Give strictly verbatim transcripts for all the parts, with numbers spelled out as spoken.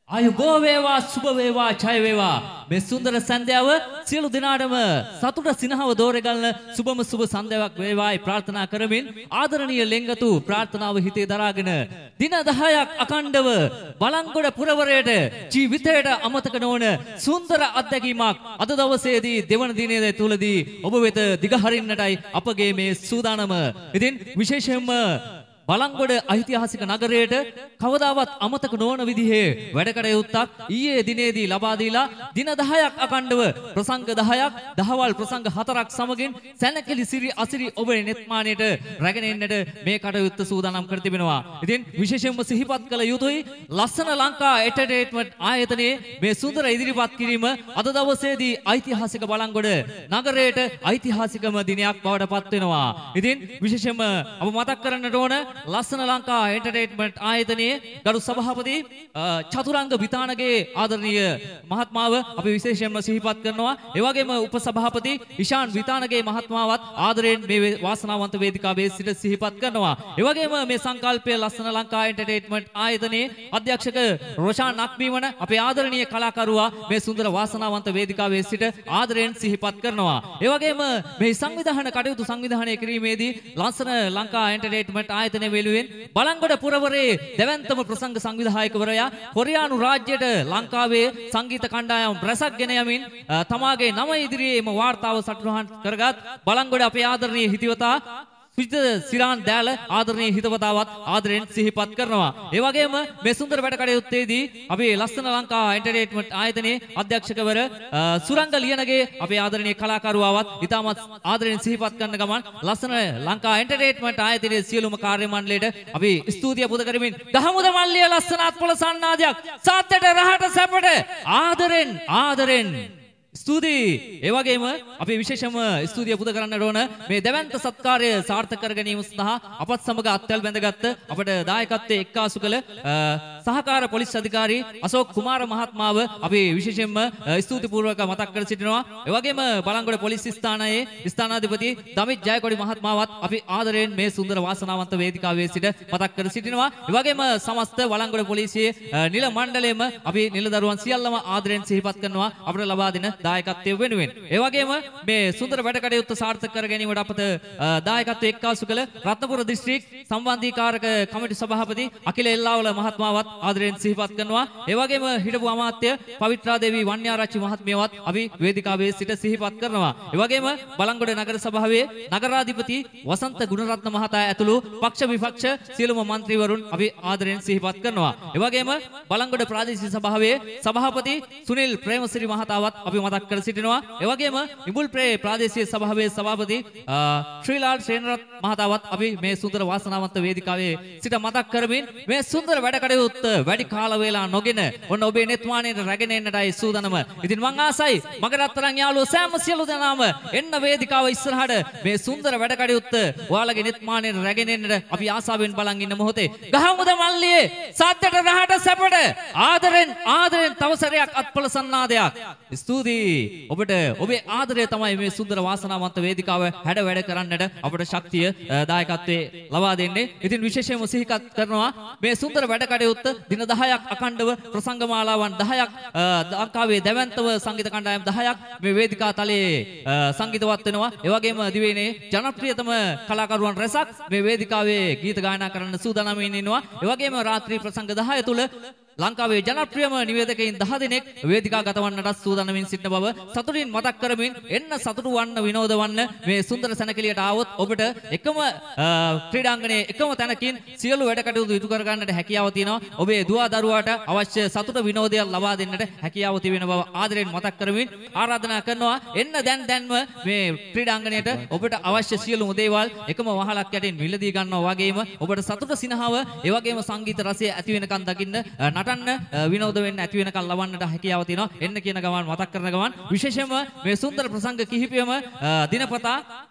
ආයු බෝ වේවා සුබ වේවා ජය වේවා මේ සුන්දර සන්ධ්‍යාව සියලු දිනාටම සතුට සිනහව දෝරගලන සුබම සුබ සන්ධ්‍යාවක් වේවායි ප්‍රාර්ථනා කරමින් ආදරණීය ලෙන්ගතු ප්‍රාර්ථනාව හිතේ දරාගෙන දින දහයක් අකණ්ඩව බලංගොඩ පුරවරයට ජීවිතයට අමතක නොවන සුන්දර අත්දැකීමක් අද දවසේදී දෙවන දිනයේ තුලදී ඔබ වෙත දිගහරින්නටයි අපගේ මේ සූදානම. ඉතින් විශේෂයෙන්ම බලංගොඩ ඓතිහාසික නගරයට කවදාවත් අමතක නොවන විදිහේ වැඩකටයුත්තක් ඊයේ දිනේදී ලබා දීලා දින දහයක් අකණ්ඩව ප්‍රසංග දහයක් දහවල් ප්‍රසංග හතරක් සමගින් සැනකෙලි සිරි අසිරි ඔබේ නිර්මාණයට රැගෙන එන්නට මේ කටයුත්ත සූදානම් කර තිබෙනවා. ඉතින් විශේෂයෙන්ම සිහිපත් කළ යුතුයි ලස්සන ලංකා එන්ටර්ටේන්මන්ට් ආයතනයේ මේ සුන්දර ඉදිරිපත් කිරීම අද දවසේදී ඓතිහාසික බලංගොඩ නගරයට ඓතිහාසිකම දිනයක් බවට පත් වෙනවා. ඉතින් විශේෂයෙන්ම අප මතක් කරන්නට ඕන ලස්සන ලංකා එන්ටර්ටේන්මන්ට් ආයතනයේ ගරු සභාපති චතුරංග විතානගේ ආදරණීය මහත්මාව අපි විශේෂයෙන්ම සිහිපත් කරනවා. ඒ වගේම උපසභාපති ඉෂාන් විතානගේ මහත්මාවත් ආදරයෙන් මේ වාසනාවන්ත වේදිකාවේ සිට සිහිපත් කරනවා. ඒ වගේම මේ සංකල්පය ලස්සන ලංකා එන්ටර්ටේන්මන්ට් ආයතනයේ අධ්‍යක්ෂක රොෂාන් නක්මීවන අපේ ආදරණීය කලාකරුවා මේ සුන්දර වාසනාවන්ත වේදිකාවේ සිට ආදරයෙන් සිහිපත් කරනවා. ඒ වගේම මේ සංවිධානය කටයුතු සංවිධානය කිරීමේදී ලස්සන ලංකා එන්ටර්ටේන්මන්ට් ආයතනයේ වෙනුවෙන් බලංගොඩ පුරවරයේ දැවැන්තම ප්‍රසංග සංවිධායකවරයා කොරියානු රාජ්‍යයට ලංකාවේ සංගීත කණ්ඩායම් රැසක් ගෙන යමින් තමාගේ නම ඉදිරියේම වාර්තාව සටහන් කරගත් බලංගොඩ අපේ ආදරණීය හිතවතා සුජිත සිරාන් දෑල ආදරණීය හිතවතාවත් ආදරෙන් සිහිපත් කරනවා. ඒ වගේම මේ සුන්දර වැඩ කටයුත්තේදී අපේ ලස්සන ලංකා එන්ටර්ටේන්මන්ට් ආයතනයේ අධ්‍යක්ෂකවර සුරංග ලියනගේ අපේ ආදරණීය කලාකරුවාවත් ඉතාමත් ආදරෙන් සිහිපත් කරන ගමන් ලස්සන ලංකා එන්ටර්ටේන්මන්ට් ආයතනයේ සියලුම කාර්ය මණ්ඩලයට අපි ස්තුතිය පුද කරමින් ගහමුද මල්ලිය ලස්සන අත්පොළ සන්නාදයක් සාත්තට රහට සැපට ආදරෙන් ආදරෙන් ස්තුතියි. ඒ වගේම අපි විශේෂම ස්තුතිය පුද කරන්නට ඕන මේ දැවැන්ත සත්කාරය සාර්ථක කර ගැනීම සඳහා අපත් සමග අත්වැල් බැඳගත් අපට දායකත්වයේ එක්කාසු කළ සහකාර පොලිස් අධිකාරී අශෝක් කුමාර මහත්මාව අපි විශේෂයෙන්ම ස්තුති පූර්වක මතක් කර සිටිනවා. ඒ වගේම බලංගොඩ පොලිස් ස්ථානයේ ස්ථානාධිපති දමිත් ජයකොඩි මහත්මාවත් අපි ආදරයෙන් මේ සුන්දර වාසනාවන්ත වේදිකාවේ සිට මතක් කර සිටිනවා. ඒ වගේම සමස්ත බලංගොඩ පොලිසියේ නිල මණ්ඩලයේම අපි නිලදරුවන් සියල්ලම ආදරයෙන් සිහිපත් කරනවා අපට ලබා දෙන දායකත්වය වෙනුවෙන්. ඒ වගේම මේ සුන්දර වැඩ කටයුත්ත සාර්ථක කර ගැනීමට අපට දායකත්වයේ එක්කාසු කළ රත්නපුර දිස්ත්‍රික් සම්බන්ධීකාරක කමිටු සභාපති අකිල එල්ලාවල මහත්මාවත් ආදරයෙන් සිහිපත් කරනවා. ඒ වගේම හිටපු අමාත්‍ය පවිත්‍රා දේවී වන්‍යාරච්චි මහත්මියවත් අපි වේදිකාවේ සිට සිහිපත් කරනවා. ඒ වගේම බලංගොඩ නගර සභාවේ නගරාධිපති වසන්ත ගුණරත්න මහතා ඇතුළු පක්ෂ විපක්ෂ සියලුම මන්ත්‍රීවරුන් අපි ආදරයෙන් සිහිපත් කරනවා. ඒ වගේම බලංගොඩ ප්‍රාදේශීය සභාවේ සභාපති සුනිල් ප්‍රේමසිරි මහතාවත් අපි මතක් කර සිටිනවා. ඒ වගේම ඉඹුල් ප්‍රේ ප්‍රාදේශීය සභාවේ සභාපති ශ්‍රීලාල් ශ්‍රේනරත් මහතාවත් අපි මේ සුන්දර වාසනාවන්ත වේදිකාවේ සිට මතක් කරමින් මේ සුන්දර වැඩ කටයුත්ත වැඩි කාල වේලා නොගෙන ඔන්න ඔබේ නිර්මාණයට රැගෙන එන්නටයි සූදානම. ඉතින් මං ආසයි මගේ රත්තරන් යාළුවෝ සෑම සියලු දෙනාම එන්න වේදිකාව ඉස්සරහට මේ සුන්දර වැඩ කටයුත්ත ඔයාලගේ නිර්මාණයට රැගෙන එන්නට අපි ආසාවෙන් බලන් ඉන්න මොහොතේ ගහමුද මල්ලියේ සද්දට රහට සැපට ආදරෙන් ආදරෙන් තව සැරයක් අත්පොළ සන්නාදයක්. ස්තුතියි ඔබට ඔබේ ආදරය තමයි මේ සුන්දර වාසනාවන්ත වේදිකාව හැඩ වැඩ කරන්නට අපට ශක්තිය දායකත්වයේ ලබා දෙන්නේ. ඉතින් විශේෂයෙන්ම සිහිපත් කරනවා මේ සුන්දර වැඩ කටයුත්ත දින දහයක් අඛණ්ඩව ප්‍රසංග මාලාවන් දහයක් ලංකාවේ දැවැන්තව සංගීත කණ්ඩායම් දහයක් මේ වේදිකා තලයේ සංගීතවත් වෙනවා. ඒ වගේම දිවයිනේ ජනප්‍රියතම කලාකරුවන් රැසක් මේ වේදිකාවේ ගීත ගායනා කරන්න සූදානම් ඉන්නවා. ඒ වගේම රාත්‍රී ප්‍රසංග දහය තුල ලංකාවේ ජනප්‍රියම නිවේදකයින් දහ දෙනෙක් වේදිකා ගතවන්නට සූදානමින් සිටින බව සතුටින් මතක් කරමින් එන්න සතුටු වන්න විනෝද වන්න මේ සුන්දර සැනකෙළියට ආවොත් ඔබට එකම ක්‍රීඩාංගණයේ එකම තැනකින් සියලු වැඩ කටයුතු ඉටු කර ගන්නට හැකියාව තියෙනවා. ඔබේ දුව දරුවාට අවශ්‍ය සතුට විනෝදය ලබා දෙන්නට හැකියාව තිබෙන බව ආදරෙන් මතක් කරමින් ආරාධනා කරනවා එන්න දැන් දැන්ම මේ ක්‍රීඩාංගණයට ඔබට අවශ්‍ය සියලුම දේවල් එකම වහලක් යටින් මිලදී ගන්නවා වගේම ඔබට සතුට සිනහව ඒ වගේම සංගීත රසය ඇති වෙනකන් දකින්න නටන්න විනෝද වෙන්න ඇති වෙනකන් ලබන්නට හැකියාව තියෙනවා. එන්න කියන ගමන් මතක් කරන ගමන් විශේෂයෙන්ම මේ සුන්දර ප්‍රසංග කිහිපයම දිනපතා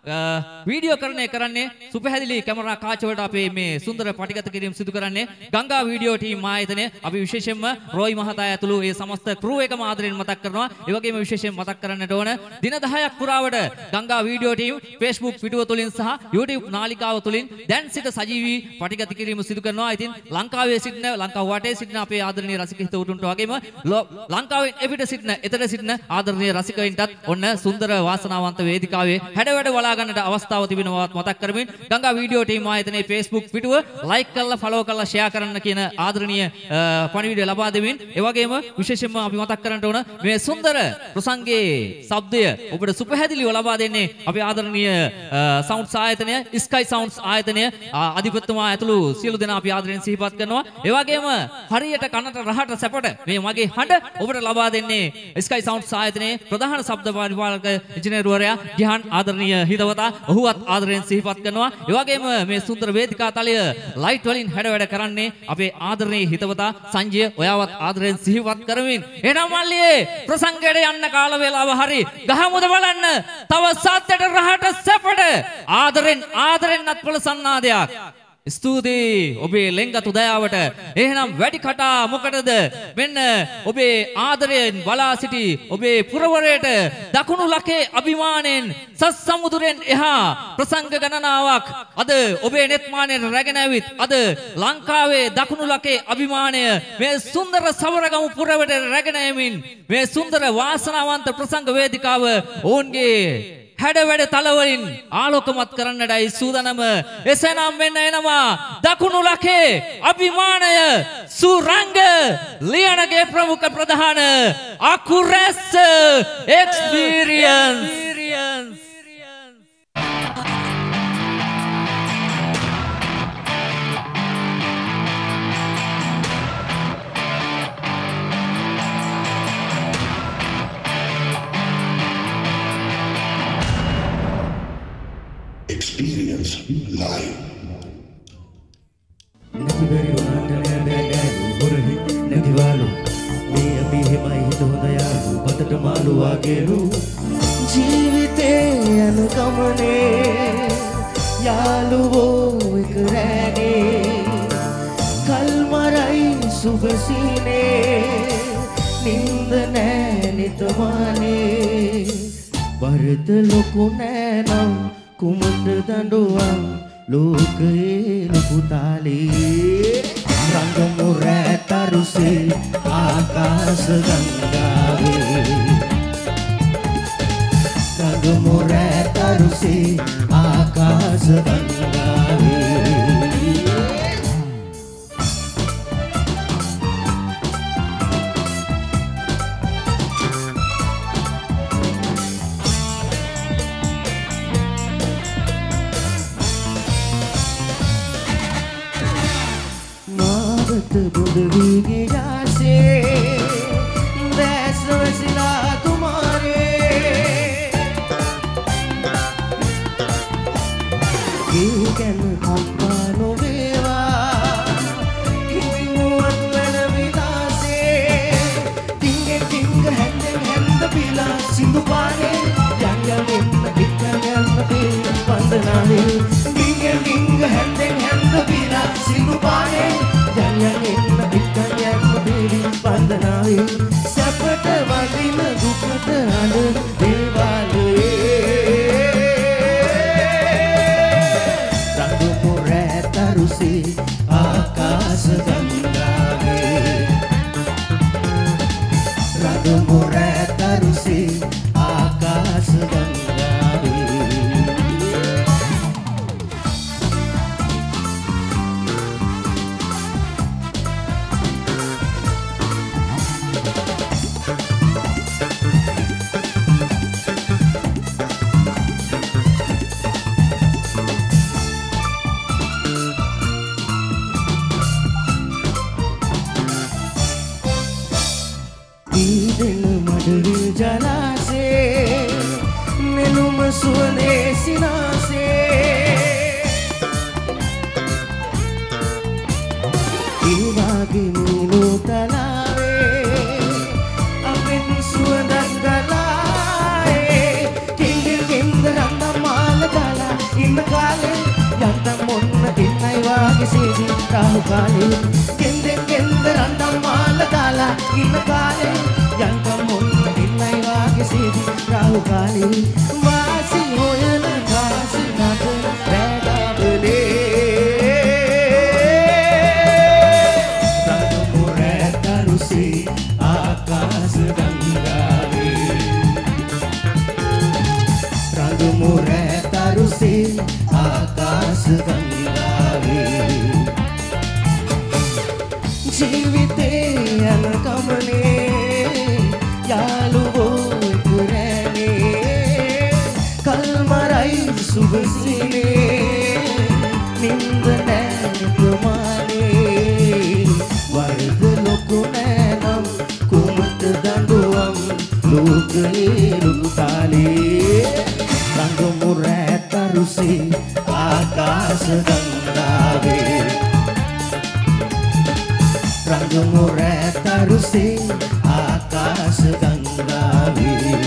වීඩියෝ කරණය කරන්නේ සුපැහැදිලි කැමරා කාච වලට අපේ මේ සුන්දර පටිගත කිරීම සිදු කරන්නේ ගංගා වීඩියෝ ටීම් ආයතනය. අපි විශේෂයෙන්ම රොයි මහතා ඇතුළු ඒ සමස්ත ක්‍රූ එකම ආදරෙන් මතක් කරනවා. ඒ වගේම විශේෂයෙන් මතක් කරන්නට ඕන දින දහයක් පුරාවට ගංගා වීඩියෝ ටීම් Facebook පිටුව තුලින් සහ YouTube නාලිකාව තුලින් දැන් සිට සජීවී පටිගත කිරීම සිදු කරනවා. ඉතින් ලංකාවේ සිටින ලංකාව වටේ සිටින අපේ ආදරණීය රසික හිතවතුන්ට වගේම ලංකාවෙන් එවිට සිටින එතන සිටින ආදරණීය රසිකයින්ටත් ඔන්න සුන්දර වාසනාවන්ත වේදිකාවේ හැඩවැඩ බලා ගන්නට අවස්ථාව තිබෙනවාත් මතක් කරමින් ගංගා වීඩියෝ ටීම් ආයතනයේ Facebook පිටුව ලයික් කරලා ෆලෝ කරලා ෂෙයා කරන්න කියන ආදරණීය පණිවිඩය ලබා දෙමින් ඒ වගේම විශේෂයෙන්ම අපි මතක් කරන්න ඕන මේ සුන්දර ප්‍රසංගයේ ශබ්දය ඔබට සුපහැදිලිව ලබා දෙන්නේ අපේ ආදරණීය සවුන්ඩ්ස් ආයතනය ස්කයි සවුන්ඩ්ස් ආයතනය අධිපතිතුමා ඇතුළු සියලු දෙනා අපි ආදරෙන් සිහිපත් කරනවා. ඒ වගේම හරියට කනට රහට සැපට මේ මගේ හඬ ඔබට ලබා දෙන්නේ ස්කයි සවුන්ඩ්ස් ආයතනයේ ප්‍රධාන ශබ්ද පරිපාලක ඉංජිනේරුවරයා ගිහන් ආදරණීය හිතවතා ඔහුවත් ආදරෙන් සිහිපත් කරනවා. ඒ වගේම මේ සුන්දර වේදිකා තලය ලයිට් වලින් හැඩ වැඩ කරන්නේ අපේ ආදරණීය හිතවතා සංජය ඔයාවත් ආදරෙන් සිහිපත් කරමින් එනම් මල්ලියේ ප්‍රසංගයට යන්න කාල වේලාව හරි ගහමුද බලන්න තව සත්යට රහට සැපට ආදරෙන් ආදරෙන් අත්පොළ සන්නාදයක් ස්තුතියි ඔබේ ලෙන්ගතු දයාවට. එහෙනම් වැඩි කටා මොකටද මෙන්න ඔබේ ආදරයෙන් බලා සිටි ඔබේ පුරවරයට දකුණු ලකේ අභිමාණයෙන් සස් සමුදුරෙන් එහා ප්‍රසංග ගණනාවක් අද ඔබේ නෙත්මානයේ රැගෙන ඇවිත් අද ලංකාවේ දකුණු ලකේ අභිමානය මේ සුන්දර සවරගමු පුරවට රැගෙන යමින් මේ සුන්දර වාසනාවන්ත ප්‍රසංග වේදිකාව ඔවුන්ගේ හැඩ වැඩ තලවලින් ආලෝකමත් කරන්නටයි සූදානම. එසේනම් මෙන්න එනවා දකුණු ලකේ අභිමානය සුරංග ලියනගේ ප්‍රමුඛ ප්‍රධාන අකුරැස්ස එක්ස්පීරියන්ස්. Experience live. ජීවිතේ යන ගමනේ යාළුවෝ එක රැනේ කල්මරයි සුබසීනේ නින්ද නෑ නිතමානේ වරද ලොකු නෑනම් කුමට දඬුවම් ලෝකයේ ලොකු තාලේ රංගමු රැතරුසේ ආකාශ ගංගාවේ රංගමු රැතරුසේ ආකාශ ගංගාවේ बुध भीगी जासे वैस वसिला तुम्हारे केन खम्बानो वेवा किमुवन वन विलासे टिंगे टिंग हैंदे हैंद पिला सिंधु पाने yang yang in ikan yang pil pandanaane टिंगे टिंग हैंदे हैंद पिला सिंधु पाने yang yang in ikan yang pil pandanaane සැපට වදින දුකට අඬ දේවාලයේ රඟ පොරේ තරුසේ ආකාශ ගංගාවේ රඟ පොරේ තරුසේ ආකාශ ගංගාවේ ජලාසේ නෙළුම සුවඳේ සිනාසේ ඒ වාගේ මීනු තලාවේ අපෙන් සුවඳක් ගලායේ කිංගිල් කිංග රන්දම් මාල දාලා ඉන්න කාලේ යන්තම් මොන්න දෙන්නයි වාගේ සීදි රාහු කාලේ කෙන්දෙන් කෙන්ද රන්දම් මාල දාලා ඉන්න කාලේ යන්තම් මොන්න දෙන්නයි වාගේ සීදි රාහු කාලේ වාසි හොයන වාසි නට වැඩවලේ රඟ පොරේ ජීවිතේ යන ගමනේ යාළුවෝ කරන්නේ කල්මරයි සුබසිනේ නින්ද නෑ ප්‍රමාණේ වරද ලොකු නෑනම් කුමට දඬුවම් ලෝකයේ රුතාලේ රංගමුර ඇතරුසේ ආකාශ ගංගාවේ රංගමුර ඇතරුසේ ආකාශ ගංගාවේ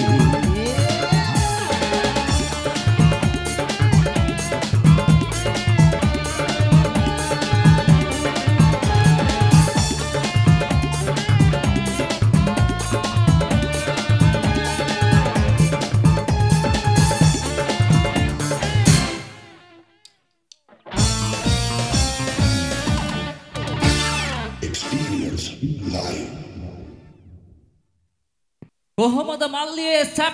කොහොමද මල්ලියේ සැප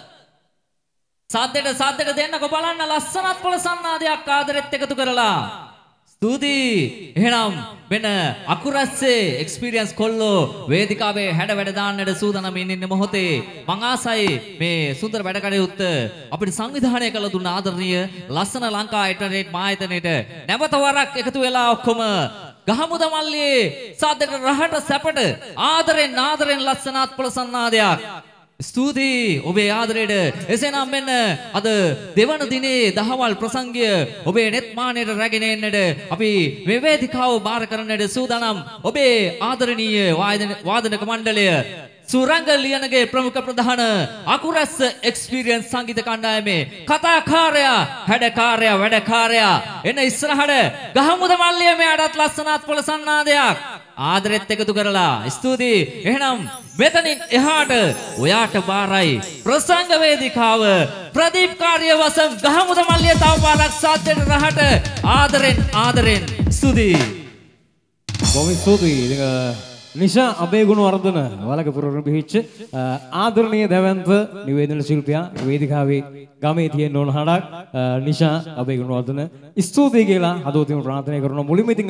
සාද්දෙට සාද්දෙට දෙන්නකො බලන්න ලස්සනත් පොළසන්නාදයක් ආදරෙත් එකතු කරලා ස්තුතියි එහෙනම් මෙන්න අකුරස්සේ එක්ස්පීරියන්ස් කොල්ලෝ වේදිකාවේ හැඩ වැඩ දාන්නට සූදානම් ඉන්න මොහොතේ මං ආසයි මේ සුන්දර වැඩ කටයුත්ත අපිට සංවිධානය කළ දුන්න ආදරණීය ලස්සන ලංකා ඉන්ටර්නෙට් මායතනයේට නැවත වරක් එකතු වෙලා ඔක්කොම ගහමුද මල්ලියේ සාද්දෙට රහට සැපට ආදරෙන් ආදරෙන් ලස්සනත් පොළසන්නාදයක් ස්තුතියි ඔබේ ආදරයට එසේනම් මෙන්න අද දෙවන දිනේ දහවල් ප්‍රසංගය ඔබේ නෙත් මානයට රැගෙන එන්නට අපි මේ වේදිකාව බාර කරන්නට සූදානම් ඔබේ ආදරණීය වාදනක මණ්ඩලය සුරංග ලියනගේ ප්‍රමුඛ ප්‍රධාන අකුරස්ස එක්ස්පීරියන්ස් සංගීත කණ්ඩායමේ කතාකාරයා හැඩකාරයා වැඩකාරයා එන ඉස්සරහට ගහමුද මල්ලිය මෙයාටත් ලස්සනත් පොළසන්නාදයක් ආදරෙත් එකතු කරලා ස්තුතියි එහෙනම් මෙතනින් එහාට ඔයාට බාරයි ප්‍රසංග වේදිකාව ප්‍රදීප් කාර්යවසම් ගහමුද මල්ලිය තව පාරක් සාද්දෙට රහට ආදරෙන් ආදරෙන් ස්තුතියි බොහොම ස්තුතියි ඉතින් නිෂා අබේගුණවර්ධන වලකපුරවරු බිහිච්ච ආදරණීය දැවැන්ත නිවේදන ශිල්පියා වේදිකාවේ ගමේ තියෙන ඕන හඩක් නිෂා අබේගුණවර්ධන ස්තුතියි කියලා හදවතින් ප්‍රාර්ථනා කරනවා මුලින්ම ඉතින්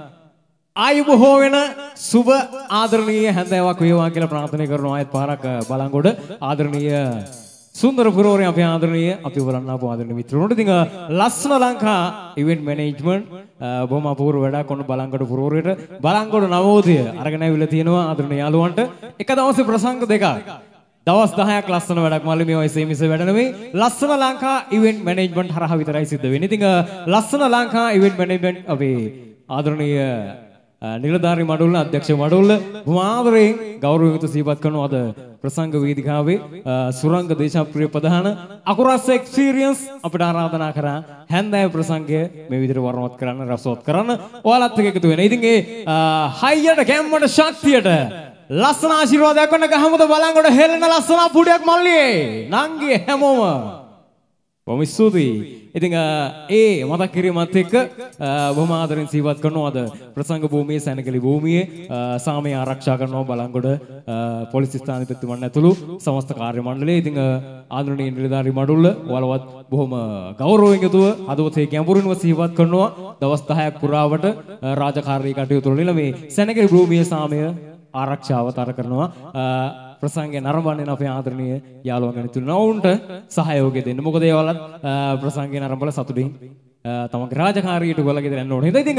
ආයුබෝව වෙන සුබ ආදරණීය හැන්දෑවක් වේවා කියලා ප්‍රාර්ථනා කරනවා ආයත් පාරක් බලංගොඩ ආදරණීය සුන්දර පුරවරයා අපේ ආදරණීය අපි බලන්න ආපු ආදරණීය මිත්‍රවරුන්ට ඉතින් ලස්සන ලංකා ඉවෙන්ට් මැනේජ්මන්ට් බොහොම අපූර්ව වැඩක් ඔන්න බලංගොඩ පුරවරයට බලංගොඩ නවෝදය අරගෙන ඇවිල්ලා තියෙනවා ආදරණීය යාළුවන්ට එක දවසේ ප්‍රසංග දෙකක් දවස් දහයක් ලස්සන වැඩක් මල්ලි මේ ඔය සේමිස වැඩ නෙමෙයි ලස්සන ලංකා ඉවෙන්ට් මැනේජ්මන්ට් හරහා විතරයි සිද්ධ වෙන්නේ. ඉතින් ලස්සන ලංකා ඉවෙන්ට් මැනේජ්මන්ට් අපේ ආදරණීය නිලධාරි මඩුල්ල අධ්‍යක්ෂ මඩුල්ල ආදරයෙන් ගෞරවයෙන් සිහිපත් කරන අද ප්‍රසංග වේදිකාවේ සුරංග දේශප්‍රිය ප්‍රධාන අකුරස්ස එක්ස්පීරියන්ස් අපිට ආරාධනා කරා හැන්දෑව ප්‍රසංගය මේ විදිහට වර්ණවත් කරන්න රසවත් කරන්න ඔයාලත් එක්ක එකතු වෙන. ඉතින් ඒ හයියට කැම්මට ශක්තියට ලස්සන ආශිර්වාදයක් වන්න ගහමුද බලංගොඩ හෙළන ලස්සන පුඩියක් මල්ලියේ නංගි හැමෝම බොහොම ස්තුතියි. ඉතින් ඒ මතක් කිරීමත් එක්ක බොහොම ආදරෙන් සිහිපත් කරනවා අද ප්‍රසංග භූමියේ සැනකෙළි භූමියේ සාමය ආරක්ෂා කරනවා බලංගොඩ පොලිස් ස්ථානාධිපතිතුමන් ඇතුළු සමස්ත කාර්ය මණ්ඩලය. ඉතින් ආදරණීය නිලධාරි මඩුල්ල ඔයාලවත් බොහොම ගෞරවයෙන් යුතුව හදවතේ ගැඹුරින්ම සිහිපත් කරනවා දවස් දහයක් පුරාවට රාජකාරී කටයුතු වල මේ සැනකෙළි භූමියේ සාමය ආරක්ෂාව තර කරනවා. ප්‍රසංගය නරඹන්නේ අපේ ආදරණීය යාළුවන් ගැන තුනවුන්ට සහයෝගය දෙන්න. මොකද ඒවලත් ප්‍රසංගය නරඹලා සතුටින් තමන්ගේ රාජකාරියට ගොල්ලගේ දෙන්න ඕනේ. ඉතින්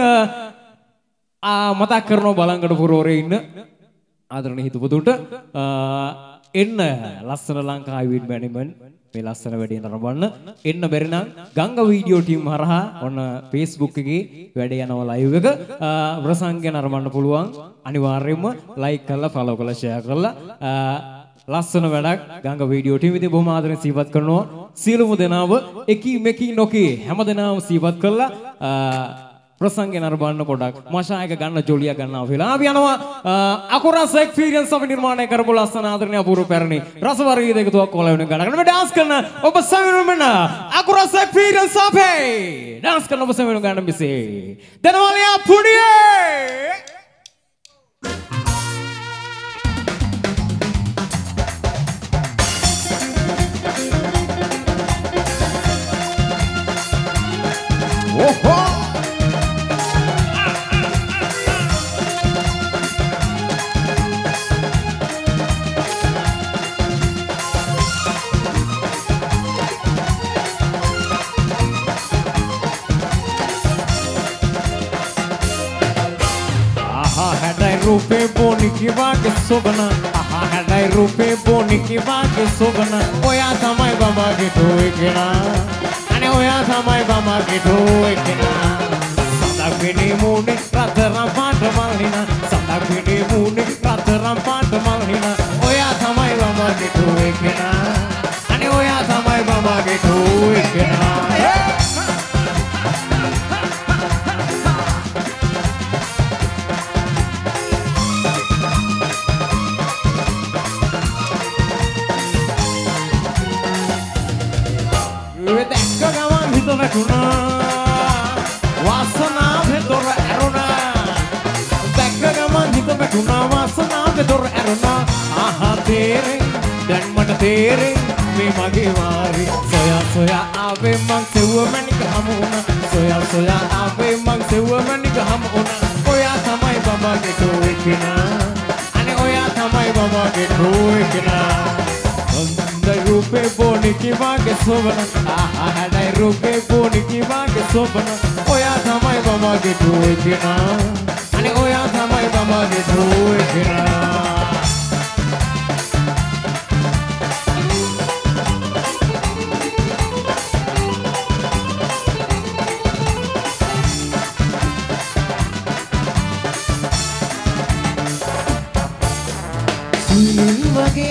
ආ මතක් කරනවා බලංගොඩ පුරවරේ ඉන්න ආදරණීය හිතපොතුන්ට එන්න ලස්සන ලංකා ඉවෙන්ට් මැනේජ්මන්ට් මේ ලස්සන වැඩේ නරඹන්න එන්න බැරි නම් ගංගා වීඩියෝ ටීම් හරහා ඔන්න Facebook එකේ වැඩ යනවා ලයිව් එක ප්‍රසංගය නරඹන්න පුළුවන්. අනිවාර්යයෙන්ම ලයික් කරලා ෆලෝ කරලා ෂෙයා කරලා ලස්සන වැඩක් ගංගා වීඩියෝ ටීම් ඉතින් බොහොම ආදරෙන් සිහිපත් කරනවා සියලුම දෙනාව එකී මෙකී නොකී හැම දෙනාම සිහිපත් කරලා ප්‍රසංගය නරඹන්න පොඩක් මශායක ගන්න ජොලිය ගන්නවා වෙලා අපි යනවා අකුරස් එක්ස්පීරියන්ස් අපි නිර්මාණය කරපු ලස්සන ආදරණීය අපූර්ව පැරණි රසවර්ගී දෙක තුවක් කොළ වෙන ගණන් මේ ඩාන්ස් කරන ඔබ සමිරුමන අකුරස් එක්ස්පීරියන්ස් අපේ ඩාන්ස් කරන ඔබ සමිරුම ගන්න මිසේ දනවලියා පුඩියේ රූපේ බොනිකි වාගේ සොබන අහා හැඩයි රූපේ බොනිකි වාගේ සොබන ඔයා තමයි බබාගේ ටෝයි කෙනා අනේ ඔයා තමයි බබාගේ ටෝයි කෙනා සඳක් පිණි මූණේ රත්තරන් පාට මල්හින සඳක් පිණි මූණේ රත්තරන් පාට මල්හින ඔයා තමයි බබාගේ ටෝයි කෙනා අනේ ඔයා තමයි බබාගේ ටෝයි කෙනා දැක්ක ගමන් හිත වැටුණා වාසනාවේ දොර ඇරුණා දැක්ක ගමන් හිත වැටුණා වාසනාවේ දොර ඇරුණා ආහා තේරෙන් දැන් මට තේරෙන් මේ මගේ වාරි සොයා සොයා ආවේ මං සෙව්ව මැණික හමු වුණා සොයා සොයා ආවේ මං සෙව්ව මැණික හමු වුණා ඔයා තමයි බබාගේ ටෝයි කෙනා අනේ ඔයා තමයි බබාගේ ටෝයි කෙනා Andai rupe boniki vaage sobana aha hadai rupe boniki vaage sobana oya thamai babage toy kena ane oya thamai babage toy kena Sulil wage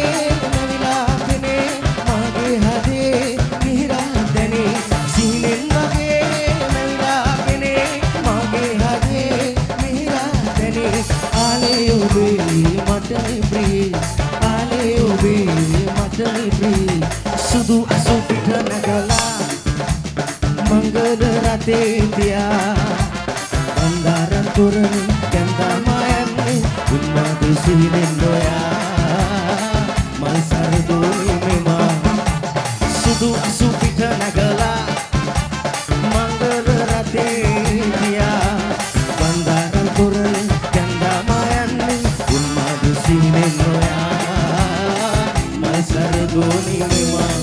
Sudu asu pita nagala Mangal rate dia Bandaran turun Kenda mayan Unma disinin doya Masar doi memang Sudu asu pita nagala Mangal rate dia Bandaran turun Kenda mayan Unma disinin doya Masar doi memang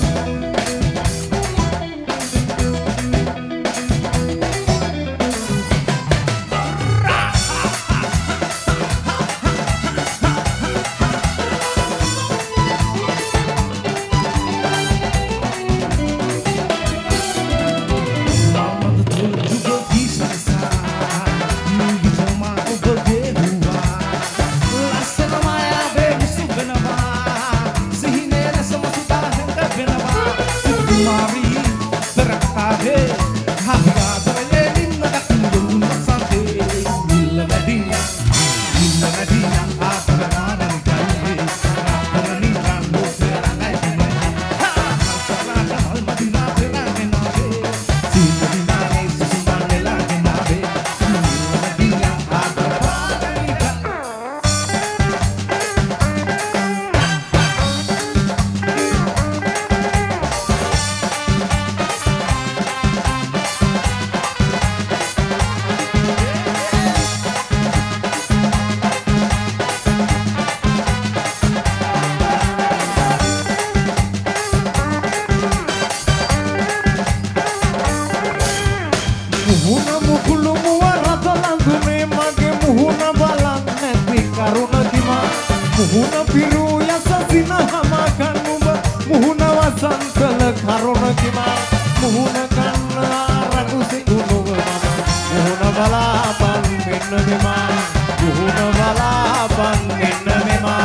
Muhuna biru yasa sinahama kanuba Muhuna wasantala karuna kima Muhuna kanna ragu sigunu mama Muhuna balapan minna mima Muhuna balapan minna mima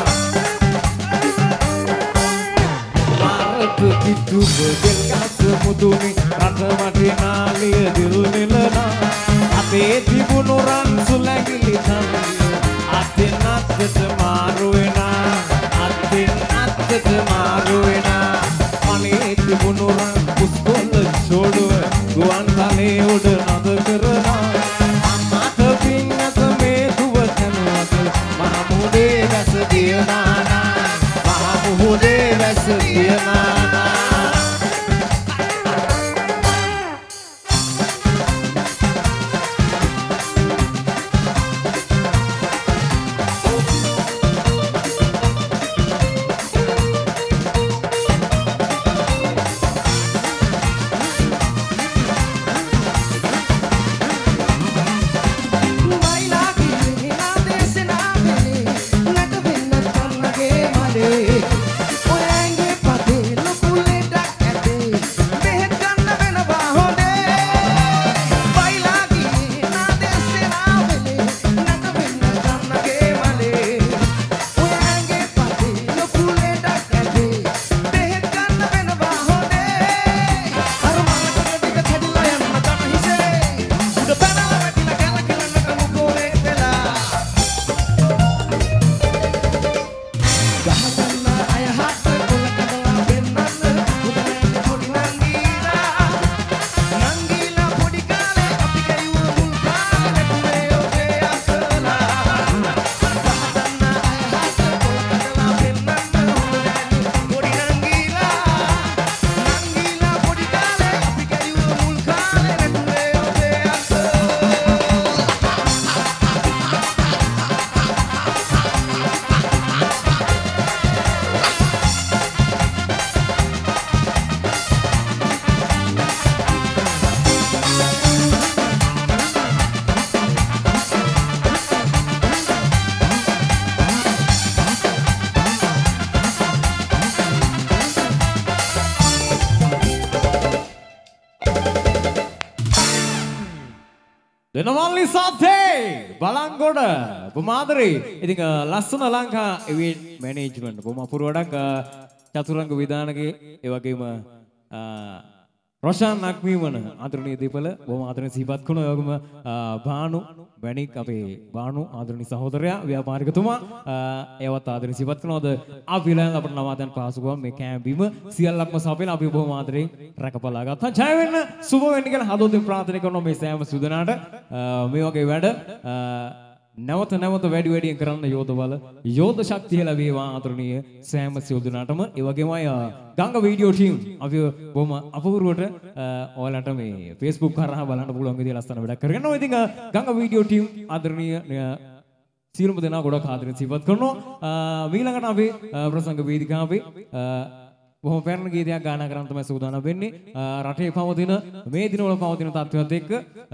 Maret begitu bergelkas semutuni Rata mati nalia dil nilana Ate dibunuran sulagi litan Atin atit maruena Atin atit maruena Pani dibunuran puskol chodu Guan tale ud nad karna Amata pingat me duwatan wat Mahamude vas diyanana Mahamude vas diyanana වෙනමල්ලි සත්ේ බලංගොඩ පුමාදරේ ඉතින් ලස්සන Lanka event management බොහොම අපූර්ව වැඩක් චතුරංග විධානකේ ඒ වගේම රොෂාන් නක්මීමන ආදරණීය දීපල බොහොම ආදරණීය සිහිපත් කරන ඒ වගේම බානු වැනික් අපේ බානු ආදරණීය සහෝදරයා ව්‍යාපාරිකතුමා ඒවත් ආදරණීය සිහිපත් කරනවාද අපි ළඟ අපේ නවාතන් පාසුකම් මේ කැම්බිම සියල්ලක්ම සපයලා අපි බොහොම ආදරෙන් රැකපලා ගත්තා. ජය වෙන්න සුබ වෙන්න කියලා හදවතින් ප්‍රාර්ථනා කරනවා මේ සෑම සුදනාට මේ වගේ වැඩ නැවත නැවත වැඩි වැඩියෙන් කරන්න යෝධ බල යෝධ ශක්තිය ලැබේවා ආදරණීය සෑම සියලුනාටම ඒ වගේම අය ගංගා වීඩියෝ ටීම් අපි බොහොම අපූර්වට ඔයාලට මේ Facebook කරා බලන්න පුළුවන් විදිහ ලස්සන වැඩක් කරගෙන යනවා. ඉතින් ගංගා වීඩියෝ ටීම් ආදරණීය සියලුම දෙනා ගොඩක් ආදරෙන් සිහිපත් කරනවා. ඊළඟට අපි ප්‍රසංග වේදිකාවේ බොහොම පැරණි ගීතයක් ගායනා කරන්න තමයි සූදානම් වෙන්නේ. රටේ පවතින මේ දිනවල පවතින තත්ත්වයත් එක්ක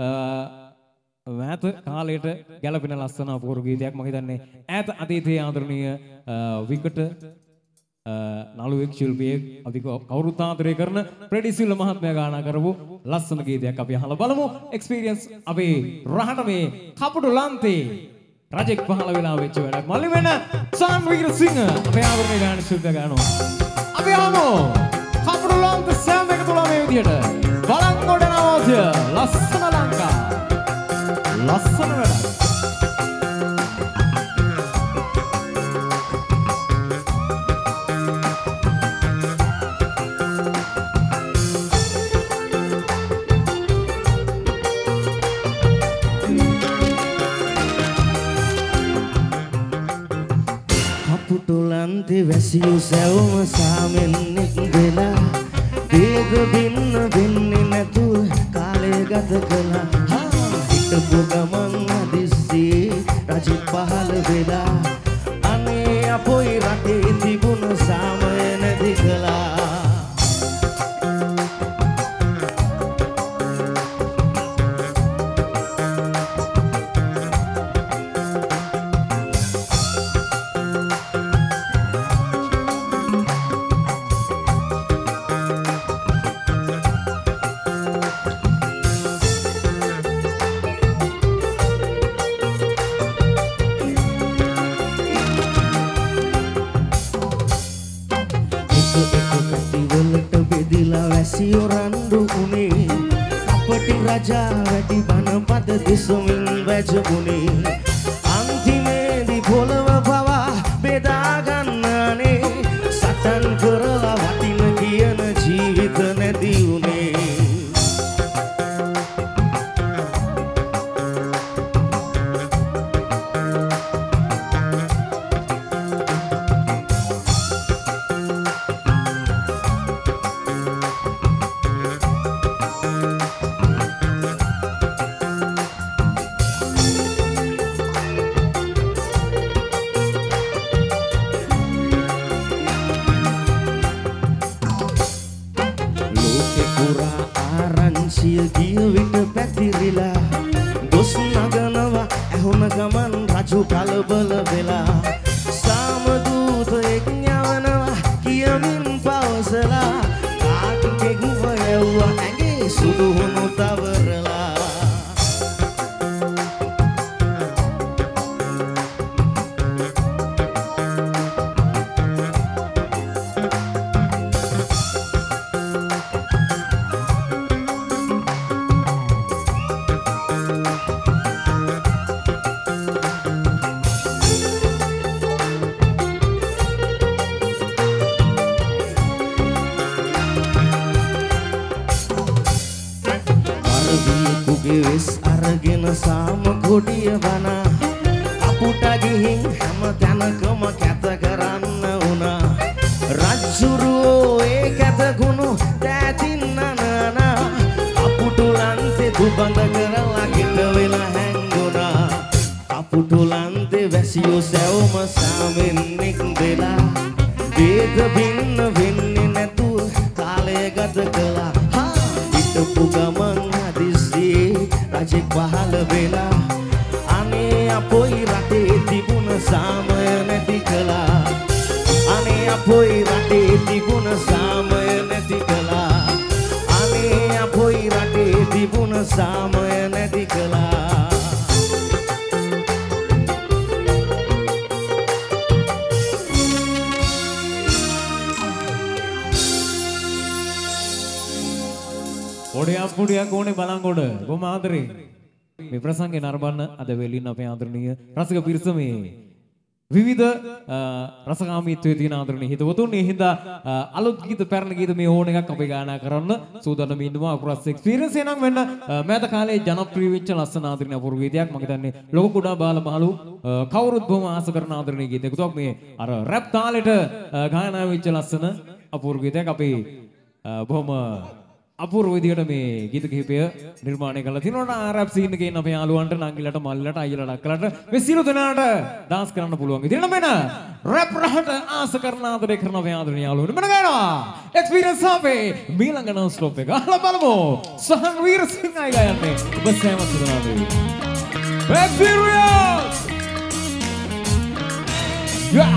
ඈත කාලයට ගැලපෙන ලස්සන අපූර්ව ගීතයක් මම හිතන්නේ ඈත අතීතයේ ආදරණීය විකට නළුවෙක් ශිල්පියෙක් අපි කවුරුත් ආදරය කරන ප්‍රෙඩි සිල්ව මහත්මයා ගායනා කරපු ලස්සන ගීතයක් අපි අහලා බලමු. එක්ස්පීරියන්ස් අපේ රහට මේ කපුටු ලන්තේ රජෙක් පහළ වෙලා වෙච්ච වැඩක්. මල්ලි වෙන සාන්වීර සිංහ අපේ ආදරණීය ගායන ශිල්පියා ගානවා. අපි ආමු කපුටු ලන්තේ සෑම එක තුලා මේ විදිහට බලංගොඩ නවාසිය ලස්සන ලංකා ලස්සන වැඩක්. කපුටුලන්තේ වැසියු සැවුම සාමෙන් නික්දෙලා වේග බින්න වෙන්නේ නැතුව කාලය ගත කළා. හිටපු ගමන් හදිස්සියේ රජෙක් පහළ වෙලා අනේ අපොයි රටේ තිබුණ සාමය නැති කළා. රණ්ඩු උනේ අපටි රජා වැඩි බන පද දිසමින් වැජුනේ අන්තිමේදී පොළව පවා බෙදා ගන්නනේ සටන් කරලා වටින කියන ජීවිත නැති උනේ. ගිය විට පැතිරිලා දොස් නගනවා ඇහුන ගමන් රජු කලබල වෙලා සාමදූතෙක් යවනවා කියමින් පවසලා කාටෙක් වයවුවා ඇගේ සුදු හුණු තවරලා. වෙස් අරගෙන සාම කොඩිය වන අපුට ගිහින් හැම තැනකම කැත කරන්න වුණා. රජ්ජුරුවෝ ඒ කැත ගුණු දෑතින් නනනා අපුටුලන්තේ දුබඳ කරලා ගෙට වෙලා හැංගුණා. අපුටුලන්තේ වැසියෝ සැවුම සාමෙන් නික්දෙලා වේග බින්න වෙන්නේ නැතුව කාලය ගත කළා. හිටපු ගමන් රජෙක් පහළ වෙලා අනේ අපොයි රටේ තිබුණ සාමය නැති කළා. අනේ අපොයි රටේ තිබුණ සාමය නැති කළා. අනේ අපොයි රටේ තිබුණ සාමය නැති කළා. ගොඩයක් පුඩියක් ඕනේ බලංගොඩ. කොහොම ආදරේ. මේ ප්‍රසංගේ නරඹන්න අද වෙලින් අපේ ආදරණීය රසික පිරිස මේ විවිධ රසකාමීත්වයේ තියෙන ආදරණීය හිතවතුන්. ඒ හින්දා අලුත් ගීත පැරණි ගීත මේ ඕන එකක් අපි ගායනා කරන්න සූදානම් ඉන්නවා. අපරස් එක්ස්පීරියන්ස් එනං වෙන්න මෑත කාලේ ජනප්‍රිය වෙච්ච ලස්සන ආදරණීය අපූර්ව ගීතයක්. මම හිතන්නේ ලොකු කුඩා බාල මහලු කවුරුත් බොහොම ආස කරන ආදරණීය ගීතයක්. ඒක මේ අර රැප් තාලෙට ගායනා වෙච්ච ලස්සන අපූර්ව ගීතයක්. අපි බොහොම අපූර්ව විදිහට මේ ගීත කිහිපය නිර්මාණය කරලා තිනවා. රැප් සීන් එකේ ඉන්න අපේ යාළුවන්ට නංගිලට මල්ලිලට අයියලට අක්කලට මේ සියලු දෙනාට ඩාන්ස් කරන්න පුළුවන් විදිහට මෙන්න රැප් රහට ආස කරන ආදරය කරන අපේ ආදරණීය යාළුවෝ මෙන්න ගන්නවා එක්ස්පීරියන්ස් අපේ මීළඟ නෝ ස්ටොප් එක අහලා බලමු. සහන් වීරසිංහ අය ගයන්නේ ඔබ සෑම සුදනාවේ එක්ස්පීරියන්ස් යා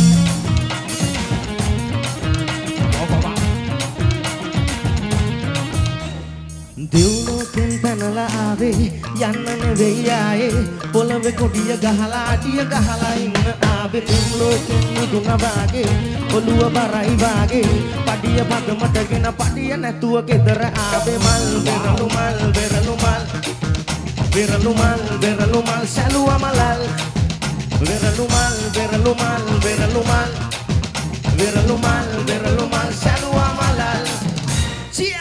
දෙව්ලෝකෙන් පැනලා ආවේ යන්න නෙවෙයි ආයේ පොළවේ කොඩිය ගහලා අඩිය ගහලා ඉන්න ආවේ දෙව්ලෝකෙන් මුදුන වාගේ ඔළුව බරයි වාගේ පඩිය පගමටගෙන පඩිය නැතුව ගෙදර ආවේ මල් වෙරළු මල් වෙරළු මල් වෙරළු මල් වෙරළු මල් සැලුවා මලල් වෙරළු මල් වෙරළු මල් වෙරළු මල් වෙරළු මල් වෙරළු මල් සැලුවා මලල් චියා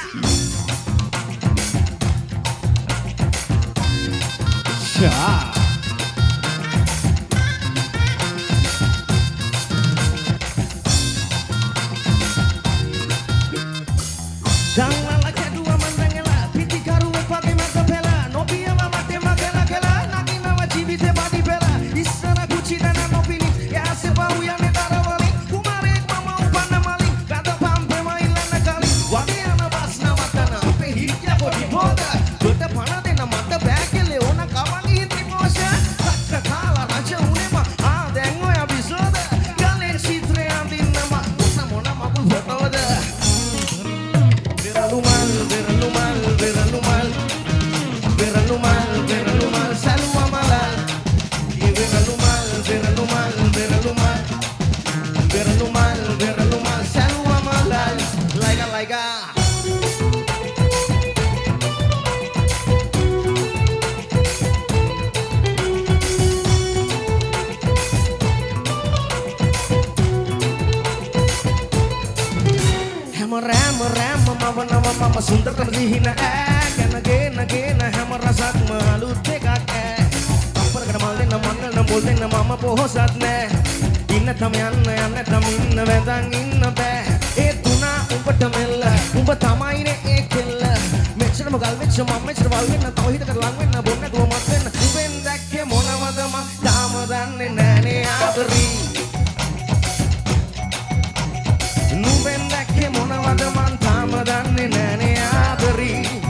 Yeah. Jangan lagi dua mandangela, piti karu pagi mata pela, nopi ama mate magela gela, nagi nama cibi te badi pela, isana kuci dana nopi ni, ya sebau ya netara wali, kumare mama upana mali, kata pampe mailana kali, wadi ana basna matana, pe hitya kodi boda, kota pana dena mata bagele ona kawangi hitri mosha, kakka kala raja unema, ah dengo ya bisoda, galen sitre andin nama, namona makul botoda. Veralumal, veralumal, veralumal, veralumal, veralumal, salwa malal. Veralumal, veralumal, veralumal, veralumal, veralumal, salwa malal. Laiga, laiga. Hammer, hammer, hammer, mama, mama, mama, sundar terhina eh, kena kena kena hammer rasak malu tekak eh, apa kena malin na mangal na bolin na mama pohosat ne, inna thamyan na anna thamin vedang inna be, eh tuna umpat mella, umpat thamai ne ekella, mechar magal mechar mama mechar walin na tauhid kerlangin na bonna glomaten, uben dakke mona madama, damadan ne nane abri. Nuben dakke mona wadaman tamadanne nane adari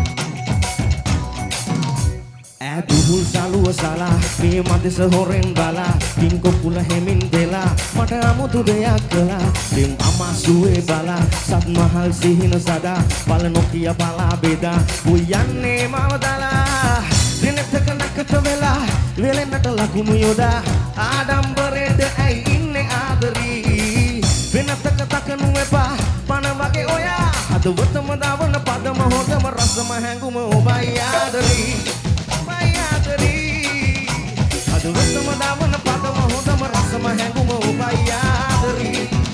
Aduhul saluwa sala me madesa horen bala dinko pula hemin bela mata amutu deyak kala dim amasuwe bala sat mahal sihina sada bala nokia bala beda uyanne mawadala dinet kanakata vela velenata lagunu yoda adambarede ai inne adari venata katakanu epa pana wage oya adu watama davana padama hodama rasama hanguma obai adari obai adari adu watama davana padama hodama rasama hanguma obai adari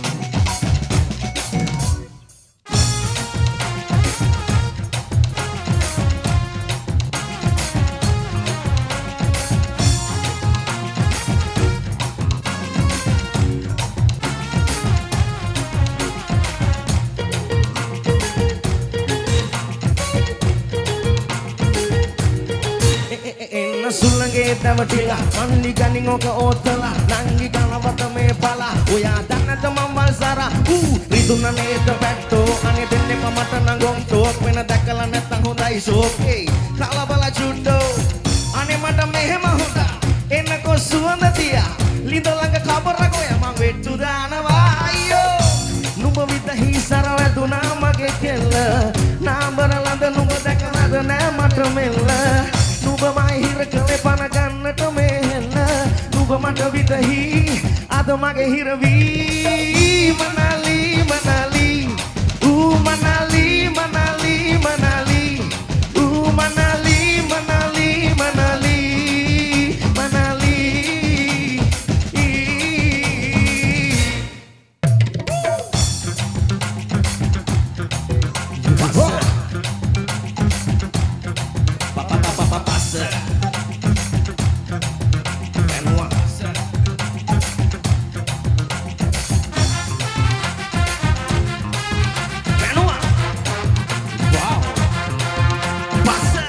Sulange tawatila mandi ganing oka otala nangi kanawata me pala oya danata mambal sara uh riduna ne tepetto ane denne mamata nangong tok mena dakala netang hondai sok hey kala bala judo ane mata mehema honda enako suwanda dia lindo langa kabar rago ya mang wetu danawa ayo numba vita hisara weduna mage kella nambara landa numba dakala dana mata mella Nuba mahir kele panagan to mehna Nuba mata vitahi ado mage hiravi Manali manali uh manali manali manali Manali, Manali, Manali, Manali. Papa, papa, papa, passa. Benua. Benua. Wow. Passa.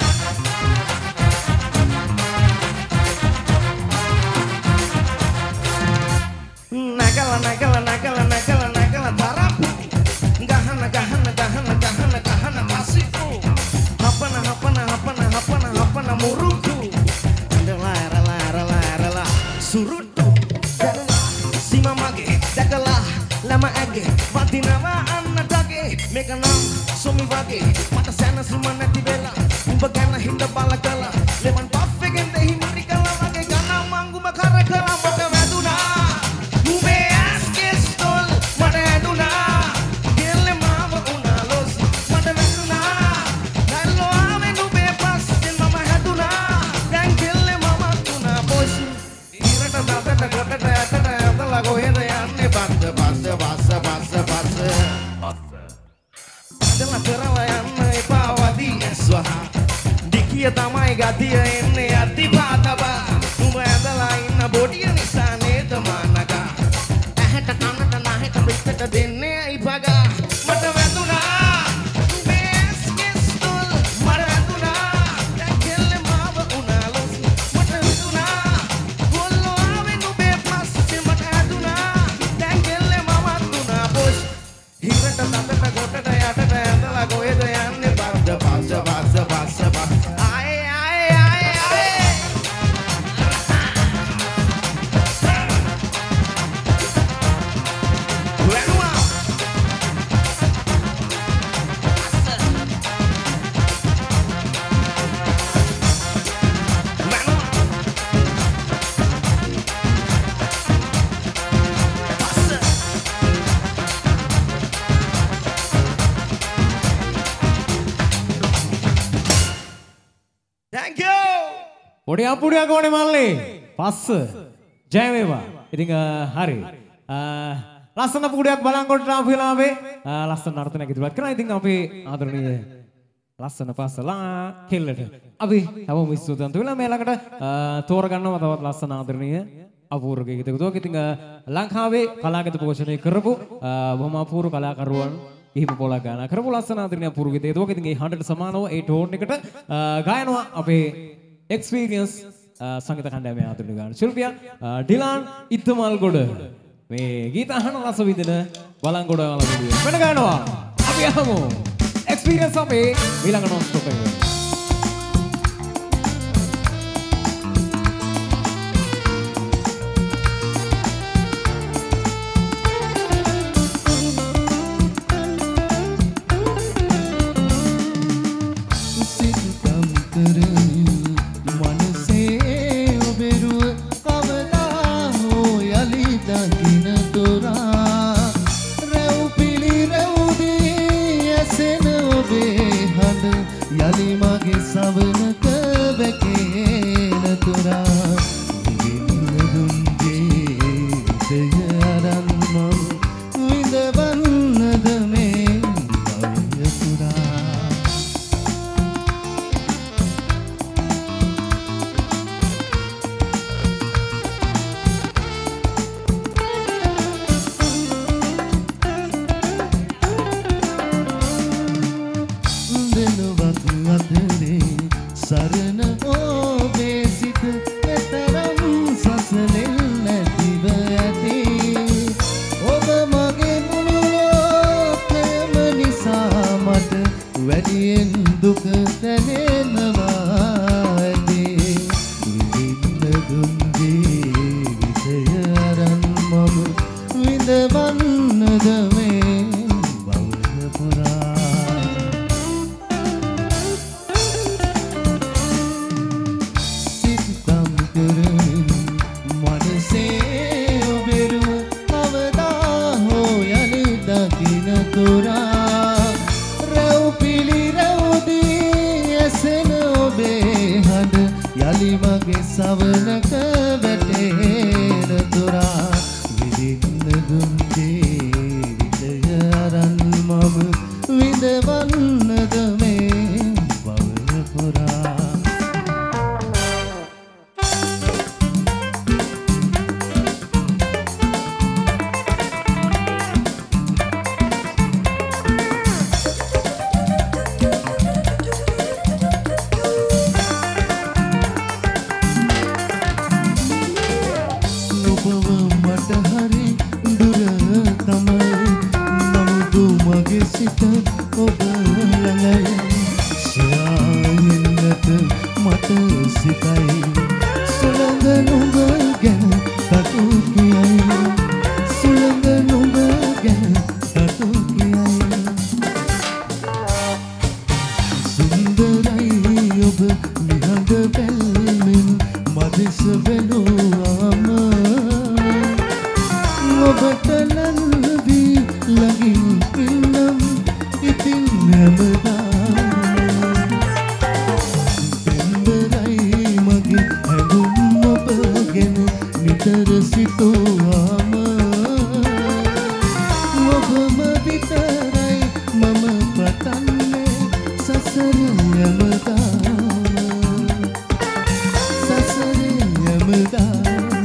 Nagala, nagala, nagala, nagala, nagala, tarapu. Gahana, gahana, gahana, gahana, gahana, pasiku. Hapana, hapana, hapana, hapana, hapana, muruku. Rela, rela, rela, rela, surutu. Rela, sima mage, dakala, lama age, mati nama anak dage. Meka nam, sumi vage, mata sana sumana tibela. Bagana hinda balakala, leman pafe gente himri kala mage kana mangu makara kala mata veduna. Nube askestol, mata veduna. Gele mama unalos, mata veduna. Nalo ame nube pas, den mama veduna. Dan gele mama tuna bos. Irata data data data data data lago hede anne basse basse basse basse basse. Adalah kerala anne pawadi swaha. Dikia tamai gatia enne ati pataba. Nube adalah inna bodiya nisane tamanaga. Aheta kanata naheta bittata denne ipaga. Mata veduna. Nube askestol, mata veduna. Dan gele mama unalos, mata veduna. Gollo ave nube pas, mata veduna. Dan gele mama tuna bos. Hirata tatata gotata yatata adalah goeda yanne bassa bassa bassa bassa bassa. Ay ay ay ay. Benua. Benua. Passa. Thank you. පොඩි අපුඩියක් ඕනේ මල්ලේ. පස්ස. ජය වේවා. ඉතින් අ, හරි. අ, ලස්සන පුඩියක් බලංගොඩට ආපු වෙලාවේ අ, ලස්සන නර්තනයක් ඉදිරිපත් කරනවා. ඉතින් අපේ ආදරණීය ලස්සන පස්සලා කෙල්ලට අපි හැමෝම ස්තුතිවන්ත වෙලා මේ ළඟට අ, තෝරගන්නවා තවත් ලස්සන ආදරණීය අපූර්ව ගීතකුවක්. ඉතින් අ, ලංකාවේ කලාගත පෝෂණය කරපු අ, බොහොම අපූර්ව කලාකරුවන් ඉහිප පොලා ගාන කරපු ලස්සන ආදරණීය අපූර්ව ගීතයක්. ඉතින් ඒ හඬට සමානව ඒ ටෝන් එකට අ, ගායනවා අපේ එක්ස්පීරියන්ස් සංගීත කණ්ඩායමේ ආදරණීය ගාන ශිල්පියා ඩිලාන් ඉත්තමල්ගොඩ මේ ගීත අහන රස විඳින බලංගොඩ වලදී වෙන ගානවා අපි අහමු එක්ස්පීරියන්ස් අපේ ඊළඟ නොන් ස්ටොප් එක. නිතර සිතුවාම ඔබම විතරයි මම පතන්නේ සසර යමදාම සසර යමදාම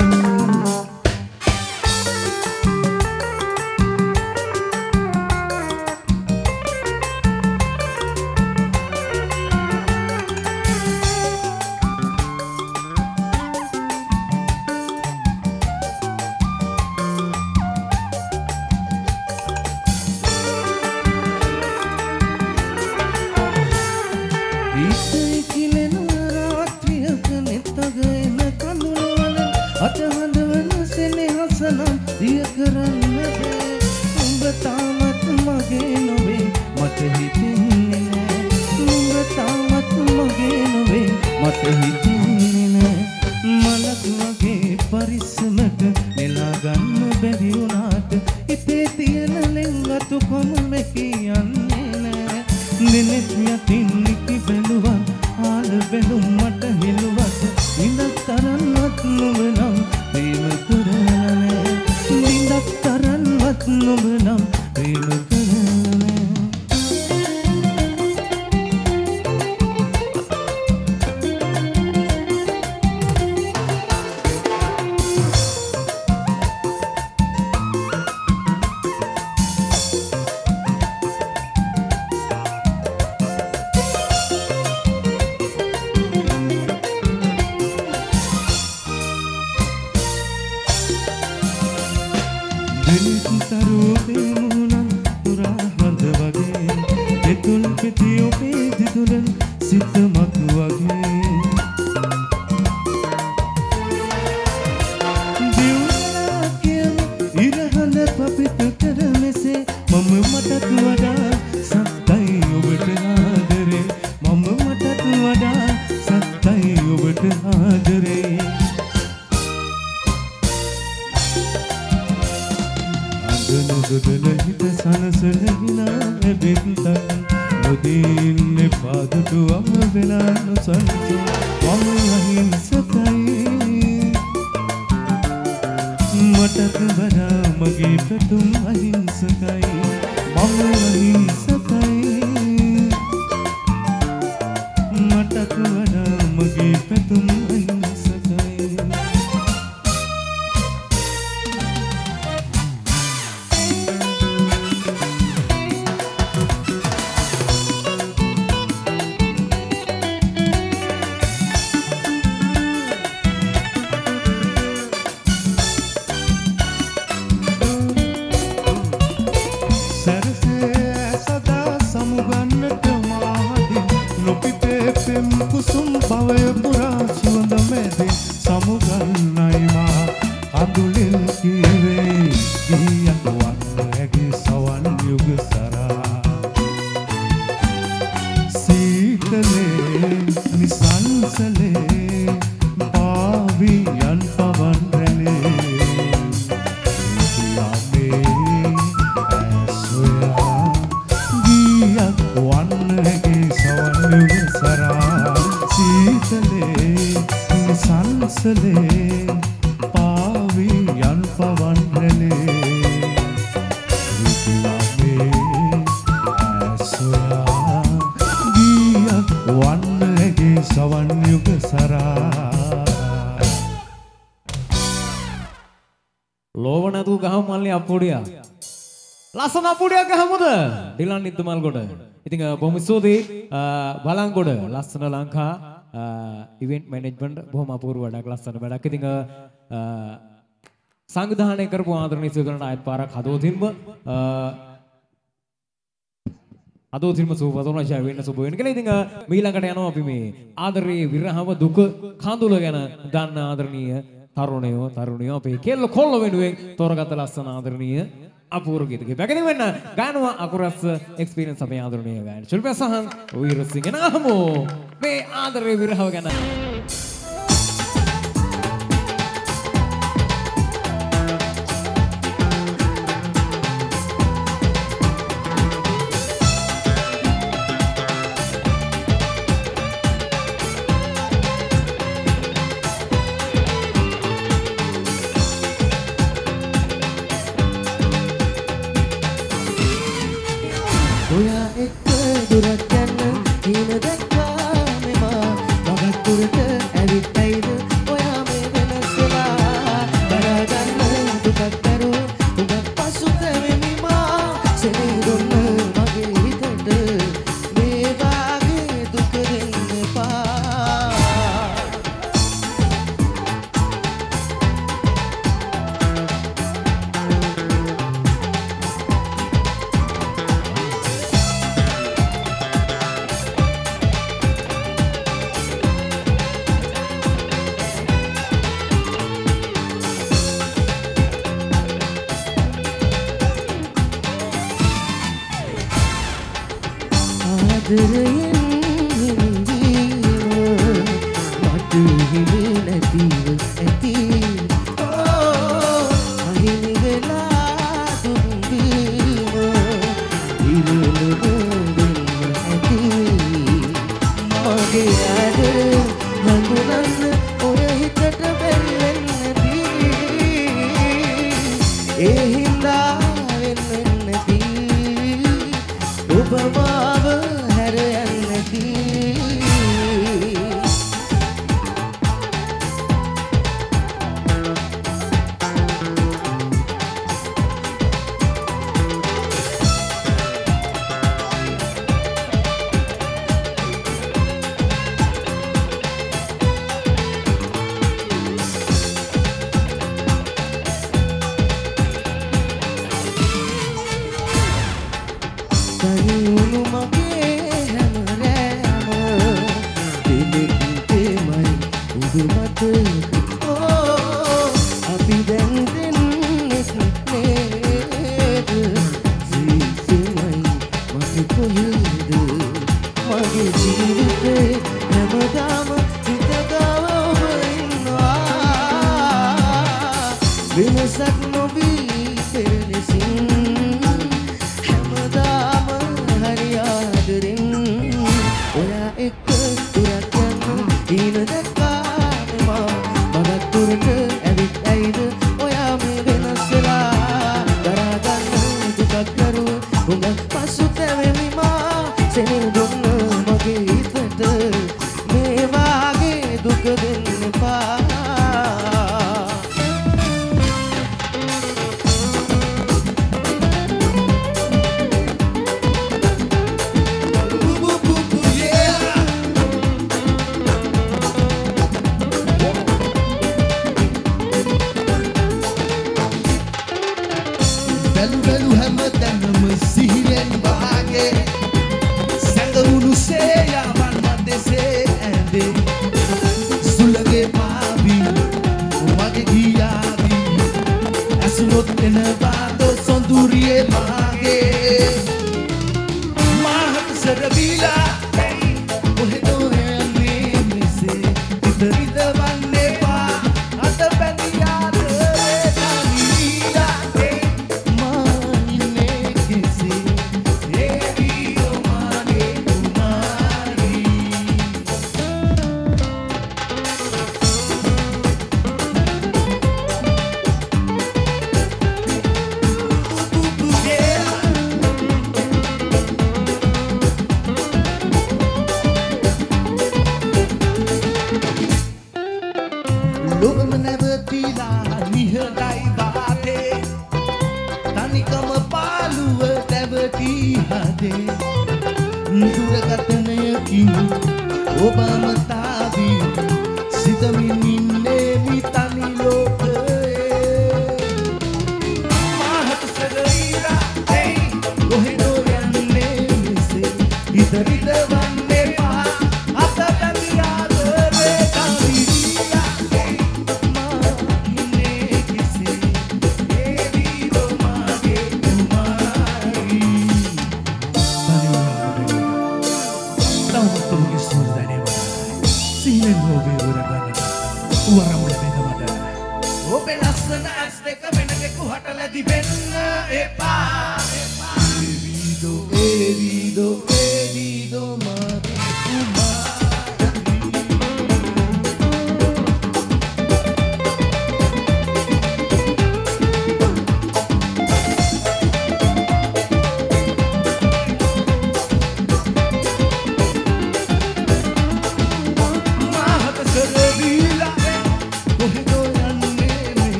අපුඩියා ලස්සන අපුඩියක් ගහමුද ඩිලන් නිද්දමල්ගොඩ. ඉතින් බොහොම ස්තුතියි බලංගොඩ ලස්සන ලංකා ඉවෙන්ට් මැනේජ්මන්ට් බොහොම අපූර්ව වැඩක් ලස්සන වැඩක්. ඉතින් සංවිධානය කරපු ආදරණීය සියලුදෙනාට ආයත් පාරක් හදවතින්ම හදවතින්ම සුබවතුන ජය වෙන්න සුබ වෙන්න කියලා. ඉතින් මීළඟට යනවා අපි මේ ආදරේ විරහව දුක කඳුල ගැන දන්න ආදරණීය තරුණයෝ තරුණියෝ අපේ කෙල්ල කොල්ල වෙනුවෙන් තෝරගත්ත ලස්සන ආදරණීය අපූර්ව ගීතකේ පැකදින් වෙන්න ගානවා අකුරස් එක්ස්පීරියන්ස් අපේ ආදරණීය ගායන ශිල්පියා සහන් වීරසිංහ නාමු මේ ආදරේ විරහව ගැන ආදරයෙන් හිමිවීම මට හිමි නැතිව ඇති අහිමි වෙලා දුම්බීම ඉරල දෙන්න ඇති මගේ ආදරය හඳුනන්න ඔය හිතට බැරි වෙන්නේ ඒ හින්දා වෙන්නේ නැති ඔබ මාව හැර යන්නේ නැති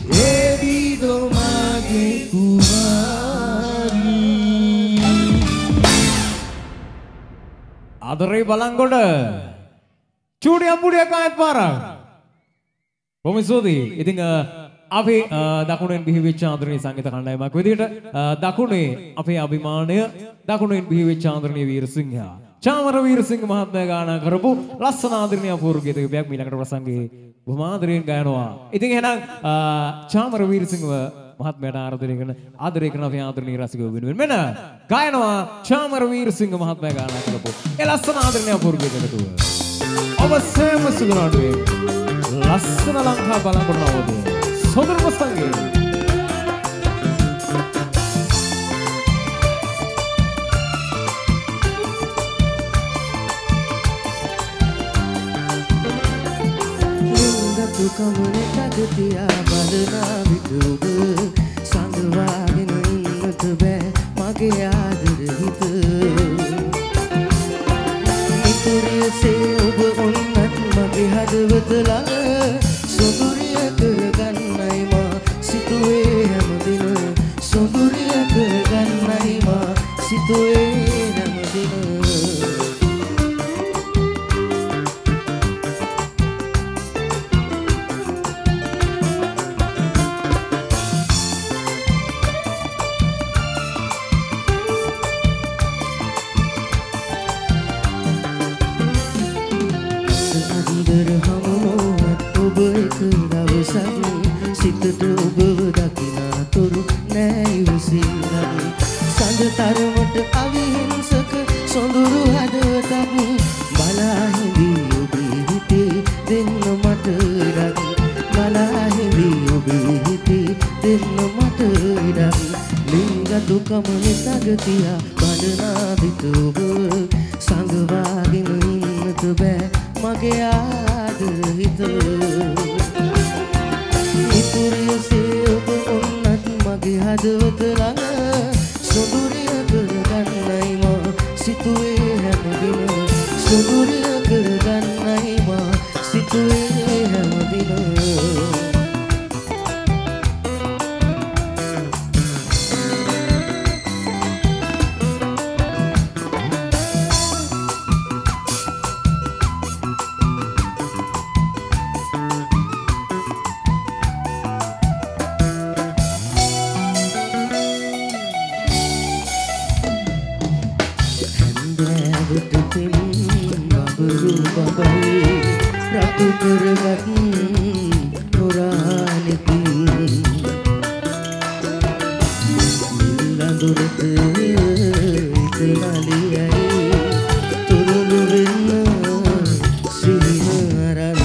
Evido mage kumari ආදරේ බලංගොඩ චූටි අම්බුඩියක් ආයත් පාරක්. කොහොමද සෝදී? ඉතින් අපි දකුණෙන් බිහිවෙච්ච ආදරණීය සංගීත කණ්ඩායමක් විදිහට දකුණේ අපේ අභිමානය දකුණෙන් බිහිවෙච්ච ආදරණීය වීරසිංහයා චාමර වීරසිංහ මහත්මයා ගායනා කරපු ලස්සන ආදරණීය අපූර්ව ගීතයක් ඊළඟට ප්‍රසංගයේ බොහොම ආදරයෙන් ගයනවා. ඉතින් එහෙනම් චාමර වීරසිංහ මහත්මයාට ආරාධනය කරන ආදරය කරන අපේ ආදරණීය රසිකයෝ වෙනුවෙන් මෙන්න ගයනවා චාමර වීරසිංහ මහත්මයා ගායනා කරපු ඒ ලස්සන ආදරණීය අපූර්ව ගීතයකට ඔබ සෑම සුගුණාඩුවේ ලස්සන ලංකා බලංගොඩ නවෝදය සොඳුරු ප්‍රසංගය ලිංගතු කමනේ තගතියා බලනා විට ඔබ සංගවාගෙන ඉන්නට බෑ මගේ ආදර හිත මිතුරියසේ ඔබ ඔන්නත් මගේ හදවත ළඟ සොඳුරිය කරගන්නයි මා සිතුවේ හැමදින සොඳුරිය කරගන්නයි මා සිතුවේ හැමදින සිතට ඔබව දකිනාතුරු නෑ ඉවසිල්ලක් සඳ තරමට අවිහිංසක සොඳුරු හදවතක් බලා හිඳී ඔබේ හිතේ දෙන්න මට ඉඩක් බලා හිඳී ඔබේ හිතේ දෙන්න මට ඉඩක් ලිංගතු කමනේ තගතියා බඩනා විට ඔබ සංගවාගෙන ඉන්නට බෑ මගේ ආදර හිත මිතුරියසේ ඔබ ඔන්නත් මගේ හදවත ළඟ සොඳුරිය කරගන්නයි මා සිතුවේ හැමදින සොඳුරිය කරගන්නයි මා සිතුවේ හැමදින රතු කරගත් නොරානෙති නිල්ලඳුරට ඉතනලියයි තුරුළු වෙන්න සිහිනරන්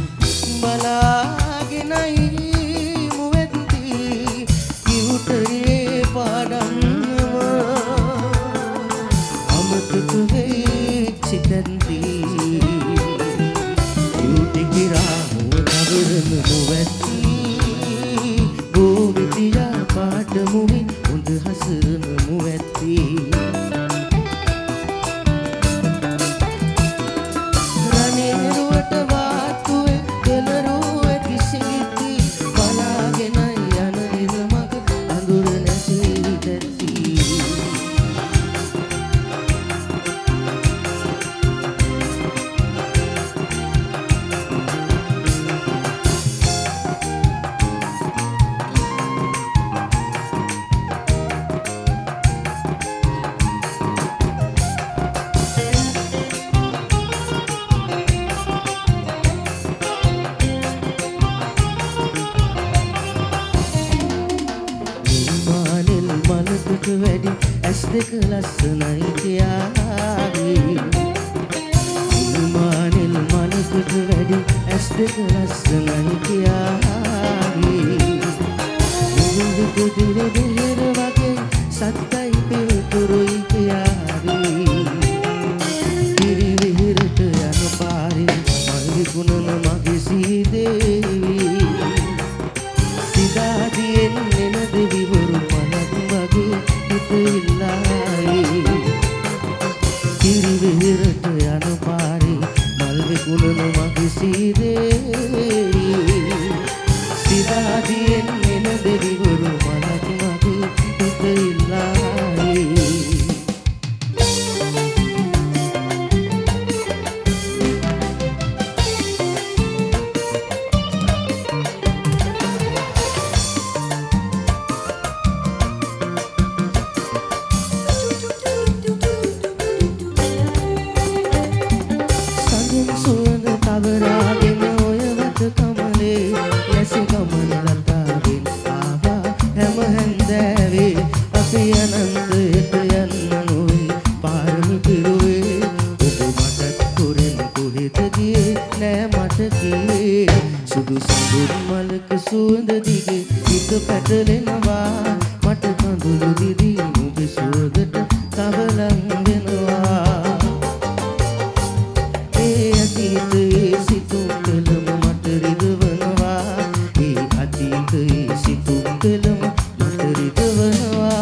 බලාගෙනයි මුවෙත්ති කිවුටරේ පාඩන්නව අමතක වෙයි සිතන්ති බෝවිතියා පාට මුවි හොඳ හසන මුවැත්ති රණේරුවට වාත්තුවේ දෙලරෝ ඇති සිලිති බලාගෙන යන ඉරමග අඳුර නැසී දැත්ති වැඩි ඇස් දෙක ලස්සනයි කියාවි මානෙල් මනකට වැඩි ඇස් දෙක ලස්සනයි කියාවි මුහුදු දිර දෙහෙර වගේ සත්තයි පිළිතුරුයි කියාවි පිරිවිහිරට යන පාරේ මල් විකුණන මගේ සීදේවි සිතාදියෙන් එන දෙවිවරු කිරිවෙහෙරට යන පාරේ මල් විකුණන මගේ සීදේ සිතාදියෙන් එන දෙවිවරු මලක් මගේ හිත ඉල්ලායි වැසි ගමන ලතාවෙන් ආවා හැම හැන්දෑවේ අපි අනන්තයට යන්න නොයි පාරමි පිරුවේ ඔබ මටත් කොරෙන් කොහෙද ගියේ නෑ මට කියේ සුදු සඳුන් මලක සුවඳ දිගේ හිත පැටලෙනවා මට කඳුළු දිදී නුඹේ සුවඳට තව ලං වෙනවා ඒ අතීතයේ සිතුම් පෙළම මට රිදවනවා ඒ අතීතයේ සිතුම් පෙළම මට රිදවනවා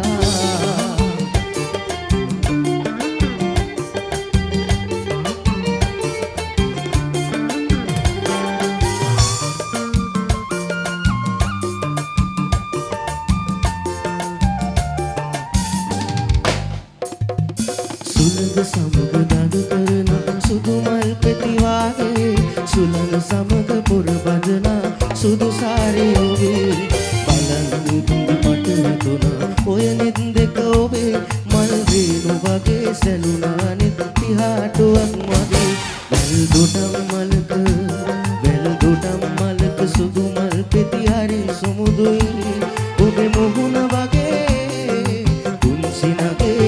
සුළඟ සමග දඟ කරන සුදු මල් පෙති වාගේ සුළඟ සමග පොර බඳන සුදු සාරේ ඔබේ බලන් නිදුඳ මට හිතුණා ඔය නෙත් දෙක ඔබේ මල් වේණු වගේ සැලුණා නෙත් පිහාටුවක් වගේ වැල් දොඩම් මලක වැල් දොඩම් මලක සුදු මල් පෙති හරි සුමුදුයි ඔබේ මුහුණ වගේ කුංචි නගේ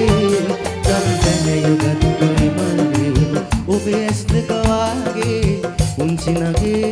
ඔබේ ඇස් දෙක වාගේ කුංචි නගේ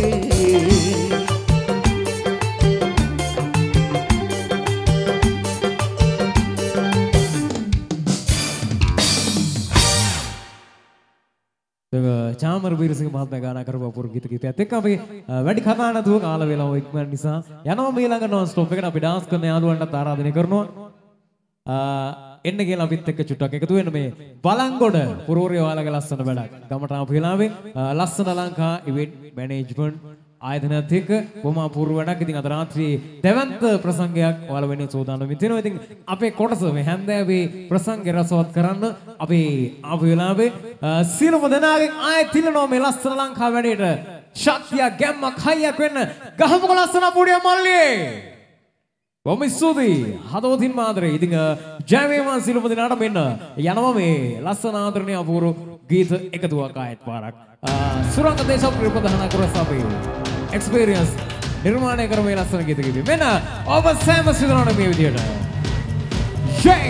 චාමර වීරසිංහ මහත්මයා ගායනා කරපු අපූර්ව ගීත කීපයක් එක්ක අපි වැඩි කතා නැතුව කාල වේලාව ඉක්මන නිසා යනවා මේ ළඟ නෝන් ස්ටොප් එකට අපි ඩාන්ස් කරන යාළුවන්ටත් ආරාධනය කරනවා එන්න කියලා අපිත් එක්ක චුට්ටක් එකතු වෙන්න මේ බලංගොඩ පුරෝරිය ඔයාලගේ ලස්සන වැඩක් ගමට ආපු වෙලාවේ ලස්සන ලංකා ඉවෙන්ට් මැනේජ්මන්ට් ආයතනයත් එක්ක බොහොම අපූර්ව වැඩක්. ඉතින් අද රාත්‍රියේ දෙවන්ත ප්‍රසංගයක් ඔයාලා වෙන්නේ සෝදානම් වෙනවා. ඉතින් අපේ කොටස මේ හැන්දෑවේ ප්‍රසංගය රසවත් කරන්න අපි ආපු වෙලාවේ සියලුම දෙනාගෙන් ආයෙත් ඉල්ලනවා මේ ලස්සන ලංකා වැඩේට ශක්තිය ගැම්මක් හයියක් වෙන්න ගහමුක ලස්සන පුඩිය මල්ලියේ බොහොම ස්තුතියි හදවතින් ආදරේ. ඉතින් ජය වේවා සියලුම දෙනාට මෙන්න යනවා මේ ලස්සන ආදරණීය අපූර්ව ගීත එකතුවක් ආයෙත් පාරක් සුරංග දේශප්‍රිය ප්‍රධාන කරසපේ එක්ස්පීරියන්ස් නිර්මාණය කරන මේ ලස්සන ගීත කිව්වේ මෙන්න ඔබ සෑම සිදුනන මේ විදියට ජය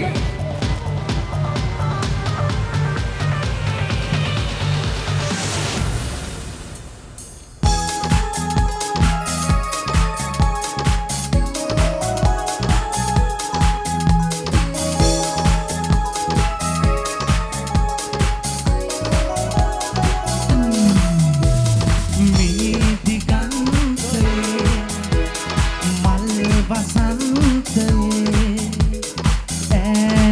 Vasante,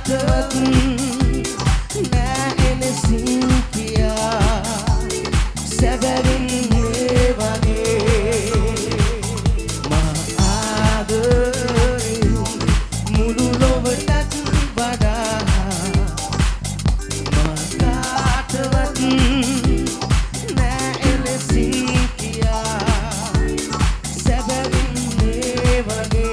කාටවත් නෑ එලෙසින් කියා සැබවින් මේ වගේ මා ආදරේ මුළු ලොවටත් වඩා මා කාටවත් නෑ එලෙසින් කියා සැබවින් මේ වගේ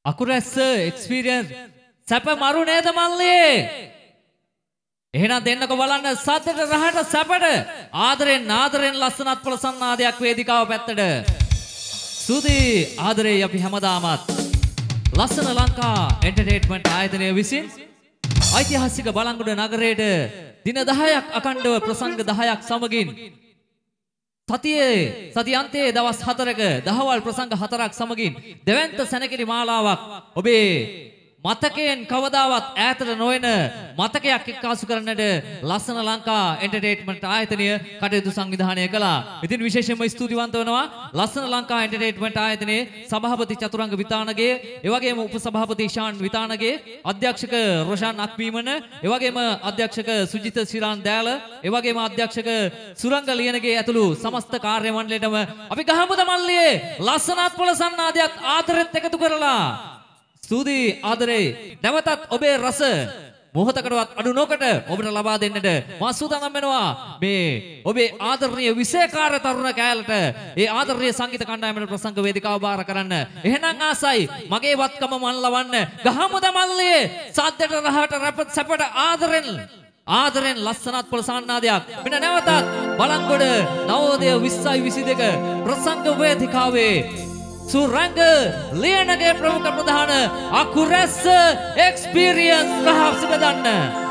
අකුරැස්ස එක්ස්පීරියන්ස් සැප මරු නේද මල්ලේ? එහෙනම් දෙන්නකො බලන්න සද්දට රහට සැපට ආදරෙන් ආදරෙන් ලස්සනත් ප්‍රසන්නාදයක් වේදිකාව පැත්තට. සුදි ආදරේ අපි හැමදාමත් ලස්සන ලංකා එන්ටර්ටේන්මන්ට් ආයතනය විසින් ඓතිහාසික බලංගොඩ නගරයට දින දහයක් අඛණ්ඩව ප්‍රසංග දහයක් සමගින් සතියේ සතියන්තයේ දවස් හතරක දහවල් ප්‍රසංග හතරක් සමගින් දෙවන්ත සැනකෙළි මාලාවක් ඔබේ මතකයෙන් කවදාවත් ඈතට නොයන මතකයක් එක්කාසු කරන්නට ලස්සන ලංකා එන්ටර්ටේන්මන්ට් ආයතනය කටයුතු සංවිධානය කළා. ඉතින් විශේෂයෙන්ම ස්තුතිවන්ත වෙනවා ලස්සන ලංකා එන්ටර්ටේන්මන්ට් ආයතනයේ සභාපති චතුරංග විතානගේ, ඒ වගේම උපසභාපති ශාන් විතානගේ, අධ්‍යක්ෂක රොෂාන් අක්මීමන, ඒ වගේම අධ්‍යක්ෂක සුජිත ශිරාන් දෑල, ඒ වගේම අධ්‍යක්ෂක සුරංග ලියනගේ ඇතුළු සමස්ත කාර්ය මණ්ඩලයටම අපි ගහමුද මල්ලියේ ලස්සනත් පොළසන්නාදයක් ආදරෙත් එකතු කරලා ස්තුති ආදරේ නැවතත් ඔබේ රස මොහොතකටවත් අඩු නොකොට ඔබට ලබා දෙන්නට මා සූදානම් වෙනවා මේ ඔබේ ආදරණීය විශේෂකාර තරුණ කෑල්ලට ඒ ආදරණීය සංගීත කණ්ඩායමේ ප්‍රසංග වේදිකාව බාර කරන්න. එහෙනම් ආසයි මගේ වත්කම මන් ලවන්න ගහමුද මල්ලියේ සද්දට රහට රැපත් සැපට ආදරෙන් ආදරෙන් ලස්සනත් පොළසන්නාදයක් මෙන්න නැවතත් බලංගොඩ නවෝදය විස්සයි විසිදෙක ප්‍රසංග වේදිකාවේ සුරංග ලියනගේ ප්‍රමුඛ ප්‍රධාන අකුරැස්ස එක්ස්පීරියන්ස් රහස් බෙදන්න.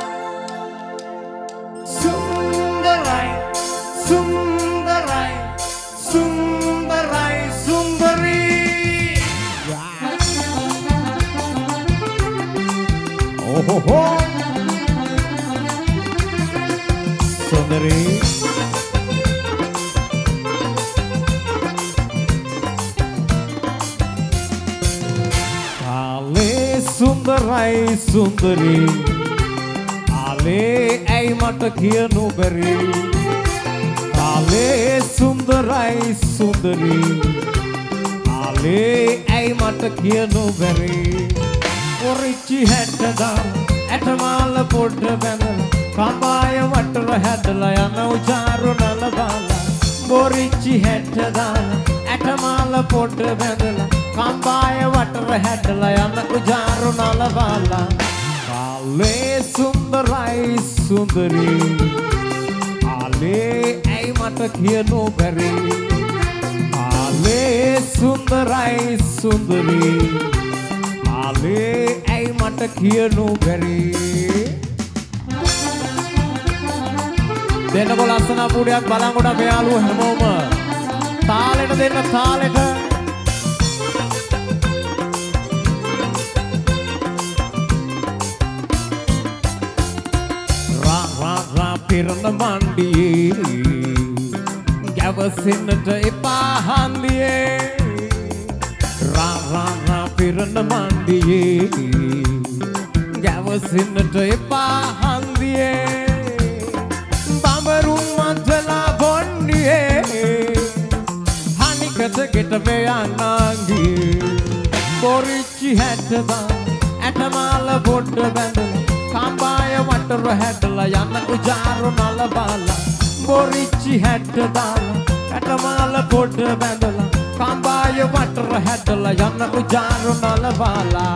සුන්දරයි සුන්දරයි සුන්දරයි සුන්දරී ඕහෝ සුන්දරී සුන්දරයි සුන්දරී ආලේ ඇයි මට කියනු බැරි ආලේ සුන්දරයි සුන්දරී ආලේ ඇයි මට කියනු බැරි ඔරිච්චි හැටදා ඇටමාල පොඩ බැඳලා කඹාය වටර හැදලා යන උචාරු නල බාලා බොරිච්චි හැටදා ඇටමාල පොඩ බැඳලා කම්බාය වටර හැඩලා යන උජාරු නලවාලා ආලේ සුන්දරයි සුන්දරී ආලේ ඇයි මට කියනු බැරි ආලේ සුන්දරයි සුන්දරී ආලේ ඇයි මට කියනු බැරි දෙන්නකො ලස්සන පුඩියක් බලංගොඩ අපේ යාළුවෝ හැමෝම තාලෙට දෙන්න තාලෙට පිරණ මණ්ඩියේ ගැවසෙන්නට එපා හන්දියේ රා රා රා පිරණ මණ්ඩියේ ගැවසෙන්නට එපා හන්දියේ බඹරුන් මන්දලා බොන්නියේ හනිකට ගෙට වේයන්නාගේ බොරිච්චි හැටදා ඇටමාල පොඩ බැඳලා කම්බාය වටර හැදලා යන උජාරු නල බාලා බොරිච්චි හැටදා ඇටමාල පොඩ බැඳලා කම්බාය වටර හැදලා යන උජාරු නල බාලා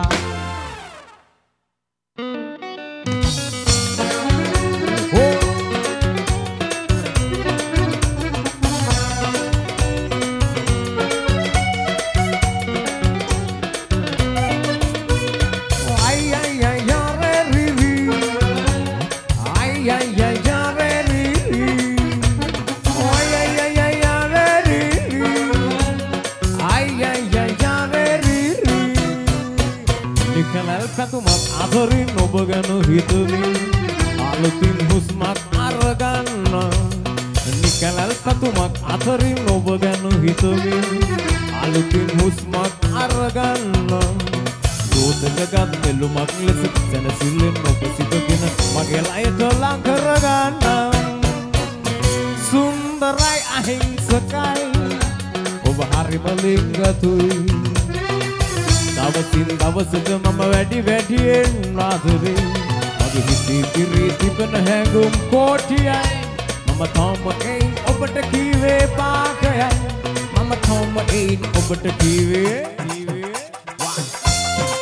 අතරින් ඔබ ගැන හිතමින් අලුතින් හුස්මක් අරගන්න නිකලල් පතුමක් අතරින් ඔබ ගැන හිතමින් අලුතින් හුස්මක් අරගන්න දෝතකගත් පෙළුමක් ලෙස සැනසිල්ලෙන් ඔබ සිටගෙන මගේ ලයට ලං කරගන්න සුන්දරයි අහිංසකයි ඔබ හරිම ලිංගතුයි දවසින් දවසට මම වැඩි වැඩියෙන් ආදරේ මගේ හිතේ පිරී තිබෙන හැඟුම් කෝටියයි මම තාම එයින් ඔබට කීවේ පාකයයි මම තාම එයින් ඔබට කීවේ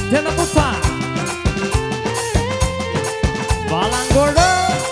Teleputar Balanggoda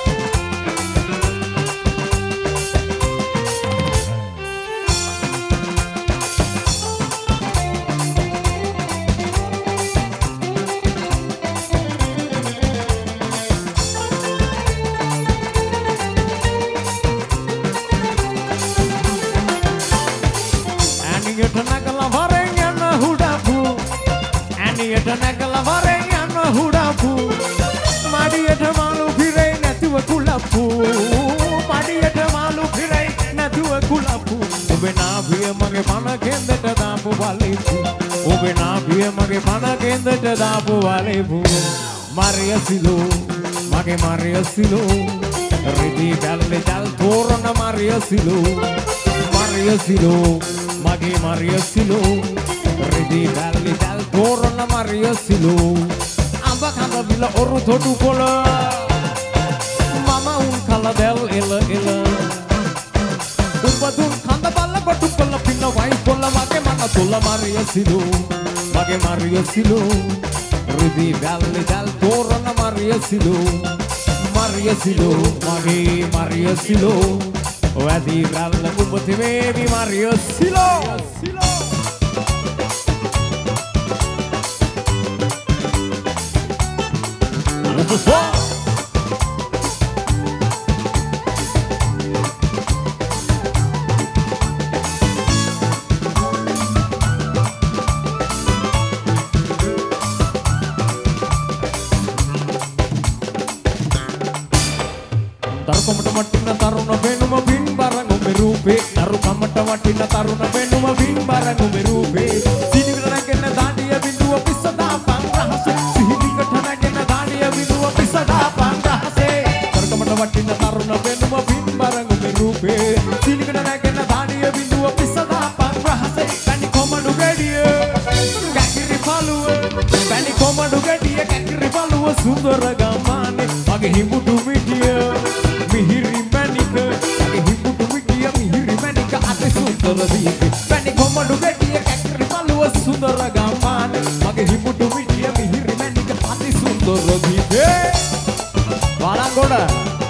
Aniyata nakala vareng yana hudapu Aniyata nakala vareng yana hudapu Madiyata malu phirai nathuwa kulapu Madiyata malu phirai nathuwa kulapu Obe nabiya mage pana kendata daapu walepu Obe nabiya mage pana kendata daapu walepu Mariya silo mage Mariya silo Ridi dalle dal torana Mariya silo Mariya silo mage Mariya silo Ridi dalle dal torana Mariya silo Amba kanda bila oru thodu kola Mama un kala del ela ela Umbadun kanda bala batu kola pinna vai kola mage mana tola Mariya silo mage Mariya silo Ridi dalle dal torana Mariya silo Mariya silo mage Mariya silo Wadi dalle umbati baby Mariya silo silo Tarukamata wattina taruna venuma binbarangu merupe Tarukamata wattina taruna venuma binbarangu merupe Sinividanagena daadiya binduwa pisada pangrahase Sinividanagena daadiya binduwa pisada pangrahase Tarukamata wattina taruna venuma binbarangu merupe Sinividanagena daadiya binduwa pisada pangrahase Pani komadu gadiya kakiri paluwa Pani komadu gadiya kakiri paluwa sundara gamane mage himbudu midiya Mihiri manika, age himbudu midiya mihiri manika ate sundara diye. Pani komadu gadiya kakiri paluwa sundara gamane mage himbudu midiya mihiri manika ate sundara diye. Balanggoda.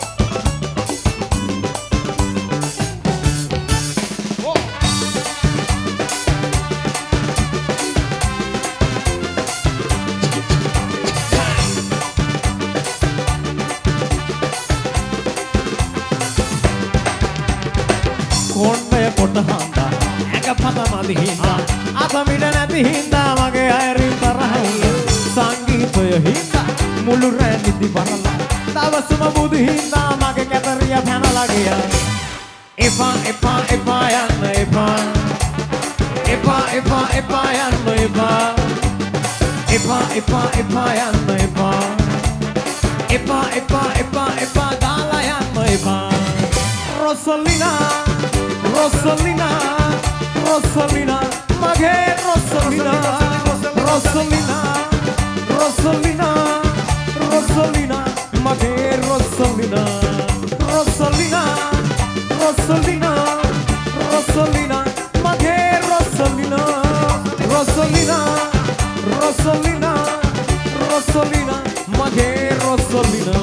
Kondaya kota handa, eka pata madi hinda, ata mida nati hinda, mage airin tarahula, sangeetaya hinda, mulu raniti barala, tawasuma budu hinda, mage katariya phanala gaya. Epa epa epa yanna epa, epa epa epa yanna epa, epa epa epa yanna epa, epa epa epa epa dala yanna epa. Rosalina, Rosalina, Rosalina, mage Rosalina, Rosalina, Rosalina, Rosalina, mage Rosalina, Rosalina, Rosalina, Rosalina, mage Rosalina, Rosalina, Rosalina, Rosalina, mage Rosalina.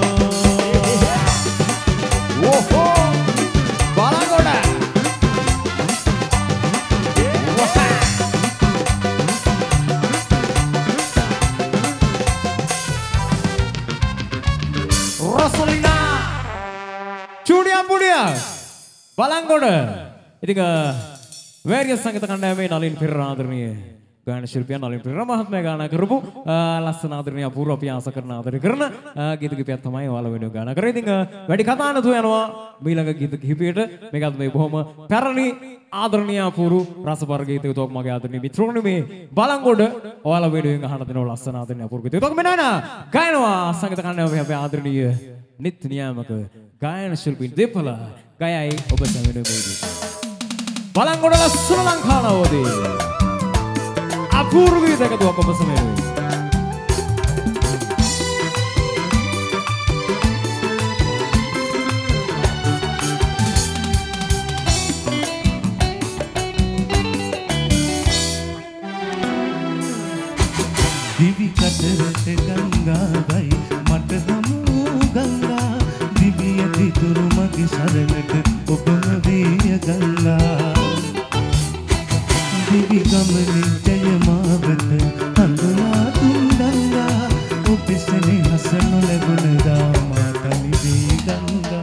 Whoa. Balanggoda. Rosalina. Chudia Pudia. Balanggoda. Itika various sangeeta kandayame Nalin Perera ආදරණීය ගායන ශිල්පියා නලින් පෙරේරා මහත්මයා ගායනා කරපු ලස්සන ආදරණීය අපූර්ව අපි ආස කරන ආදරය කරන ගීත කිහිපයක් තමයි ඔයාලා වෙනුවෙන් ගායනා කරේ. ඉතින් වැඩි කතා නැතුව යනවා ඊළඟ ගීත කිහිපයට. මේකත් මේ බොහොම පැරණි ආදරණීය අපූර්ව රසබර ගීත යුතුවක් මගේ ආදරණීය මිත්‍රෝනි මේ බලංගොඩ ඔයාලා වෙනුවෙන් අහන දෙන ලස්සන ආදරණීය අපූර්ව ගීත යුතුවක් මෙන්න ගායනවා සංගීත කණ්ඩායම අපේ ආදරණීය නිත්‍ය නියාමක ගායන ශිල්පී දෙපළ ගයයි ඔබ සැමෙන මේ ගීත. බලංගොඩ ලස්සන ලංකානවදී අපූර්ව ගීතයක දුවක් ඔබ සමයනුයි. Vivi ඔබම වේය ගංගා දිවි ගමනේ ජය මාවත හඳුනා තුන් ගංගා ඔබේ සෙනෙහස නොලැබුණ දා මා තනි වී ගංගා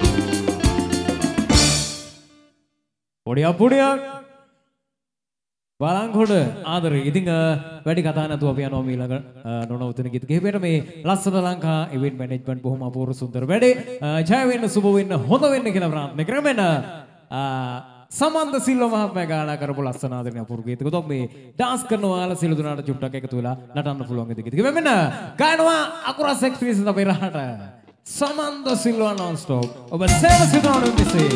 Podiak, podiak. බලංගොඩ ආදරේ. ඉතින් වැඩි කතා නැතුව අපි යනවා ඊළඟ නොනවතන ගීත කිහිපයට. මේ ලස්සන ලංකා ඉවෙන්ට් මැනේජ්මන්ට් බොහොම අපූර්ව සුන්දර වැඩේ. ජය වෙන්න සුබ වෙන්න හොඳ වෙන්න කියලා ප්‍රාර්ථනා කරගෙන සමන්ද සිල්ව මහත්මයා ගායනා කරපු ලස්සන ආදරේ අපූර්ව ගීතක තොක් මේ ඩාන්ස් කරනවා සිළු දුනාට චුට්ටක් එකතු වෙලා නටන්න පුළුවන් ගීත. කිහිප වෙන්න ගායනවා අකුරස් එක්ස්පීරියන්ස් අපේ රහට සමන්ද සිල්ව non stop. ඔබ සේව සිතානු මිසේ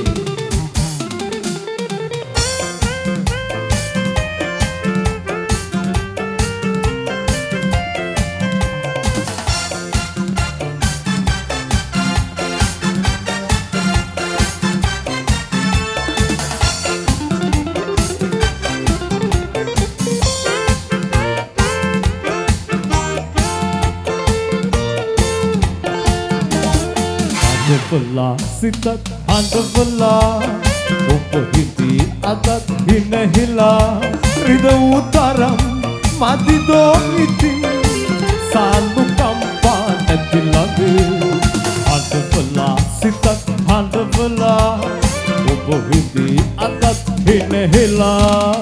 Handful sitak handful ඔබ හිතී අදත් හිනහිලා රිද උතරම් මදිදෝ ඉතින් සාලු කම්පා නැති ළඟ handful සිtak handful ඔබ හිතී අදත් හිනහිලා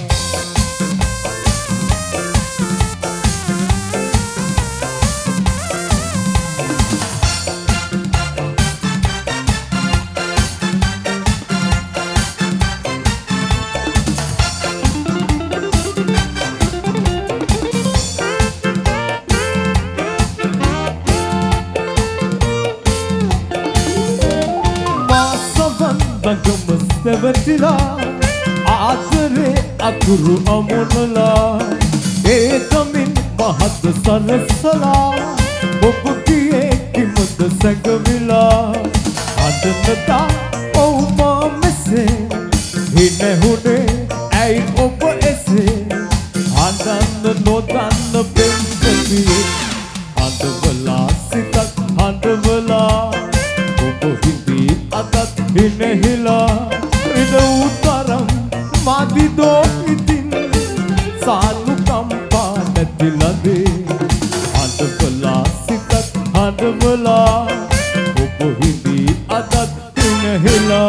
Sevetila aadre akuru amonala ekamin mahat sarasala obukiye kimud sangavila adanata oma mese hine hude ai ob ese adan no dan pensi andvala sitak andvala obuhindi adat hine hila උතරම් මදිදෝ ඉතින් සාලු කම්පා නැති ළඟේ හඬවලා සිතත් හඬවලා ඔබ හිඳි අදත් දිනහෙලා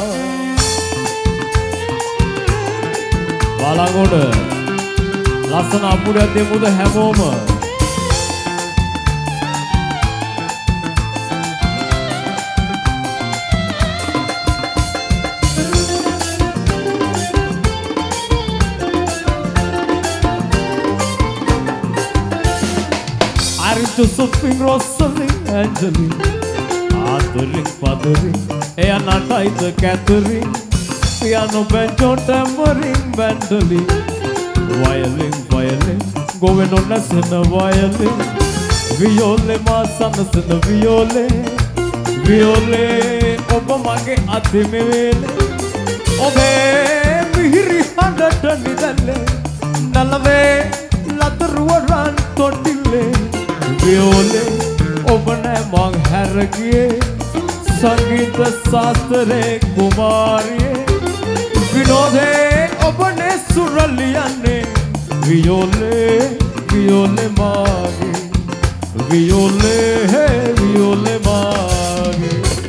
බලංගොඩ ලස්සන අපුඩයක් දෙමුද හැමෝම Josephine, Rosalind, Angeline, Adeline, Padeline, Anna, Taita, Catherine, piano, banjo, tambourine, mandolin, violin, violin, going on as in a violin, viole, ma son as in a viole, viole, Obamage, Adimile, Obe, Mihiri, Handa, Tanidale, Nalave, Lataruaran, Totile. Viole obne mang hargiye sangeet saastre kumariye vinode obne suraliyane viole viole mage viole viole mage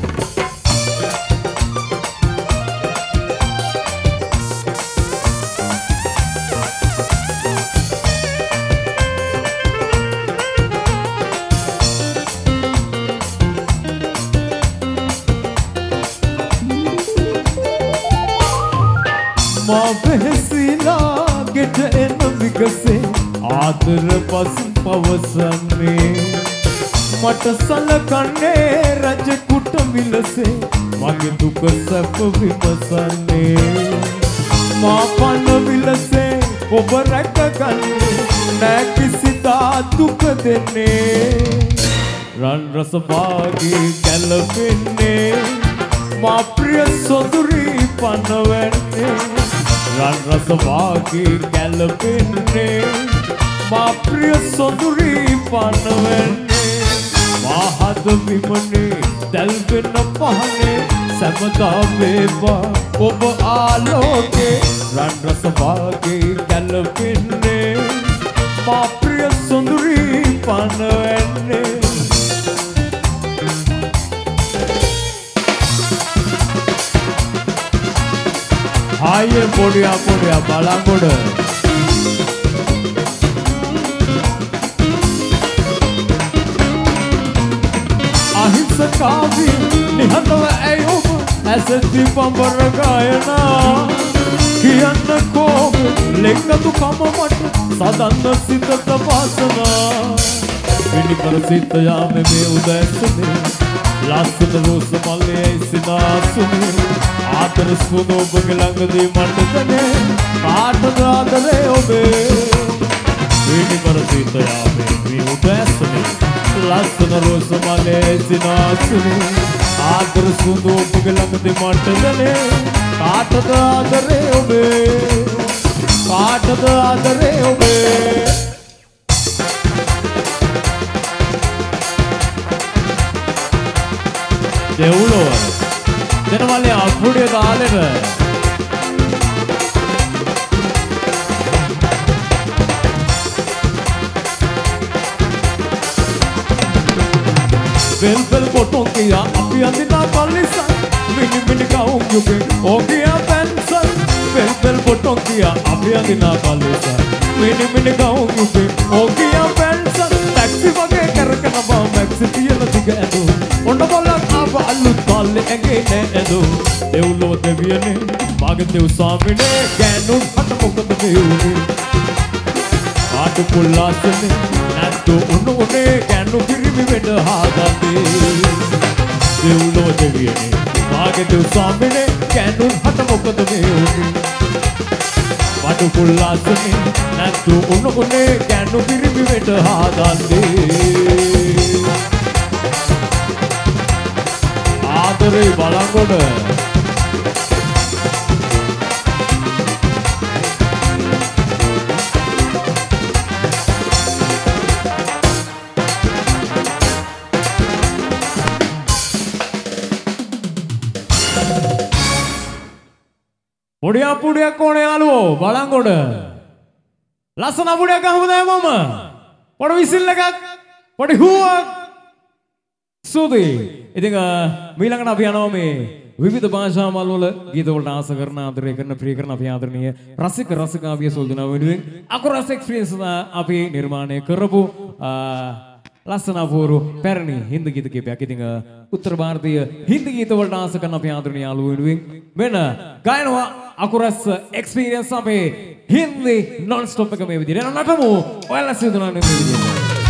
Mavesila get en vigase aadar pas pavasanne mata salakanne raj kut milase mage duka sap vimasanne ma pan vilase obarak ganne na kisi da duk denne ran ras baagi galpinne ma priya soduri panwenne Ran rasavagi galpinne ma priya soduri panwenne mahad vimane dalvena pahane samada veva ob aaloke ran rasavagi galpinne ma priya soduri panwenne ආයේ පොඩියා පොඩියා බලංගොඩ අහිංසකාවි නිහඬව ඇයි ඔබ ඇසති පඹර ගායනා කියන්න කෝම ලෙංගතු කම මට සදන්න සිතට වාසනා විනිකර සිත යාමේ මේ උදැසනේ ලස්සන රෝස මල්ලේ සිනාසුනේ ආදර සුවඳ ඔබගේ ළඟදී මට දැනේ කාටද ආදරේ ඔබේ විනිකර සිත යාමේ මේ උදැසනේ ලස්සන රෝස මල්ලේ සිනාසුනේ ආදර සුවඳ ඔබගේ ළඟදී මට දැනේ කාටද ආදරේ ඔබේ කාටද ආදරේ ඔබේ දෙව්ලොව දෙනවලේ අපුඩිය දාලෙට බෙල් බෙල් කොටෝ කියා අපි අඳිනා පල්ලිසන් මිනි මිනි කවුම් යුගේ ඕකියා පැන්සන් බෙල් බෙල් කොටෝ කියා අපි අඳිනා පල්ලිසන් මිනි මිනි කවුම් යුගේ ඕකියා පැන්සන් ටැක්සි වගේ කරකන බා මැක්සි තියන දිග ඇඳු ඔන්න බලක් ආව අලුත් පල්ලේ ඇගේ නෑ ඇඳු දෙව්ලොව දෙවියනේ මාගේ දෙව් ස්වාමිනේ ගෑනුන් හට මොකද දෙව්නේ ආට පුල්ලාසනේ නැත්තු උණු උනේ ගෑනු පිරිමි වෙඩ හාදන්නේ දෙව්ලොව දෙවියනේ මාගේ දෙව් ස්වාමිනේ ගෑනුන් හට මොකද දෙව්නේ ආට පුල්ලාසනේ නැත්තු උණු උනේ ගෑනු පිරිමි වෙඩ හාදන්නේ ආදරේ බලංගොඩ පොඩියා පුඩියක් ඕනේ යාළුවෝ බලංගොඩ ලස්සන පුඩියක් අහමුද මම පොඩි විසිල් එකක් පොඩි හුවක් සුදී ඉතින් මීළඟට අපි යනවා මේ විවිධ භාෂා මල් වල ගීත වලට ආස කරන ආදරය කරන ප්‍රිය කරන අපි ආදරණීය රසික රසිකාවිය සොල්දනා වෙනුවෙන් අකුරස් එක්ස්පීරියන්ස් අපි නිර්මාණය කරපු ලස්සන අපූර්ව පැරණි හින්දි ගීත කීපයක්. ඉතින් උත්තර ಭಾರತೀಯ හින්දි ගීත වලට ආස කරන අපි ආදරණීය යාළුවෝ වෙනුවෙන් වෙන ගායනවා අකුරස් එක්ස්පීරියන්ස් අපේ හින්දි non stop එක මේ විදිහට නටමු. ඔයාලා සිදුනා මේ විදිහට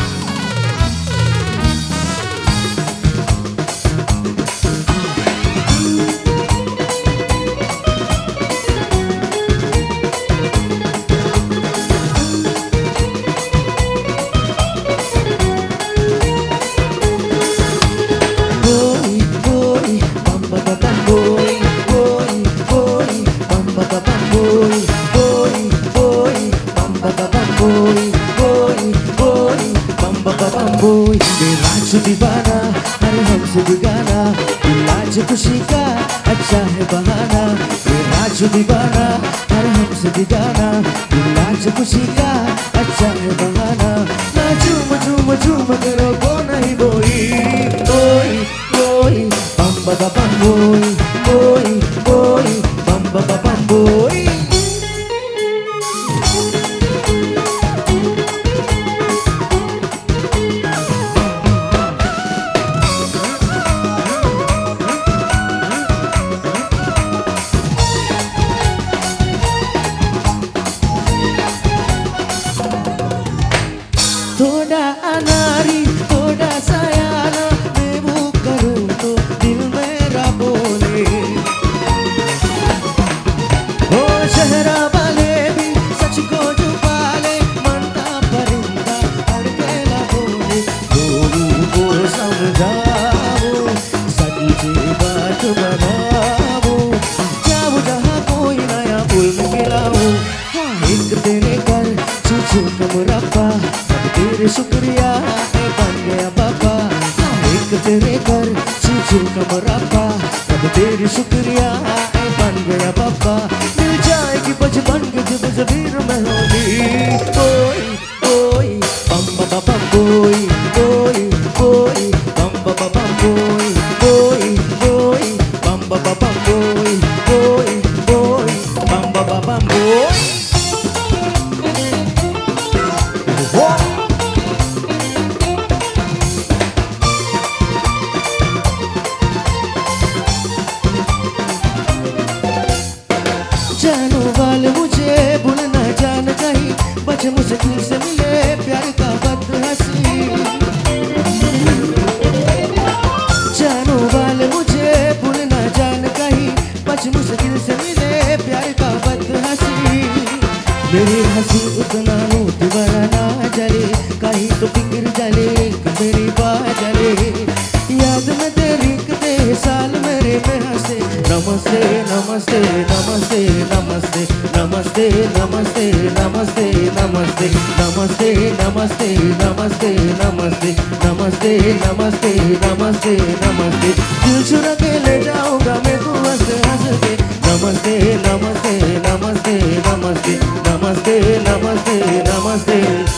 दीवाना अरे हमसे बिगाना आज खुशी का अच्छा है बहाना आज दीवाना अरे हमसे बिगाना आज खुशी का अच्छा है बहाना ना झूम झूम झूम करो वो नहीं बोई बोई बोई बम बम बम बोई बोई बोई बम बम बम बोई शुक्रिया है बन गया पापा एक तेरे घर चूचू का मरापा अब तेरी शुक्रिया है बन गया पापा मिल जाएगी बचपन के जब जबीर में होगी कोई कोई बम बम बम कोई कोई कोई बम बम बम कोई कोई कोई बम बम बम कोई कोई कोई बम इतना हूँ दीवाना ना जले, कहीं तो फिक्र जले मेरी बात जले। याद में तेरी कितने साल मेरे में हंसे। नमस्ते नमस्ते नमस्ते नमस्ते नमस्ते नमस्ते नमस्ते नमस्ते नमस्ते नमस्ते नमस्ते नमस्ते नमस्ते नमस्ते नमस्ते नमस्ते। दिल चुरा के ले जाऊंगा मैं तू हंस हंस के। नमस्ते नमस्ते नमस्ते नमस्ते नमस्ते नमस्ते नमस्ते।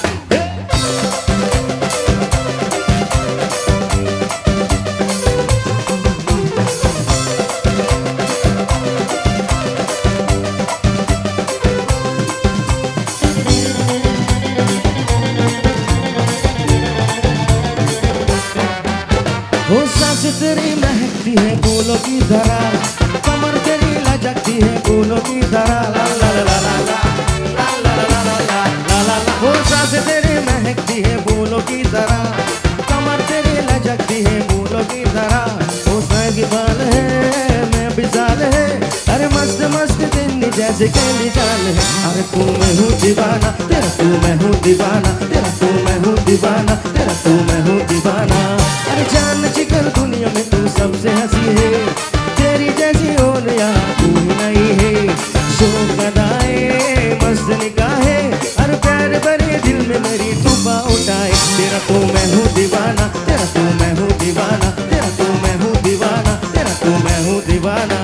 वो सांस तेरी महकती है फूलों की तरह, कमर तेरी लचकती है फूलों की तरह। ला ला ला ला ला ला ला ला ला ला ला। वो सांस तेरी महकती है फूलों की तरह, कमर तेरी लचकती है फूलों की तरह। वो की बाल है मैं बिसाल है, अरे मस्त मस्त दिन जैसे कैली चाल है। अरे तू मैं हूँ दीवाना तेरा, तू मैं हूँ दीवाना तेरा, तू मैं हूँ दीवाना तेरा, तू मैं हूँ दीवाना। अरे जान चिकन दुनिया में तू सबसे हंसी है, तेरी जैसी और यार तू नहीं है। शोक अदाए मस्त निगाहे, अरे प्यार भरे दिल में मेरी तूफा उठाए। तेरा तू मैं हूँ दीवाना तेरा, तू मैं हूँ दीवाना तेरा, तू मैं हूँ दीवाना तेरा, तू मैं हूँ दीवाना।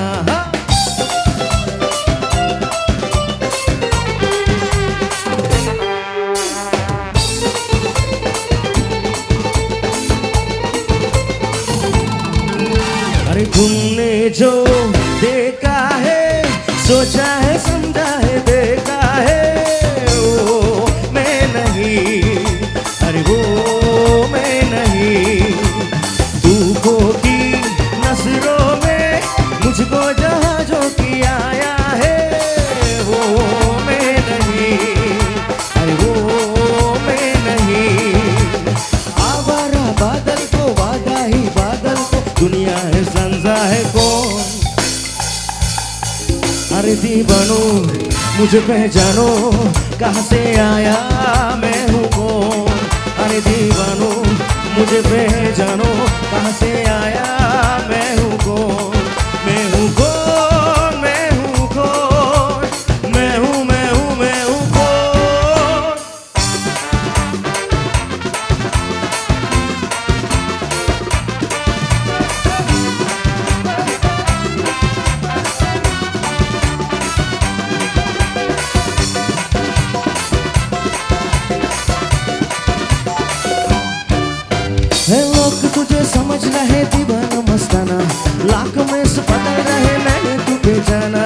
अरे तुमने जो देखा है, सोचा है समझा है देखा है, वो मैं नहीं, अरे वो मैं नहीं। तूफों की नजरों में मुझको जहाजों की आया है, वो मैं नहीं, अरे वो मैं नहीं। आवारा बादल को वादा ही बादल को, दुनिया है संसा है कौन। अरे दीवानो मुझे पहचानो, कहाँ से आया मैं हूँ कौन। अरे दीवानो मुझे पहचानो, कहाँ से आया मैं हूँ कौन। मैं हूँ कौन, मैं हूँ कौन, मैं हूँ मैं हूँ मैं हूँ कौन। लोग तुझे समझ रहे दीवाना मस्ताना, लाख में से बदल रहे मैंने तुझे जाना।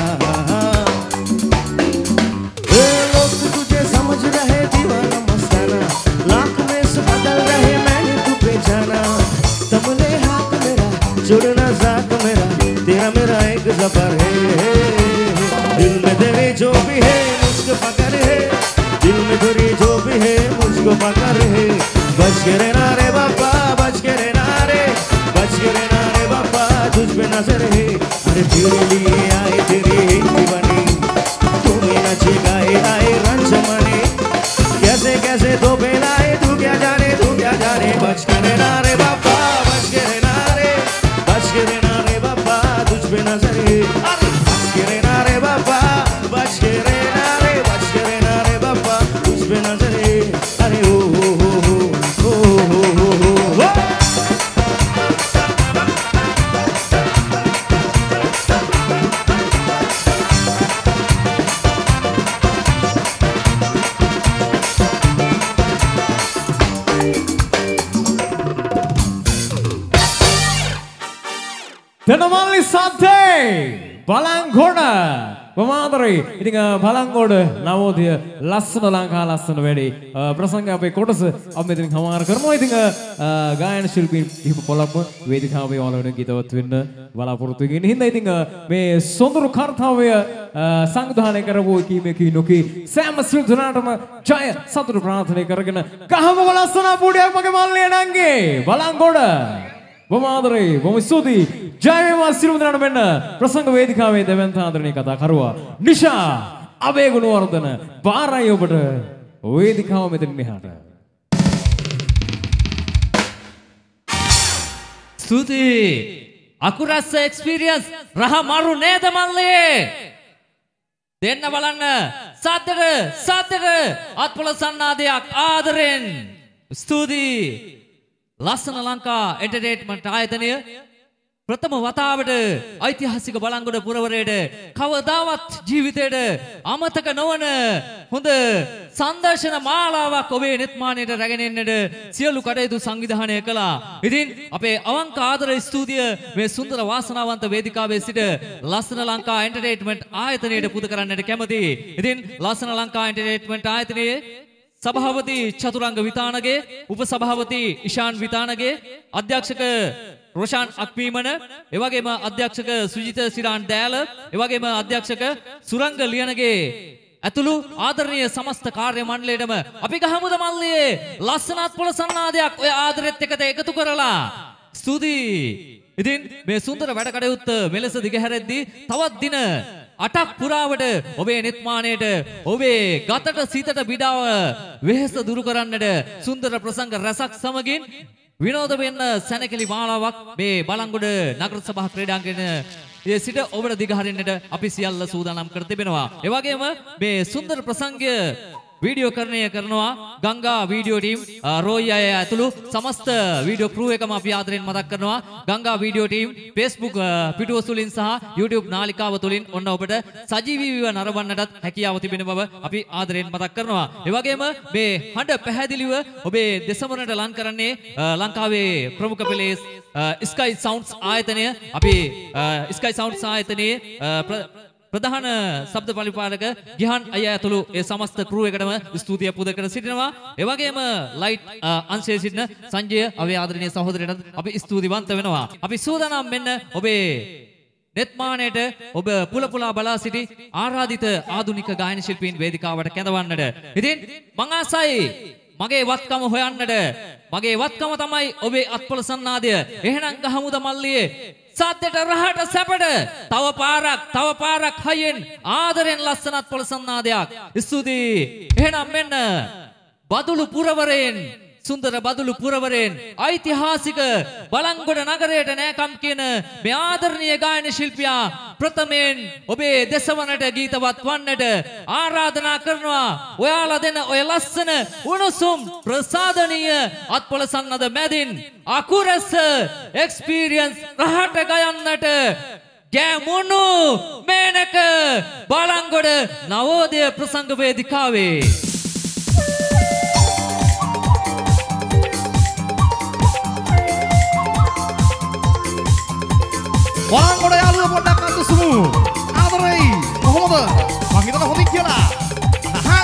लोग तुझे समझ रहे दीवाना मस्ताना, लाख में से बदल रहे मैंने तुझे जाना। तबले हाथ मेरा जुड़ना साथ मेरा, तेरा मेरा एक सफर है। दिल में तेरे जो भी है मुझको पकड़ है, दिल में तेरी जो भी है मुझको पकड़ है। बच के रहना रे बाबा, बच के रहना रे, बच के रहना रे बाबा, तुझ पे नजर है। अरे तेरे लिए आए तेरी एक दीवानी, तुम्हें नचे गाए आए रंच मने। कैसे कैसे तो बेलाए तू क्या जाने, तू क्या जाने। बच के रहना रे बाबा, बच के रहना रे, बच के रहना रे बाबा, तुझ पे नजर है। अरे बच के रहना रे बाबा, बच के रहना रे, बच के रहना रे बाबा, तुझ पे नजर है। अरे ओ हो हो हो Tenemali Sate Balangkoda Pematri ඉතින් බලංගොඩ නවෝදය ලස්සන ලංකා ලස්සන වැඩි ප්‍රසංග අපේ කොටස අපි මෙතනින් හමාර කරනවා. ඉතින් ගායන ශිල්පීන් කිහිප පොළක්ම වේදිකාවේ ඔයාලට ගීතවත් වෙන්න බලාපොරොත්තු වෙන හින්දා ඉතින් මේ සොඳුරු කාර්යය සංවිධානය කරපු කීමේකී නොකී සෑම සිල්දනාටම ජය සතුට ප්‍රාර්ථනා කරගෙන ගහමු ලස්සන පුඩියක් මගේ මල්ලිය නංගේ බලංගොඩ බොමාදරේ බොම ස්තුතියි ජය වේවා සිරුදනට මෙන්න ප්‍රසංග වේදිකාවේ දෙවන්ත ආදරණීය කතා කරුවා නිෂා අබේ ගුණවර්ධන බාරයි ඔබට වේදිකාව මෙතන මෙහාට. ස්තුතියි අකුරස්ස එක්ස්පීරියන්ස් රහ මරු නේද මල්ලේ දෙන්න බලන්න සද්දට සද්දට අත්පොළ සන්නාදයක් ආදරෙන් ස්තුතියි ලස්සන ලංකා එන්ටර්ටේන්මන්ට් ආයතනය ප්‍රථම වතාවට ඓතිහාසික බලංගොඩ පුරවරයට කවදාවත් ජීවිතේට අමතක නොවන හොඳ සංදර්ශන මාලාවක් ඔබේ නිර්මාණයට රැගෙන එන්නට සියලු කටයුතු සංවිධානය කළා. ඉතින් අපේ අවංක ආදර ස්ටුඩිය මේ සුන්දර වාසනාවන්ත වේදිකාවේ සිට ලස්සන ලංකා එන්ටර්ටේන්මන්ට් ආයතනයට පුද කරන්නට කැමතියි. ඉතින් ලස්සන ලංකා එන්ටර්ටේන්මන්ට් ආයතනයේ සභාපති චතුරංග විතානගේ උපසභාපති ඉෂාන් විතානගේ අධ්‍යක්ෂක රොෂාන් අක්මීමන එවැගේම අධ්‍යක්ෂක සුජිත සිරාන් දෑල එවැගේම අධ්‍යක්ෂක සුරංග ලියනගේ ඇතුළු ආදරණීය සමස්ත කාර්ය මණ්ඩලයටම අපි ගහමුද මල්ලියේ ලස්සනත් පොළ සන්නාදයක් ඔය ආදරෙත් එක්ක එකතු කරලා ස්තුතියි. ඉතින් මේ සුන්දර වැඩ කටයුත්ත මෙලෙස දිගහැරෙද්දී තවත් දින අටක් පුරාවට ඔබේ නිර්මාණයට ඔබේ ගතට සිතට බිඩාව වෙහෙස දුරු කරන්නට සුන්දර ප්‍රසංග රසක් සමගින් විනෝද වෙන්න සැනකෙලි මාලාවක් මේ බලංගොඩ නගර සභා ක්‍රීඩාංගණයේ සිට ඔබට දිගහරින්නට අපි සියල්ල සූදානම් කර තිබෙනවා. ඒ වගේම මේ සුන්දර ප්‍රසංගය වීඩියෝ කරණය කරනවා ගංගා වීඩියෝ ටීම් රෝයි අය ඇතුළු සමස්ත වීඩියෝ ක්‍රූ එකම අපි ආදරෙන් මතක් කරනවා. ගංගා වීඩියෝ ටීම් Facebook පිටුව තුලින් සහ YouTube නාලිකාව තුලින් ඔන්න ඔබට සජීවීව නරඹන්නටත් හැකියාව තිබෙන බව අපි ආදරෙන් මතක් කරනවා. ඒ වගේම මේ හඬ පැහැදිලිව ඔබේ දෙසමනට ලං කරන්නේ ලංකාවේ ප්‍රමුඛ පෙළේ ස්කයි සවුන්ඩ්ස් ආයතනය. අපි ස්කයි සවුන්ඩ්ස් ආයතනයේ ප්‍රධාන ශබ්ද පරිපාලක ගිහන් අයියා ඇතුළු ඒ සමස්ත ක්‍රූ එකටම ස්තුතිය පුද කර සිටිනවා. ඒ වගේම ලයිට් අංශයේ සිටින සංජය අපේ ආදරණීය සහෝදරයටත් අපි ස්තුතිවන්ත වෙනවා. අපි සූදානම් වෙන්න ඔබේ නිර්මාණයට ඔබ පුල පුලා බලා සිටි ආරාධිත ආධුනික ගායන ශිල්පීන් වේදිකාවට කැඳවන්නට. ඉතින් මං ආසයි මගේ වත්කම හොයන්නට. මගේ වත්කම තමයි ඔබේ අත්පොළ සන්නාදය. එහෙනම් ගහමුද මල්ලියේ සද්දට රහට සැපට තව පාරක් තව පාරක් හයියෙන් ආදරෙන් ලස්සනත් පොළ සන්නාදයක්. ස්තුතියි. එහෙනම් මෙන්න බදුළු පුරවරයෙන් සුන්දර බදුළු පුරවරයෙන් ඓතිහාසික බලංගොඩ නගරයට නෑකම් කියන මේ ආදරණීය ගායන ශිල්පියා ප්‍රථමයෙන් ඔබේ දෙසවනට ගීතවත් වන්නට ආරාධනා කරනවා. ඔයාලා දෙන ඔය ලස්සන උණුසුම් ප්‍රසාදනීය අත්පොළ සන්නද මැදින් අකුරස එක්ස්පීරියන්ස් රහට ගයන්නට ගෑමුණු මේනක බලංගොඩ නවෝදය ප්‍රසංග වේදිකාවේ බලංගොඩ යාළුවෝ පොඩ්ඩක් අතුසුමු. ආදරෙයි කොහොමද? මං හිතන හොඳින් කියලා. අහහ.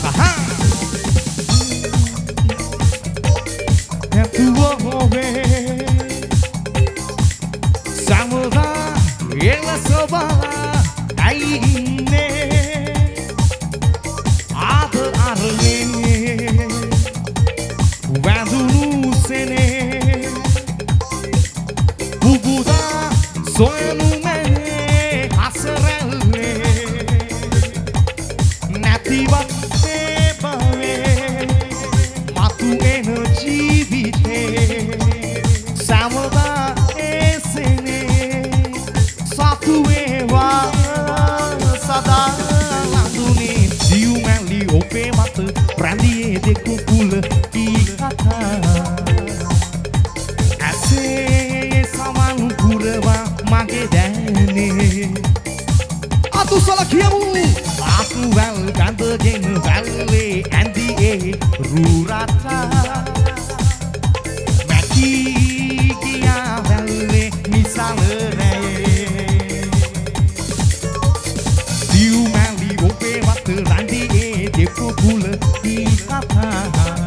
have to walk away. කුල කී කතා ඇසේ සමන් පුරවා මගේ දැනේ අතුසල කියමු ආතු වැල් ගඳගෙන වැල්ලේ ඇඳියේ රූ රටා මැකී ගියා වැල්ලේ නිසල රැයේ දියු මැලි ඔබේ වත රණ්ඩියේ දෙපො කුල කී කතා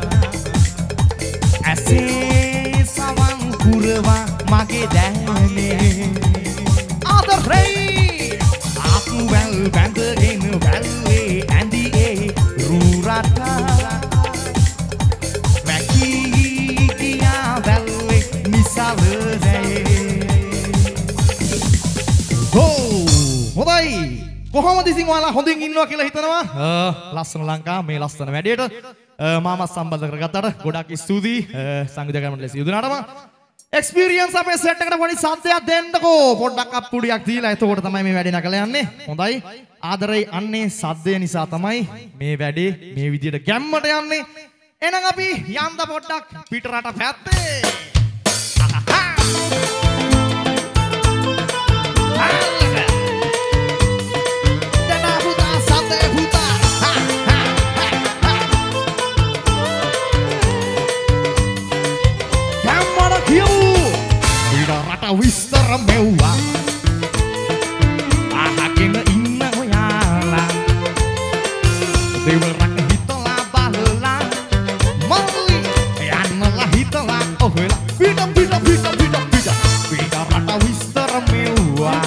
ඇසේ සමන් පුරවා මගේ දැනේ ආදරේ ආතු වැල් ගඳගෙන වැල්ලේ ඇඳියේ රූ රටා මැකී ගියා වැල්ලේ නිසල රැයේ හෝ හොඳයි කොහොමද ඉතින් ඔයාලා හොඳින් ඉන්නවා කියලා හිතනවා ලස්සන ලංකා මේ ලස්සන වැඩේට මාමත් සම්බන්ධ කරගත්තට ගොඩක් ස්තුතියි සංවිධායක මණ්ඩලයේ සියලු දෙනාටම එක්ස්පීරියන්ස් අපේ සෙට් එකට පොඩි සද්දයක් දෙන්නකෝ පොඩ්ඩක් අප්පුඩියක් දීලා එතකොට තමයි මේ වැඩේ නගලා යන්නේ හොඳයි ආදරේ අන්නේ සද්දය නිසා තමයි මේ වැඩේ මේ විදියට ගැම්මට යන්නේ එහෙනම් අපි යන්න පොඩ්ඩක් පිට රට පැත්තේ විස්තර මෙව්වා අහගෙන ඉන්න ඔයාලා දෙවරක් හිතලා බලලා මල්ලි යන්නලා හිතලා ඔහෙලා පිට පිට පිට පිට පිට පිට රට විස්තර මෙව්වා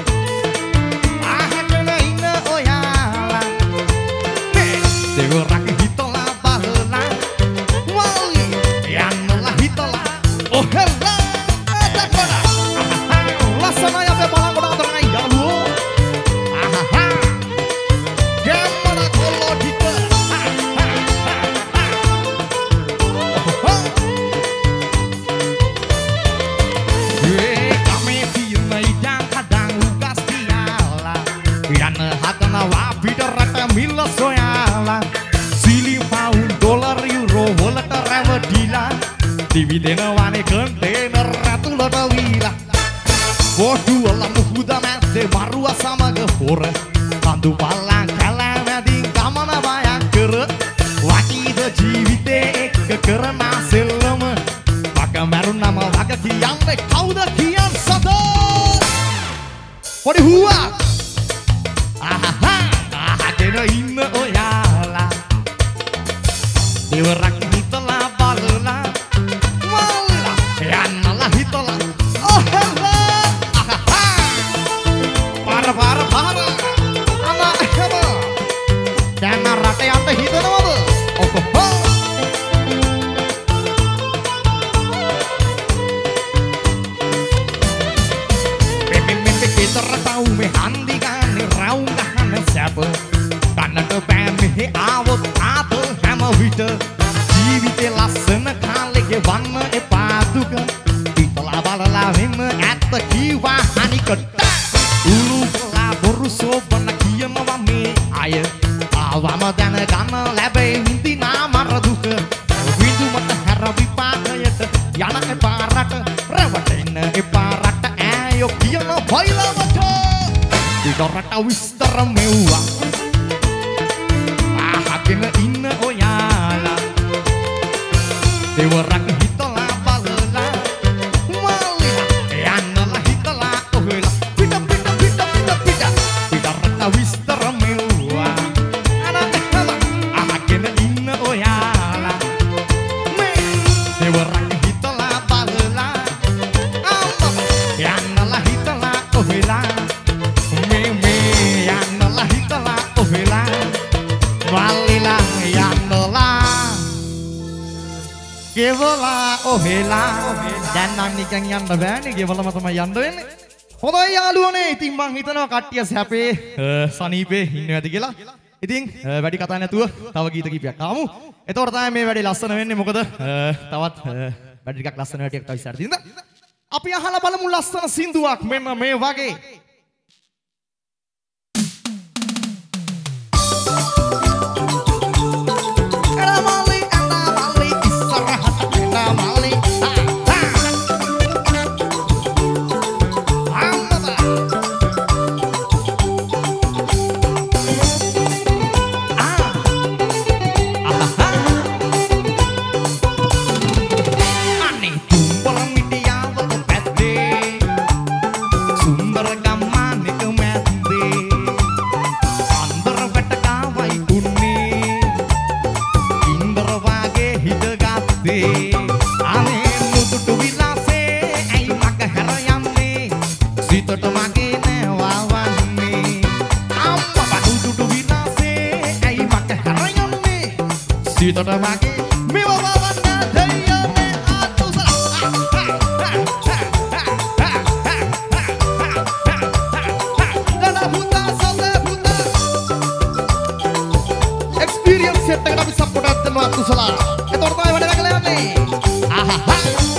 අහගෙන ඉන්න ඔයාලා දෙවරක් හිතලා බලලා මල්ලි යන්නලා හිතලා ඔහෙලා Laksanain apa balang udah terang ya lu. Aha. Gimana kalau kita? Eh, kami filmai yang kadang lukas tiala. Biar hatna wapi derata milas soyala. Sili pound dollar euro wallet revedila. Dividen wane kontainer ratu lodawila. Bodu Allah muda mate marua samaga hor kandu palang kalamadi gamana bayak ker wati de ජීවිතේ එක්ක කරන සෙල්ලම වග මරුණම වග කියන්නේ කවුද කියන් සද පොඩි හුවා ආහා ආගෙන ඉන්න ඔයාලා දෙවරක් හිතලා බලලා වල්ලා යන්නලා හිතලා ඔහෙලා para para para anak apa jangan rata yang teh itu nama oh oh pimpin pimpin kita tahu me handi kan raung kan siapa karena tu pemih awat atau hama vita ජීවිතේ ලස්සන කාලේ වන්න එපා දුක පිටලා බලලා වෙන්න ඇත්ත කීවා හනිකට උළු කලා බොරු සෝබන කියනවා මේ අය ආවම දැන ගන්න ලැබෙයි හිඳිනා මර දුක විඳුමට හැර විපාකයට යන එපා රට රැවටෙන්න එපා රට ඈයෝ කියන බයිලවට පිට රට විස්තර මෙව්වා ආහගෙන ඉන්න ඔයාලා දෙවරක් හිතලා බලලා වල්ලා යන්නලා හිතලා ඔහෙලා පිට පිට පිට පිට පිට පිට රට විස්තර මෙව්වා අනත් හලා අහගෙන ඉන්න ඔයාලා මේ දෙවරක් හිතලා බලලා අම්මා යන්නලා හිතලා ඔහෙලා මේ මේ යන්නලා හිතලා ඔහෙලා වල්ලිලා යන්නලා ගෙවලා ඔහෙලා දැන් නම් නිකන් යන්න බෑනේ ගෙවලම තමයි යන්න වෙන්නේ හොඳයි යාළුවනේ ඉතින් මං හිතනවා කට්ටිය සැපේ සනීපේ ඉන්නවා ඇති කියලා ඉතින් වැඩි කතා නැතුව තව ගීත කිහිපයක් ආමු එතකොට තමයි මේ වැඩේ ලස්සන වෙන්නේ මොකද තවත් වැඩි ටිකක් ලස්සන වැඩියක් තව ඉස්සරහ තියෙනවා අපි අහලා බලමු ලස්සන සින්දුවක් මෙන්න මේ වගේ එරමලි අඬා Situ maki mewa wawana daya me atu Dana buta sate buta Experience set tengah bisa podat dan waktu salah Etor tayo pada kalian nih Ahaha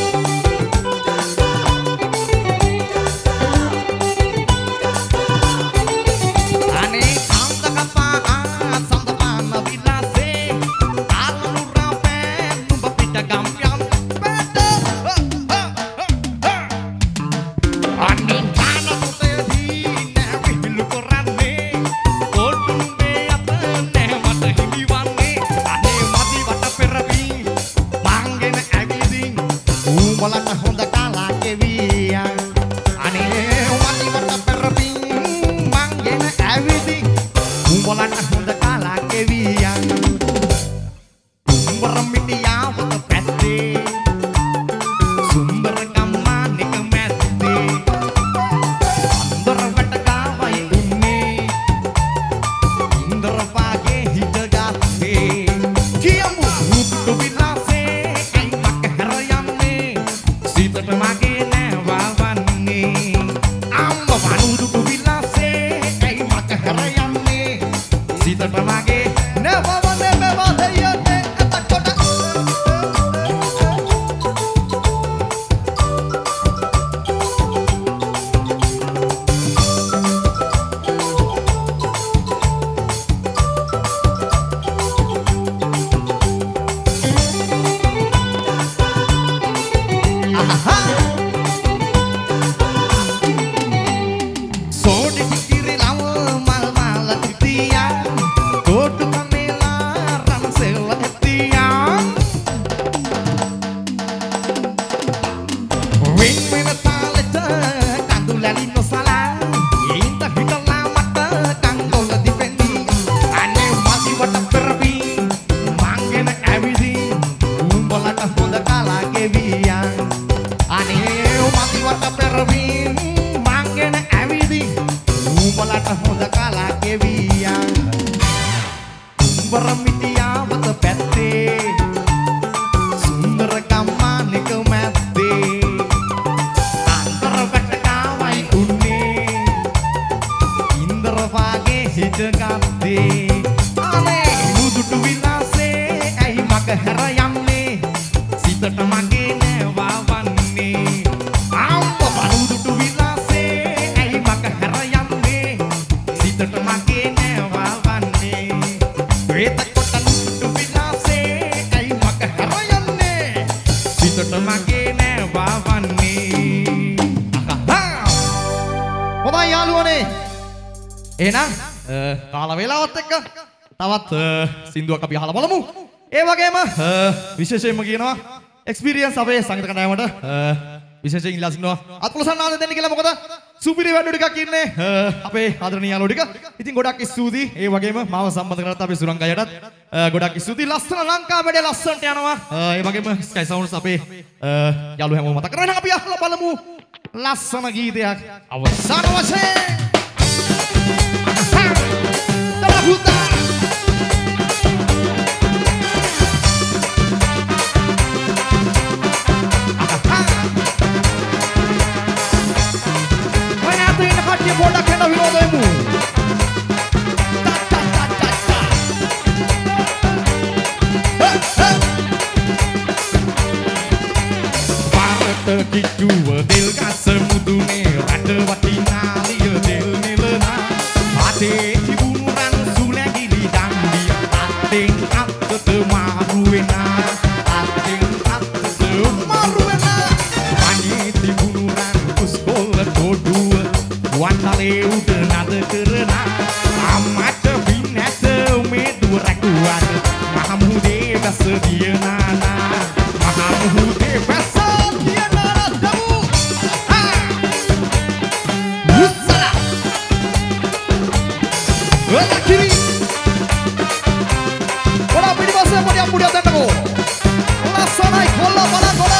එහෙනම් කාලා වේලාවත් එක්ක තවත් සින්දුවක් අපි අහලා බලමු. ඒ වගේම විශේෂයෙන්ම කියනවා එක්ස්පීරියන්ස් අපේ සංගීත කණ්ඩායමට විශේෂයෙන් ඉල්ලා සිටිනවා. අත්පොලසන් ආද දෙන්න කියලා මොකද සුපිරි වැඩ ටිකක් ඉන්නේ අපේ ආදරණීය යාළුවෝ ටික. ඉතින් ගොඩක් ස්තුතියි. ඒ වගේම මාව සම්බන්ධ කරගත්ත අපේ සුරංගයටත් ගොඩක් ස්තුතියි. ලස්සන ලංකා වැඩේ ලස්සනට යනවා. ඒ වගේම ස්කයි සවුන්ඩ්ස් අපේ යාළුවෝ හැමෝම මතක කරගෙන අපි අහලා බලමු ලස්සන ගීතයක් අවසාන වශයෙන්. Puta! Banyak yang hati bola kena wirodemu. Para terkicu del kasemudune rada watina liya del nilena. Ate udah nada kerana amat binasa medu rakuan mahamude basedia nana mahamude basedia nana tahu ha musala wala kiri wala pidi basa podi ampudi atako wala sanai kola bala kola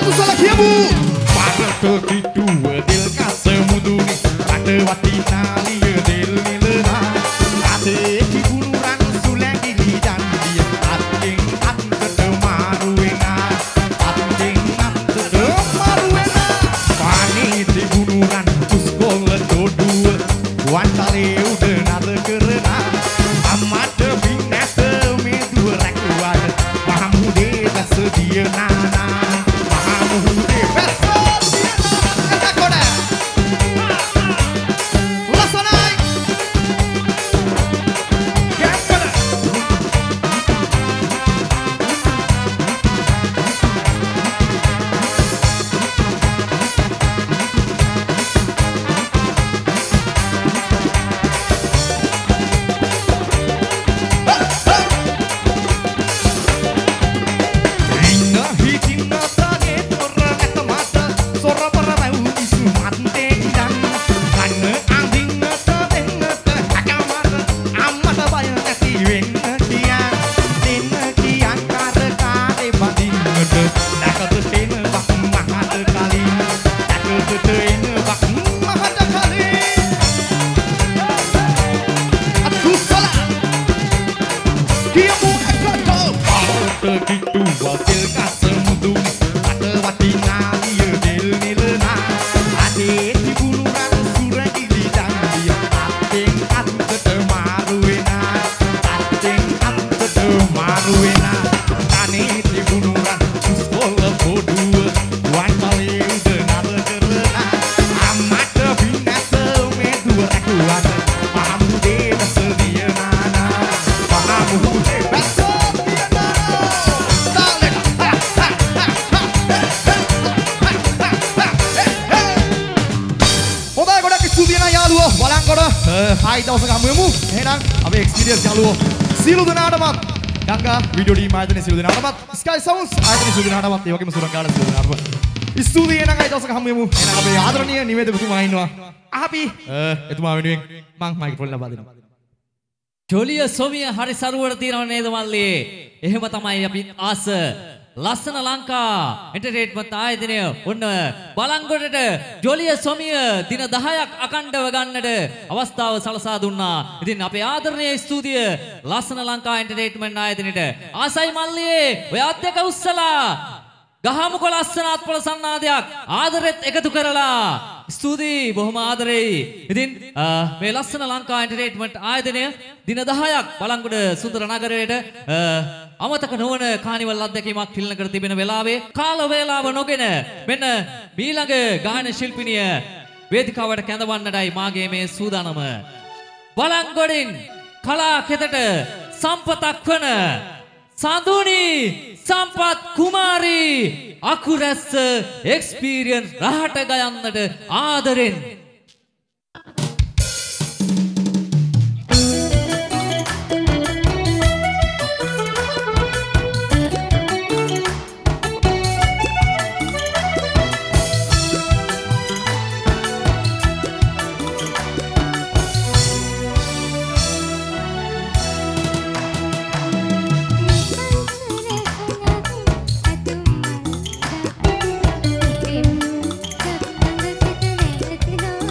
Satu salah kiamu. Pada kedua del kasemuduni, pada watina liya del nilena. Ate kibuluran sulagi lidan dia, ating ante temaruena, ating ante temaruena. Pani dibuluran tuskol dodua, wantale udah nada kerena. Amat binasa medua rakuan, mahamude sedia nana, mahamude beso dia nana. Kata koda, lasanai, kata. Hai දවසක හමු වෙමු. එහෙනම් අපේ experience යාළුවෝ සියලු දෙනාටමත් ගංගා video team ආයතනයේ සියලු දෙනාටමත් sky sounds ආයතනයේ සියලු දෙනාටමත් ඒ වගේම සුරංගාල සියලු දෙනාටමත් ස්තුතියි. එහෙනම් අයි දවසක හමු වෙමු. එහෙනම් අපේ ආදරණීය නිවේදකතුමා ඉන්නවා. අපි එතුමා වෙනුවෙන් මං මයික්‍රොෆෝන් ලබා දෙනවා. ජොලිය සොමිය හරි සරුවට තියෙනව නේද මල්ලි? එහෙම තමයි අපි ආස. ලස්සන ලංකා එන්ටර්ටේන්මන්ට් ආයතනය ඔන්න බලංගොඩට ජොලිය සොමිය දින දහයක් අකණ්ඩව ගන්නට අවස්ථාව සලසා දුන්නා. ඉතින් අපේ ආදරණීය ස්තුතිය ලස්සන ලංකා එන්ටර්ටේන්මන්ට් ආයතනයට. ආසයි මල්ලියේ ඔයත් එක උස්සලා ගහමුකො ලස්සන අත්පොළ සන්නාදයක් ආදරෙත් එකතු කරලා ස්තුතියි බොහොම ආදරෙයි. ඉතින් මේ ලස්සන ලංකා එන්ටර්ටේන්මන්ට් ආයතනය දින දහයක් බලංගොඩ සුන්දර නගරයට අමතක නොවන කානිවල් අත්දැකීමක් තිලන කර තිබෙන වෙලාවේ කාල වේලාව නොගෙන මෙන්න මීළඟ ගායන ශිල්පිනිය වේදිකාවට කැඳවන්නටයි මාගේ මේ සූදානම. බලංගොඩින් කලා කෙතට සම්පතක් වන සඳුනි සම්පත් කුමාරී අකුරැස්ස එක්ස්පීරියන්ස් රහට ගයන්නට ආදරෙන් Thank you.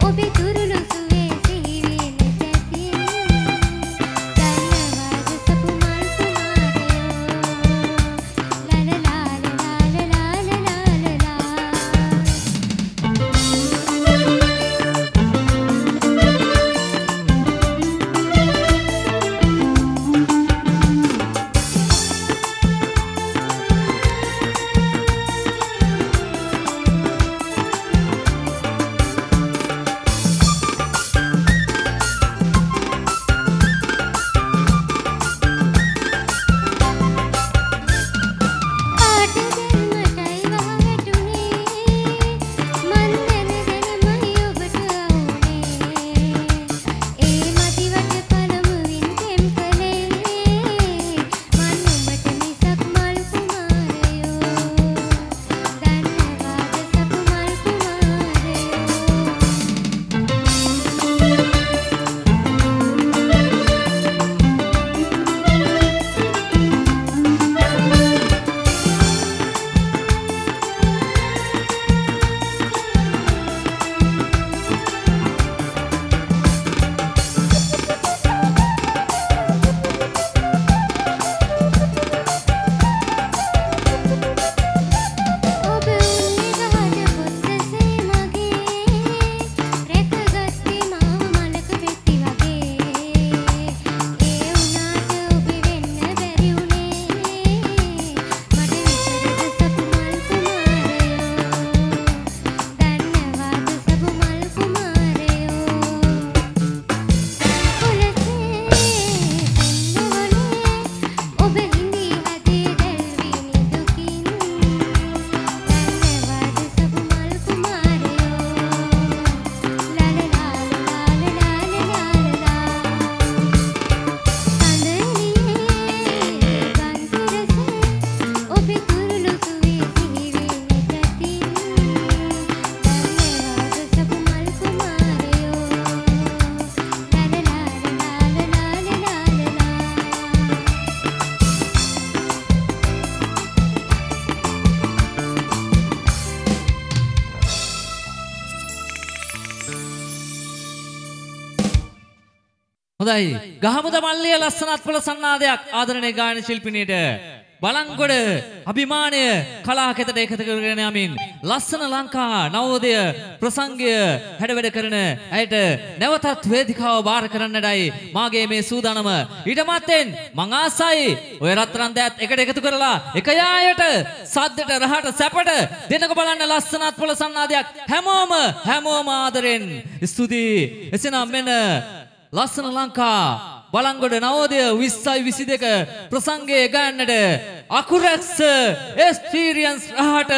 හොඳයි ගහමුද මල්ලිය ලස්සනත් ප්‍රසන්නාදයක් ආදරණීය ගායන ශිල්පිනියට බලංගොඩ අභිමානය කලාකෙතට එකතු කරගෙන යමින් ලස්සන ලංකා නවෝදය ප්‍රසංගය හැඩවැඩ කරන ඇයට නැවතත් වේදිකාව බාර කරන්නටයි මාගේ මේ සූදානම. ඊට මත්තෙන් මං ආසයි ඔය රත්තරන් දෑත් එකට එකතු කරලා එක යායට සද්දට රහට සැපට දෙන්නක බලන්න ලස්සනත් ප්‍රසන්නාදයක් හැමෝම හැමෝම ආදරෙන් ස්තුතියි. එසේනම් මෙන්න ලස්සන ලංකා බලංගොඩ නවෝදය විස්සයි විසි දෙක ප්‍රසංගයේ ගයන්නට අකුරැක්ස එක්ස්පීරියන්ස් රහට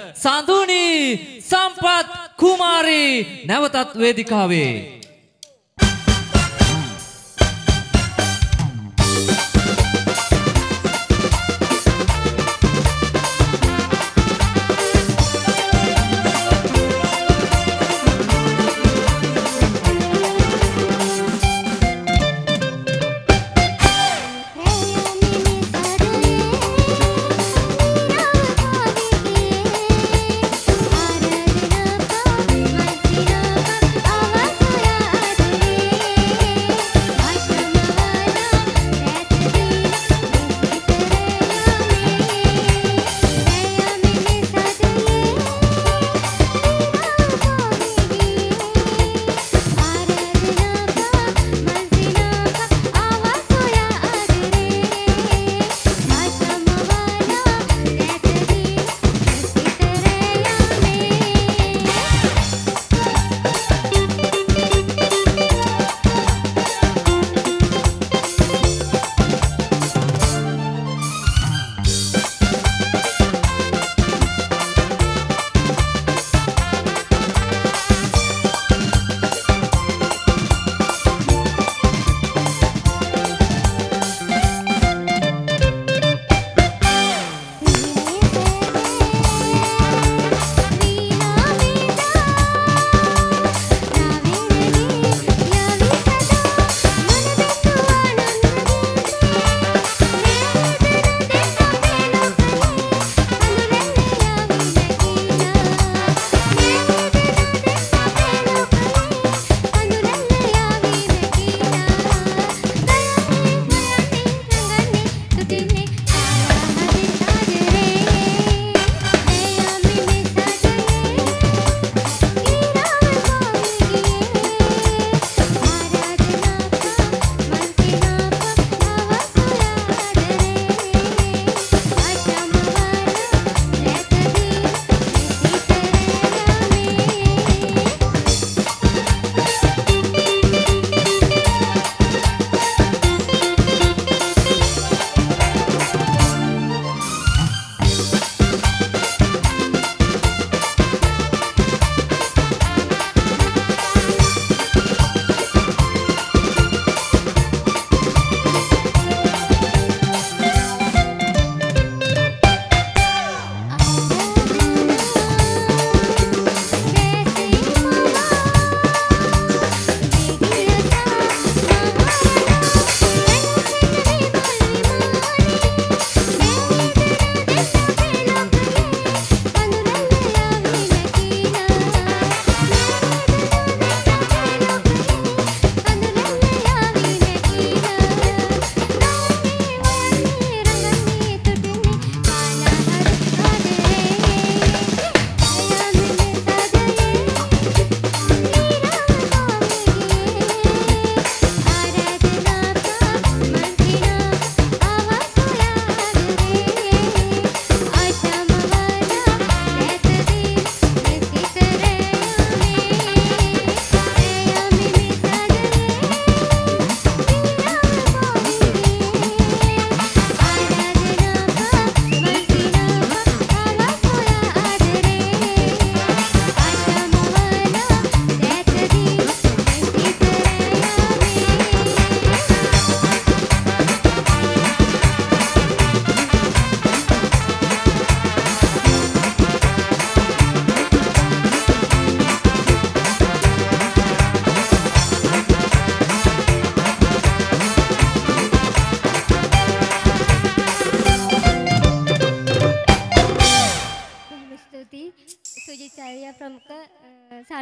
සඳුනි සම්පත් කුමාරී නැවතත් වේදිකාවේ. Awasya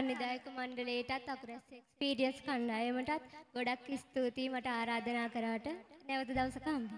සංවිධායක මණ්ඩලයටත් අකුරැස් එක්ස්පීරියන්ස් කණ්ඩායමටත් ගොඩක් ස්තුතියි මට ආරාධනා කරාට නැවත දවසක හම්බ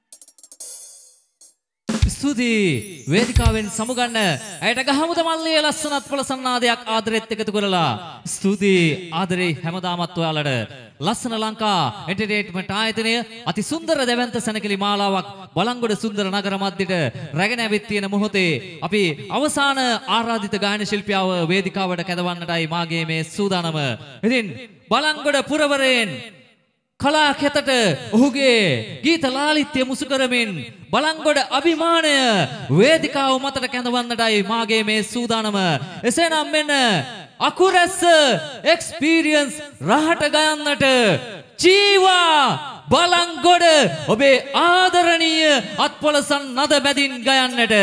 ස්තුතියි වේදිකාවෙන් සමුගන්න ඇයට ගහමුද මල්ලිය ලස්සනත් පොළසන්නාදයක් ආදරෙත් එකතු කරලා ස්තුතියි ආදරේ හැමදාමත් ඔයාලට ලස්සන ලංකා එන්ටර්ටේන්මන්ට් ආයතනය අති සුන්දර දෙවන්ත සැනකෙළි මාලාවක් බලංගොඩ සුන්දර නගර මැදට රැගෙන ඇවිත් තියෙන මොහොතේ අපි අවසාන ආරාධිත ගායන ශිල්පියාව වේදිකාවට කැඳවන්නටයි මාගේ මේ සූදානම. ඉතින් බලංගොඩ පුරවරයෙන් කලාකෙතට ඔහුගේ ගීත ලාලිත්‍ය මුසු කරමින් බලංගොඩ අභිමානය වේදිකාව මතට කැඳවන්නටයි මාගේ මේ සූදානම. එසේනම් මෙන්න අකුරැස්ස එක්ස්පීරියන්ස් රහට ගයන්නට ජීවා බලංගොඩ ඔබේ ආදරණීය අත්පොලසන් නද බැදින් ගයන්නට.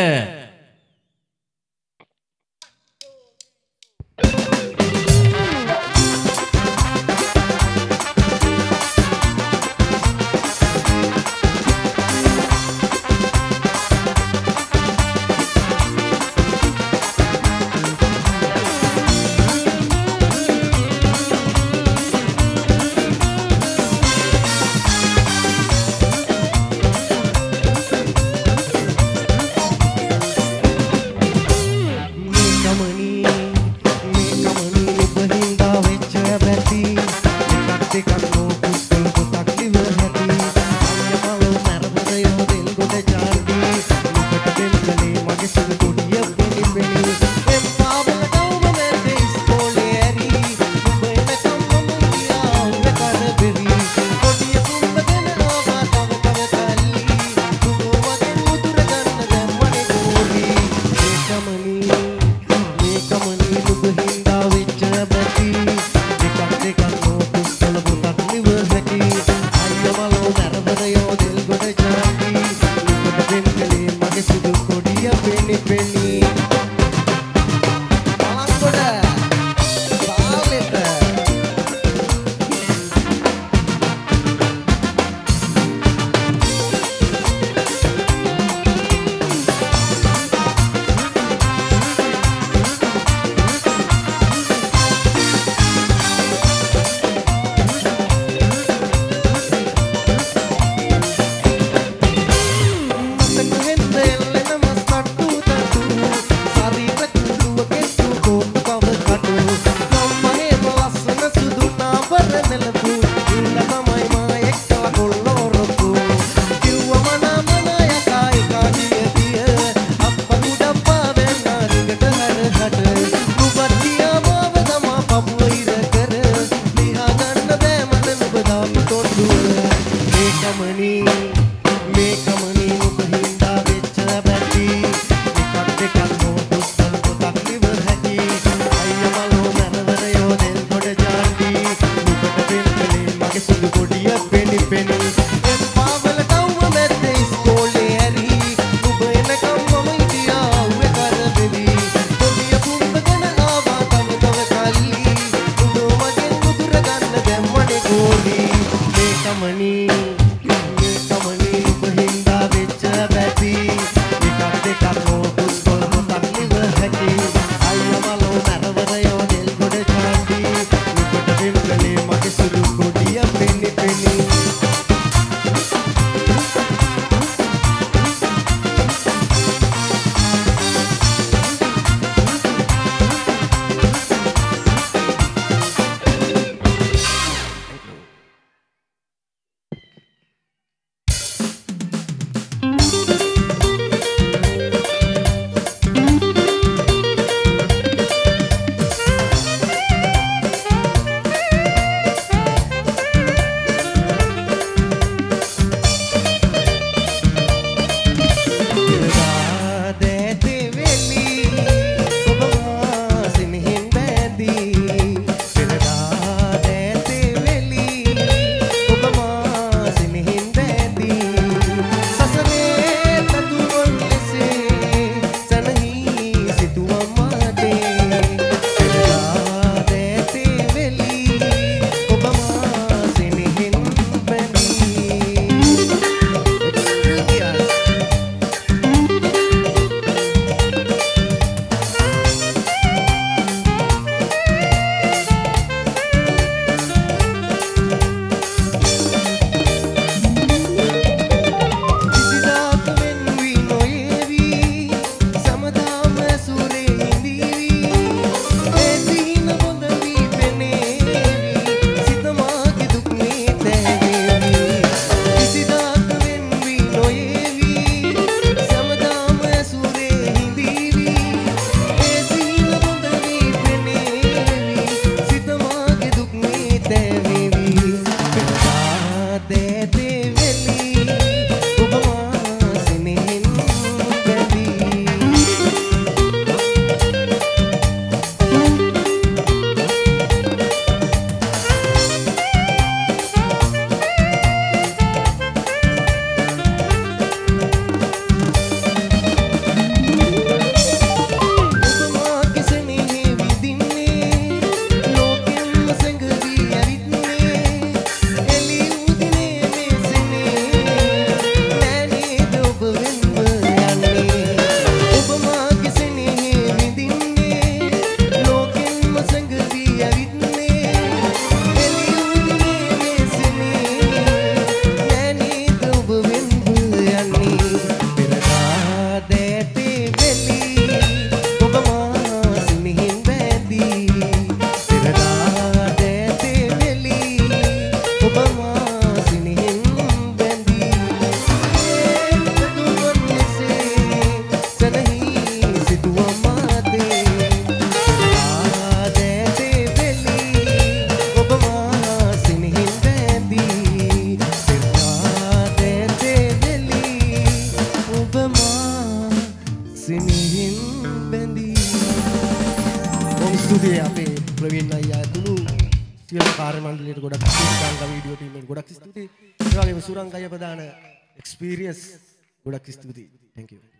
කාර්ය මණ්ඩලයට ගොඩක් ස්තුතියි. ගංගා වීඩියෝ ටීම් එකට ගොඩක් ස්තුතියි. ඒ වගේම සුරංගය ප්‍රදාන එක්ස්පීරියන්ස් ගොඩක් ස්තුතියි. thank you.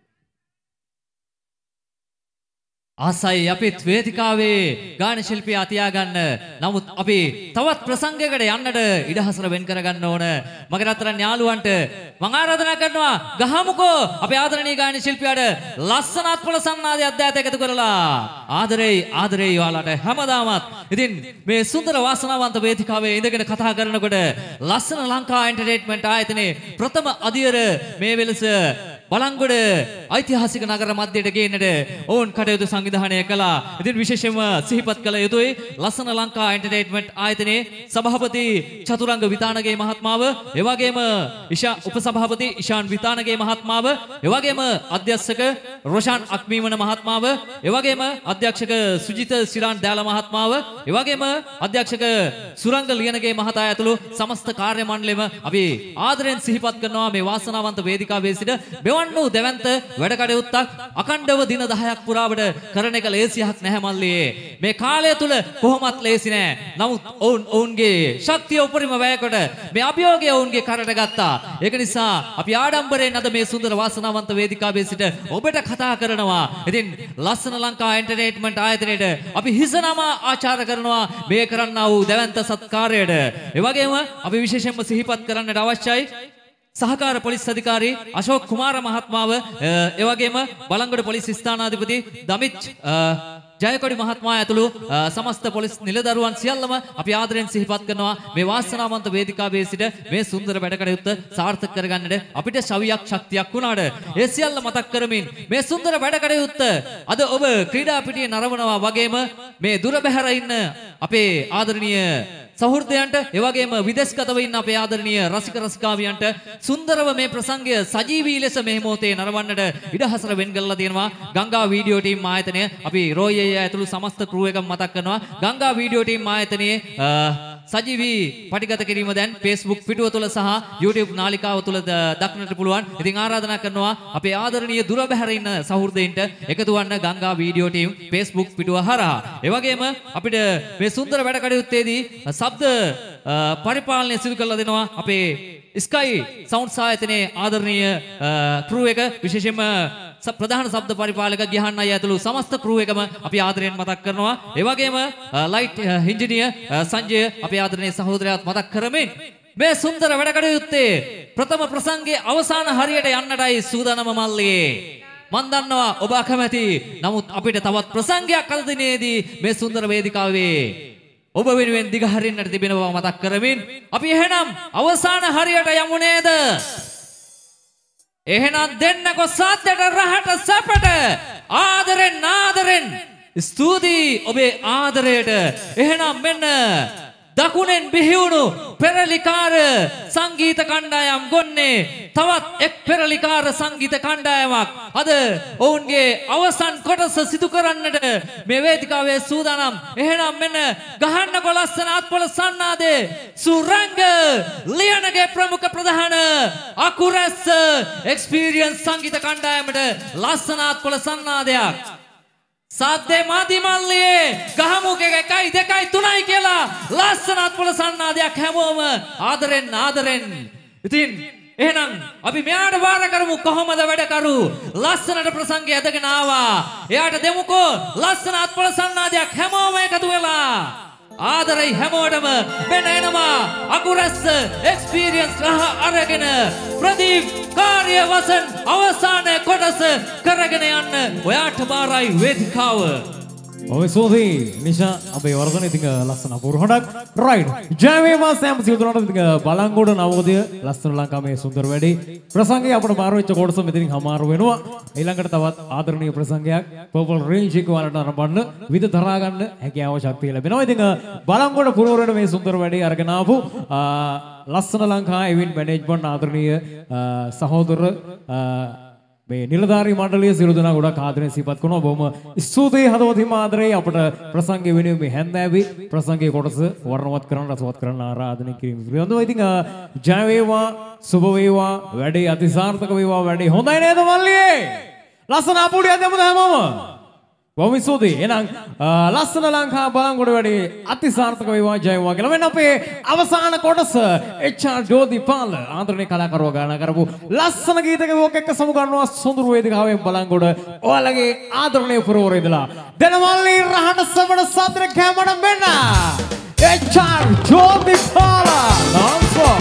ආසයි අපිත් වේදිකාවේ ගාන ශිල්පියා තියාගන්න. නමුත් අපි තවත් ප්‍රසංගයකට යන්නට ඉඩහසර වෙන් කරගන්න ඕන. මගේ රත්තරන් යාළුවන්ට මම ආරාධනා කරනවා ගහමුකෝ අපේ ආදරණීය ගාන ශිල්පියාට ලස්සනත් පොළ සන්නාදයක් දැත එකතු කරලා ආදරේ ආදරේ ඔයාලට හැමදාමත්. ඉතින් මේ සුන්දර වාසනාවන්ත වේදිකාවේ ඉඳගෙන කතා කරනකොට ලස්සන ලංකා එන්ටර්ටේන්මන්ට් ආයතනයේ ප්‍රථම අධියර මේ වෙලස බලංගොඩ ඓතිහාසික නගර මැදයට ගේන්නට ඔවුන් කටයුතු සංවිධානය කළා. ඉතින් විශේෂයෙන්ම සිහිපත් කළ යුතුයි ලස්සන ලංකා එන්ටර්ටේන්මන්ට් ආයතනයේ සභාපති චතුරංග විතානගේ මහත්මාව, එවැගේම ඉෂා උපසභාපති ඉෂාන් විතානගේ මහත්මාව, එවැගේම අධ්‍යක්ෂක රොෂාන් අක්මීමන මහත්මාව, එවැගේම අධ්‍යක්ෂක සුජිත සිරාන් දෑල මහත්මාව, එවැගේම අධ්‍යක්ෂක සුරංග ලියනගේ මහතා ඇතුළු සමස්ත කාර්ය මණ්ඩලයම අපි ආදරෙන් සිහිපත් කරනවා මේ වාසනාවන්ත වේදිකාවේ සිට මෙවන් දෙවන්ත වැඩ කටයුත්තක් අකණ්ඩව දින දහයක් පුරාවට කරන එක ලේසියක් නැහැ මල්ලියේ. මේ කාලය තුල කොහොමත් ලේසි නෑ. නමුත් ඔවුන් ඔවුන්ගේ ශක්තිය උපරිම වැයකට මේ අභියෝගය ඔවුන්ගේ කරට ගත්තා. ඒක නිසා අපි ආඩම්බරයෙන් අද මේ සුන්දර වාසනාවන්ත වේදිකාවේ සිට ඔබට කතා කරනවා. ඉතින් ලස්සන ලංකා එන්ටර්ටේන්මන්ට් ආයතනයේට අපි හිස නම ආචාර කරනවා මේ කරන්නා වූ දෙවන්ත සත්කාරයට. ඒ වගේම අපි විශේෂයෙන්ම සිහිපත් කරන්නට අවශ්‍යයි සහකාර පොලිස් අධිකාරී අශෝක් කුමාර මහත්මාව, ඒ වගේම බලංගොඩ පොලිස් ස්ථානාධිපති දමිච් ජයකොඩි මහත්මයා ඇතුළු සමස්ත පොලිස් නිලදරුවන් සියල්ලම අපි ආදරෙන් සිහිපත් කරනවා මේ වාසනාවන්ත වේදිකාවේ සිට මේ සුන්දර වැඩ කටයුත්ත සාර්ථක කරගන්නට අපිට ශවියක් ශක්තියක් වුණාට ඒ සියල්ල මතක් කරමින් මේ සුන්දර වැඩ කටයුත්ත අද ඔබ ක්‍රීඩා පිටියේ නරඹනවා වගේම මේ දුර බැහැර ඉන්න අපේ ආදරණීය සහෘදයන්ට එවැගේම විදේශගතව ඉන්න අපේ ආදරණීය රසික රසිකාවියන්ට සුන්දරව මේ ප්‍රසංගය සජීවී ලෙස මේ මොහොතේ නරඹන්නට ඉඩහසර වෙන් කරලා තියෙනවා ගංගා වීඩියෝ ටීම් ආයතනය. අපි රෝයි අයියා ඇතුළු සමස්ත ක්‍රූ එකම මතක් කරනවා ගංගා වීඩියෝ ටීම් ආයතනයේ සජීවී පටිගත කිරීම දැන් Facebook පිටුව තුල සහ YouTube නාලිකාව තුල දක්නට පුළුවන්. ඉතින් ආරාධනා කරනවා අපේ ආදරණීය දුර බැහැර ඉන්න සහෘදයින්ට එකතු වන්න ගංගා වීඩියෝ ටීම් Facebook පිටුව හරහා. ඒ වගේම අපිට මේ සුන්දර වැඩ කටයුත්තේදී ශබ්ද පරිපාලනය සිදු කරලා දෙනවා අපේ ස්කයි සවුන්ඩ්ස් ආයතනයේ ආදරණීය ක්‍රූ එක, විශේෂයෙන්ම ප්‍රධාන ශබ්ද පරිපාලක ගිහන් අය ඇතුළු සමස්ත ක්‍රූ එකම අපි ආදරයෙන් මතක් කරනවා. ඒ වගේම ලයිට් ඉංජිනියර් සංජය අපේ ආදරණීය සහෝදරයාත් මතක් කරමින් මේ සුන්දර වැඩ කටයුත්තේ ප්‍රථම ප්‍රසංගයේ අවසාන හරියට යන්නටයි සූදානම මල්ලියේ. මන් දන්නවා ඔබ අකමැති. නමුත් අපිට තවත් ප්‍රසංගයක් අද දිනේදී මේ සුන්දර වේදිකාවේ ඔබ වෙනුවෙන් දිගහරින්නට තිබෙන බව මතක් කරමින් අපි එහෙනම් අවසාන හරියට යමු නේද? එහෙනම් දෙන්නකො සාද්දට රහට සැපට ආදරෙන් ආදරෙන් ස්තුතියි ඔබේ ආදරයට. එහෙනම් මෙන්න දකුණෙන් බිහිවුණු පෙරලිකාර සංගීත කණ්ඩායම් ගොන්නේ තවත් එක් පෙරලිකාර සංගීත කණ්ඩායමක් අද ඔවුන්ගේ අවසන් කොටස සිදු කරන්නට මේ වේදිකාවේ සූදානම්. එහෙනම් මෙන්න ගහන්නකො ලස්සන අත්පොළ සන්නාදේ සුරංග ලියනගේ ප්‍රමුඛ ප්‍රධාන අකුරැස්ස එක්ස්පීරියන්ස් සංගීත කණ්ඩායමට ලස්සන අත්පොළ සන්නාදයක්. සද්දේ මාදි මල්ලියේ ගහමුක එකයි දෙකයි තුනයි කියලා ලස්සනත් පොළ සන්නාදයක් හැමෝම ආදරෙන් ආදරෙන්. ඉතින් එහෙනම් අපි මෙයාට වාර කරමු කොහොමද වැඩ කරු ලස්සනට ප්‍රසංගය ඇදගෙන ආවා. එයාට දෙමුකෝ ලස්සනත් පොළ සන්නාදයක් හැමෝම එකතු වෙලා. ආදරයි හැමෝටම මෙන්න එනවා අකුරැස්ස එක්ස්පීරියන්ස් රහ අරගෙන ප්‍රදීප් කාර්යවසන් අවසාන කොටස කරගෙන යන්න ඔයාට බාරයි වේදිකාව. ඔය සෝදී නිෂා අපේ වර්ධන ඉතින් ලස්සන අපූර්ව හොඩක් රයිට් ජය වේවා සෑම සියලුනට ඉතින් බලංගොඩ නවෝදය ලස්සන ලංකාවේ සුන්දර වැඩි ප්‍රසංගය අපිට මාරු වෙච්ච කොටස මෙතනින් හමාරු වෙනවා. ඊළඟට තවත් ආදරණීය ප්‍රසංගයක් පර්පල් රේන්ජ් එක වලට නරඹන්න විද දරා ගන්න හැකියාව ශක්තිය ලැබෙනවා. ඉතින් බලංගොඩ පුරවරණ මේ සුන්දර වැඩි අරගෙන ආපු ලස්සන ලංකා ඉවෙන්ට් මැනේජ්මන්ට් ආදරණීය සහෝදර මේ නිලධාරී මණ්ඩලයේ සියලු දෙනා ගොඩක් ආදරෙන් සිහිපත් කරනවා. බොහොම ස්තුතියි හදවතින්ම ආදරේ අපට ප්‍රසංගය වෙනුවෙන් මේ හැන්දෑවේ ප්‍රසංගයේ කොටස වර්ණවත් කරන්න රසවත් කරන්න ආරාධනය කිරීම පිළිබඳව. ඉතින් ජය වේවා සුබ වේවා වැඩේ අතිසාර්ථක වේවා වැඩේ හොඳයි නේද මල්ලියේ? ලස්සන අපුඩියක් දෙමුද හැමෝම? බොහොම ස්තුතියි. එහෙනම් ලස්සන ලංකා බලංගොඩ වැඩි අතිසාර්ථක වේවා ජය වේවා කියලා. මෙන්න අපේ අවසාන කොටස එච් ආර් ජෝතිපාල ආන්දරණීය කලාකරුවා ගායනා කරපු ලස්සන ගීතක වෝක් එක්ක සමුගන්නවා සොඳුරු වේදිකාවෙන් බලංගොඩ. ඔයාලගේ ආදරණීය පුරවර ඉදලා දෙනමල්ලි රහට සබඩ සද්‍ර කැමඩ මෙන්න එච් ආර් ජෝතිපාල නාන්සෝ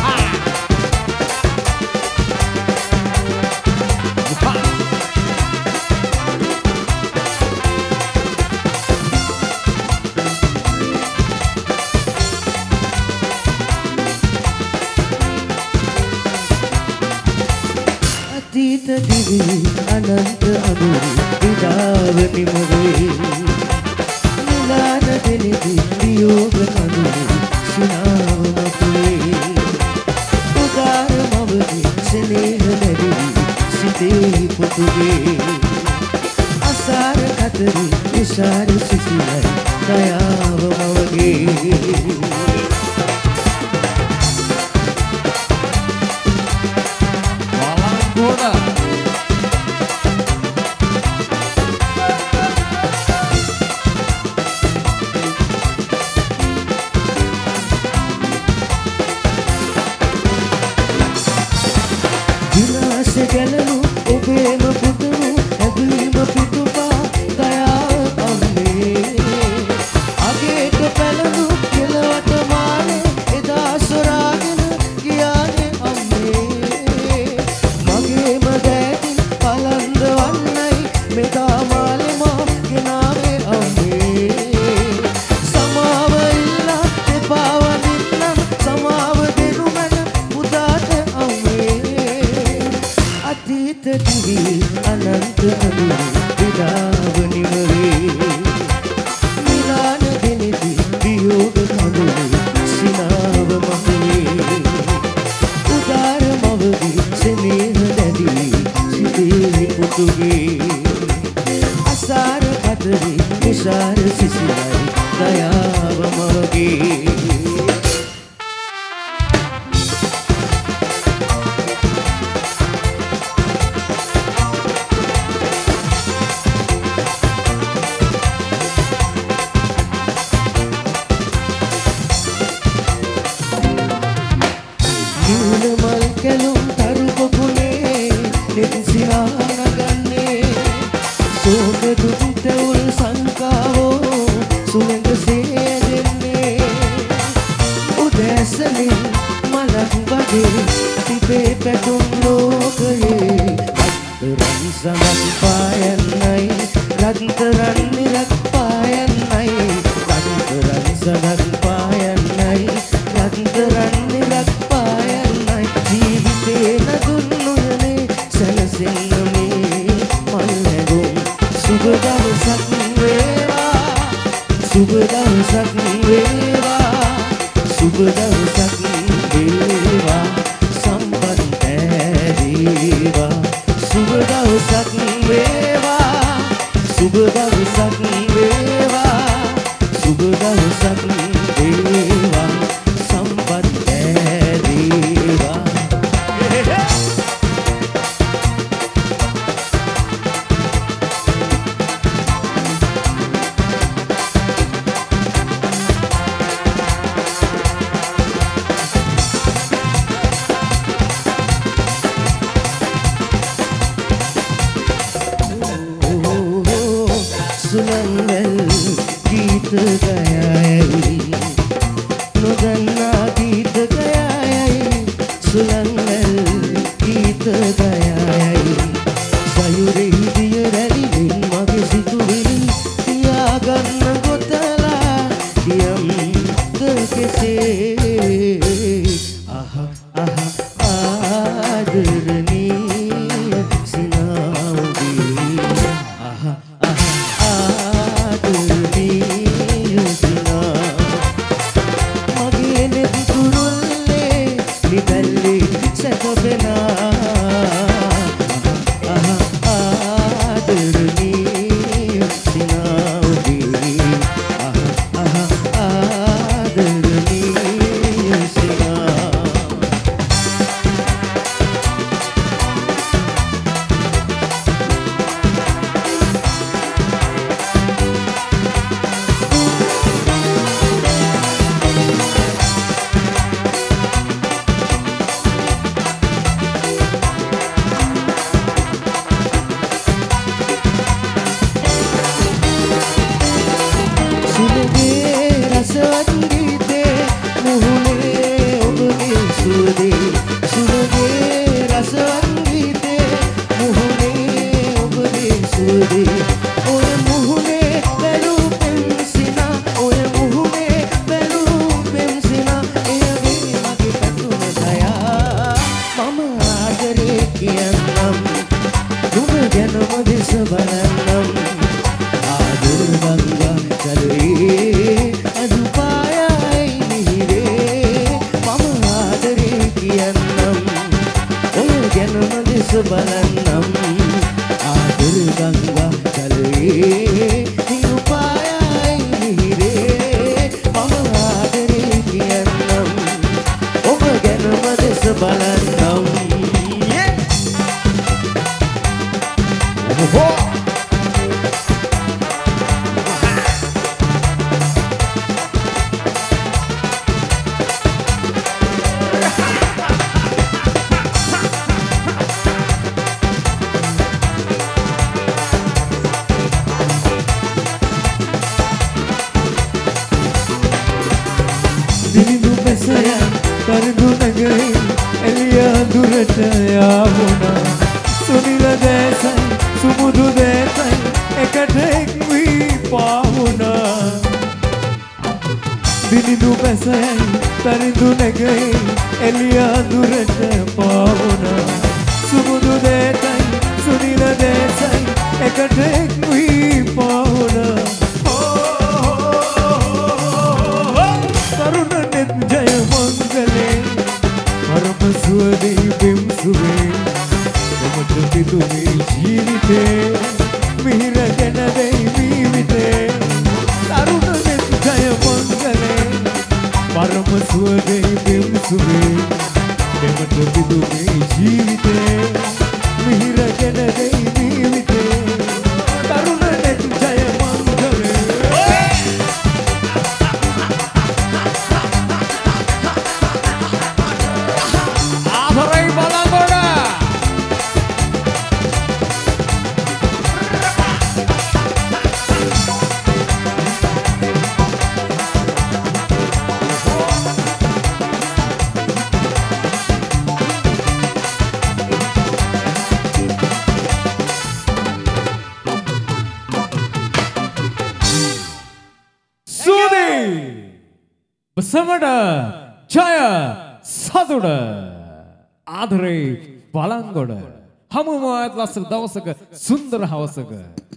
අතීත දිවි අනන්ත අනුරු විඩාව නිමවේ නිලාන දෙනිදි වියෝග කඳුරු සිනාව මතුවේ උදාර මවගේ සෙනෙහ ලැබිවි සිතේ පුතුගේ අසාර කතරි විශාල සිසිලයි දයාව මවගේ බලන්නම් ආදර ගංගා ජලයේ නිරුපායයි මිහිරේ මම ආදරේ කියන්නම් ඔබ ගැනම දෙස බලන්නම් Oh! දිලිඳු පැසය කරුණු නගරේ එළිය දුරට යාවුණා සුනිල දැසයි සුමුදු දැසයි එකට එක් වී පාවුණා දිලිඳු පැසයයි කරුණු නගරේ එළිය දුරට පාවුණා සුමුදු දැසයි සුනිල දැසයි එකට එක් වී පාවුණා जय मंगले परम सुवदे बिम सुवे तुमचुकी तुम्हें जीविते मीरा जनदे मीविते तरुण ने जय मंगले परम सुवदे बिम सुवे तुमचुकी तुम्हें जीविते मीरा जनदे मीविते तरुण ने जय मंगले bersama Jaya Sathuda ආදරේ බලංගොඩ හමුම ඇත් ලස්සන දවසක සුන්දර හවසක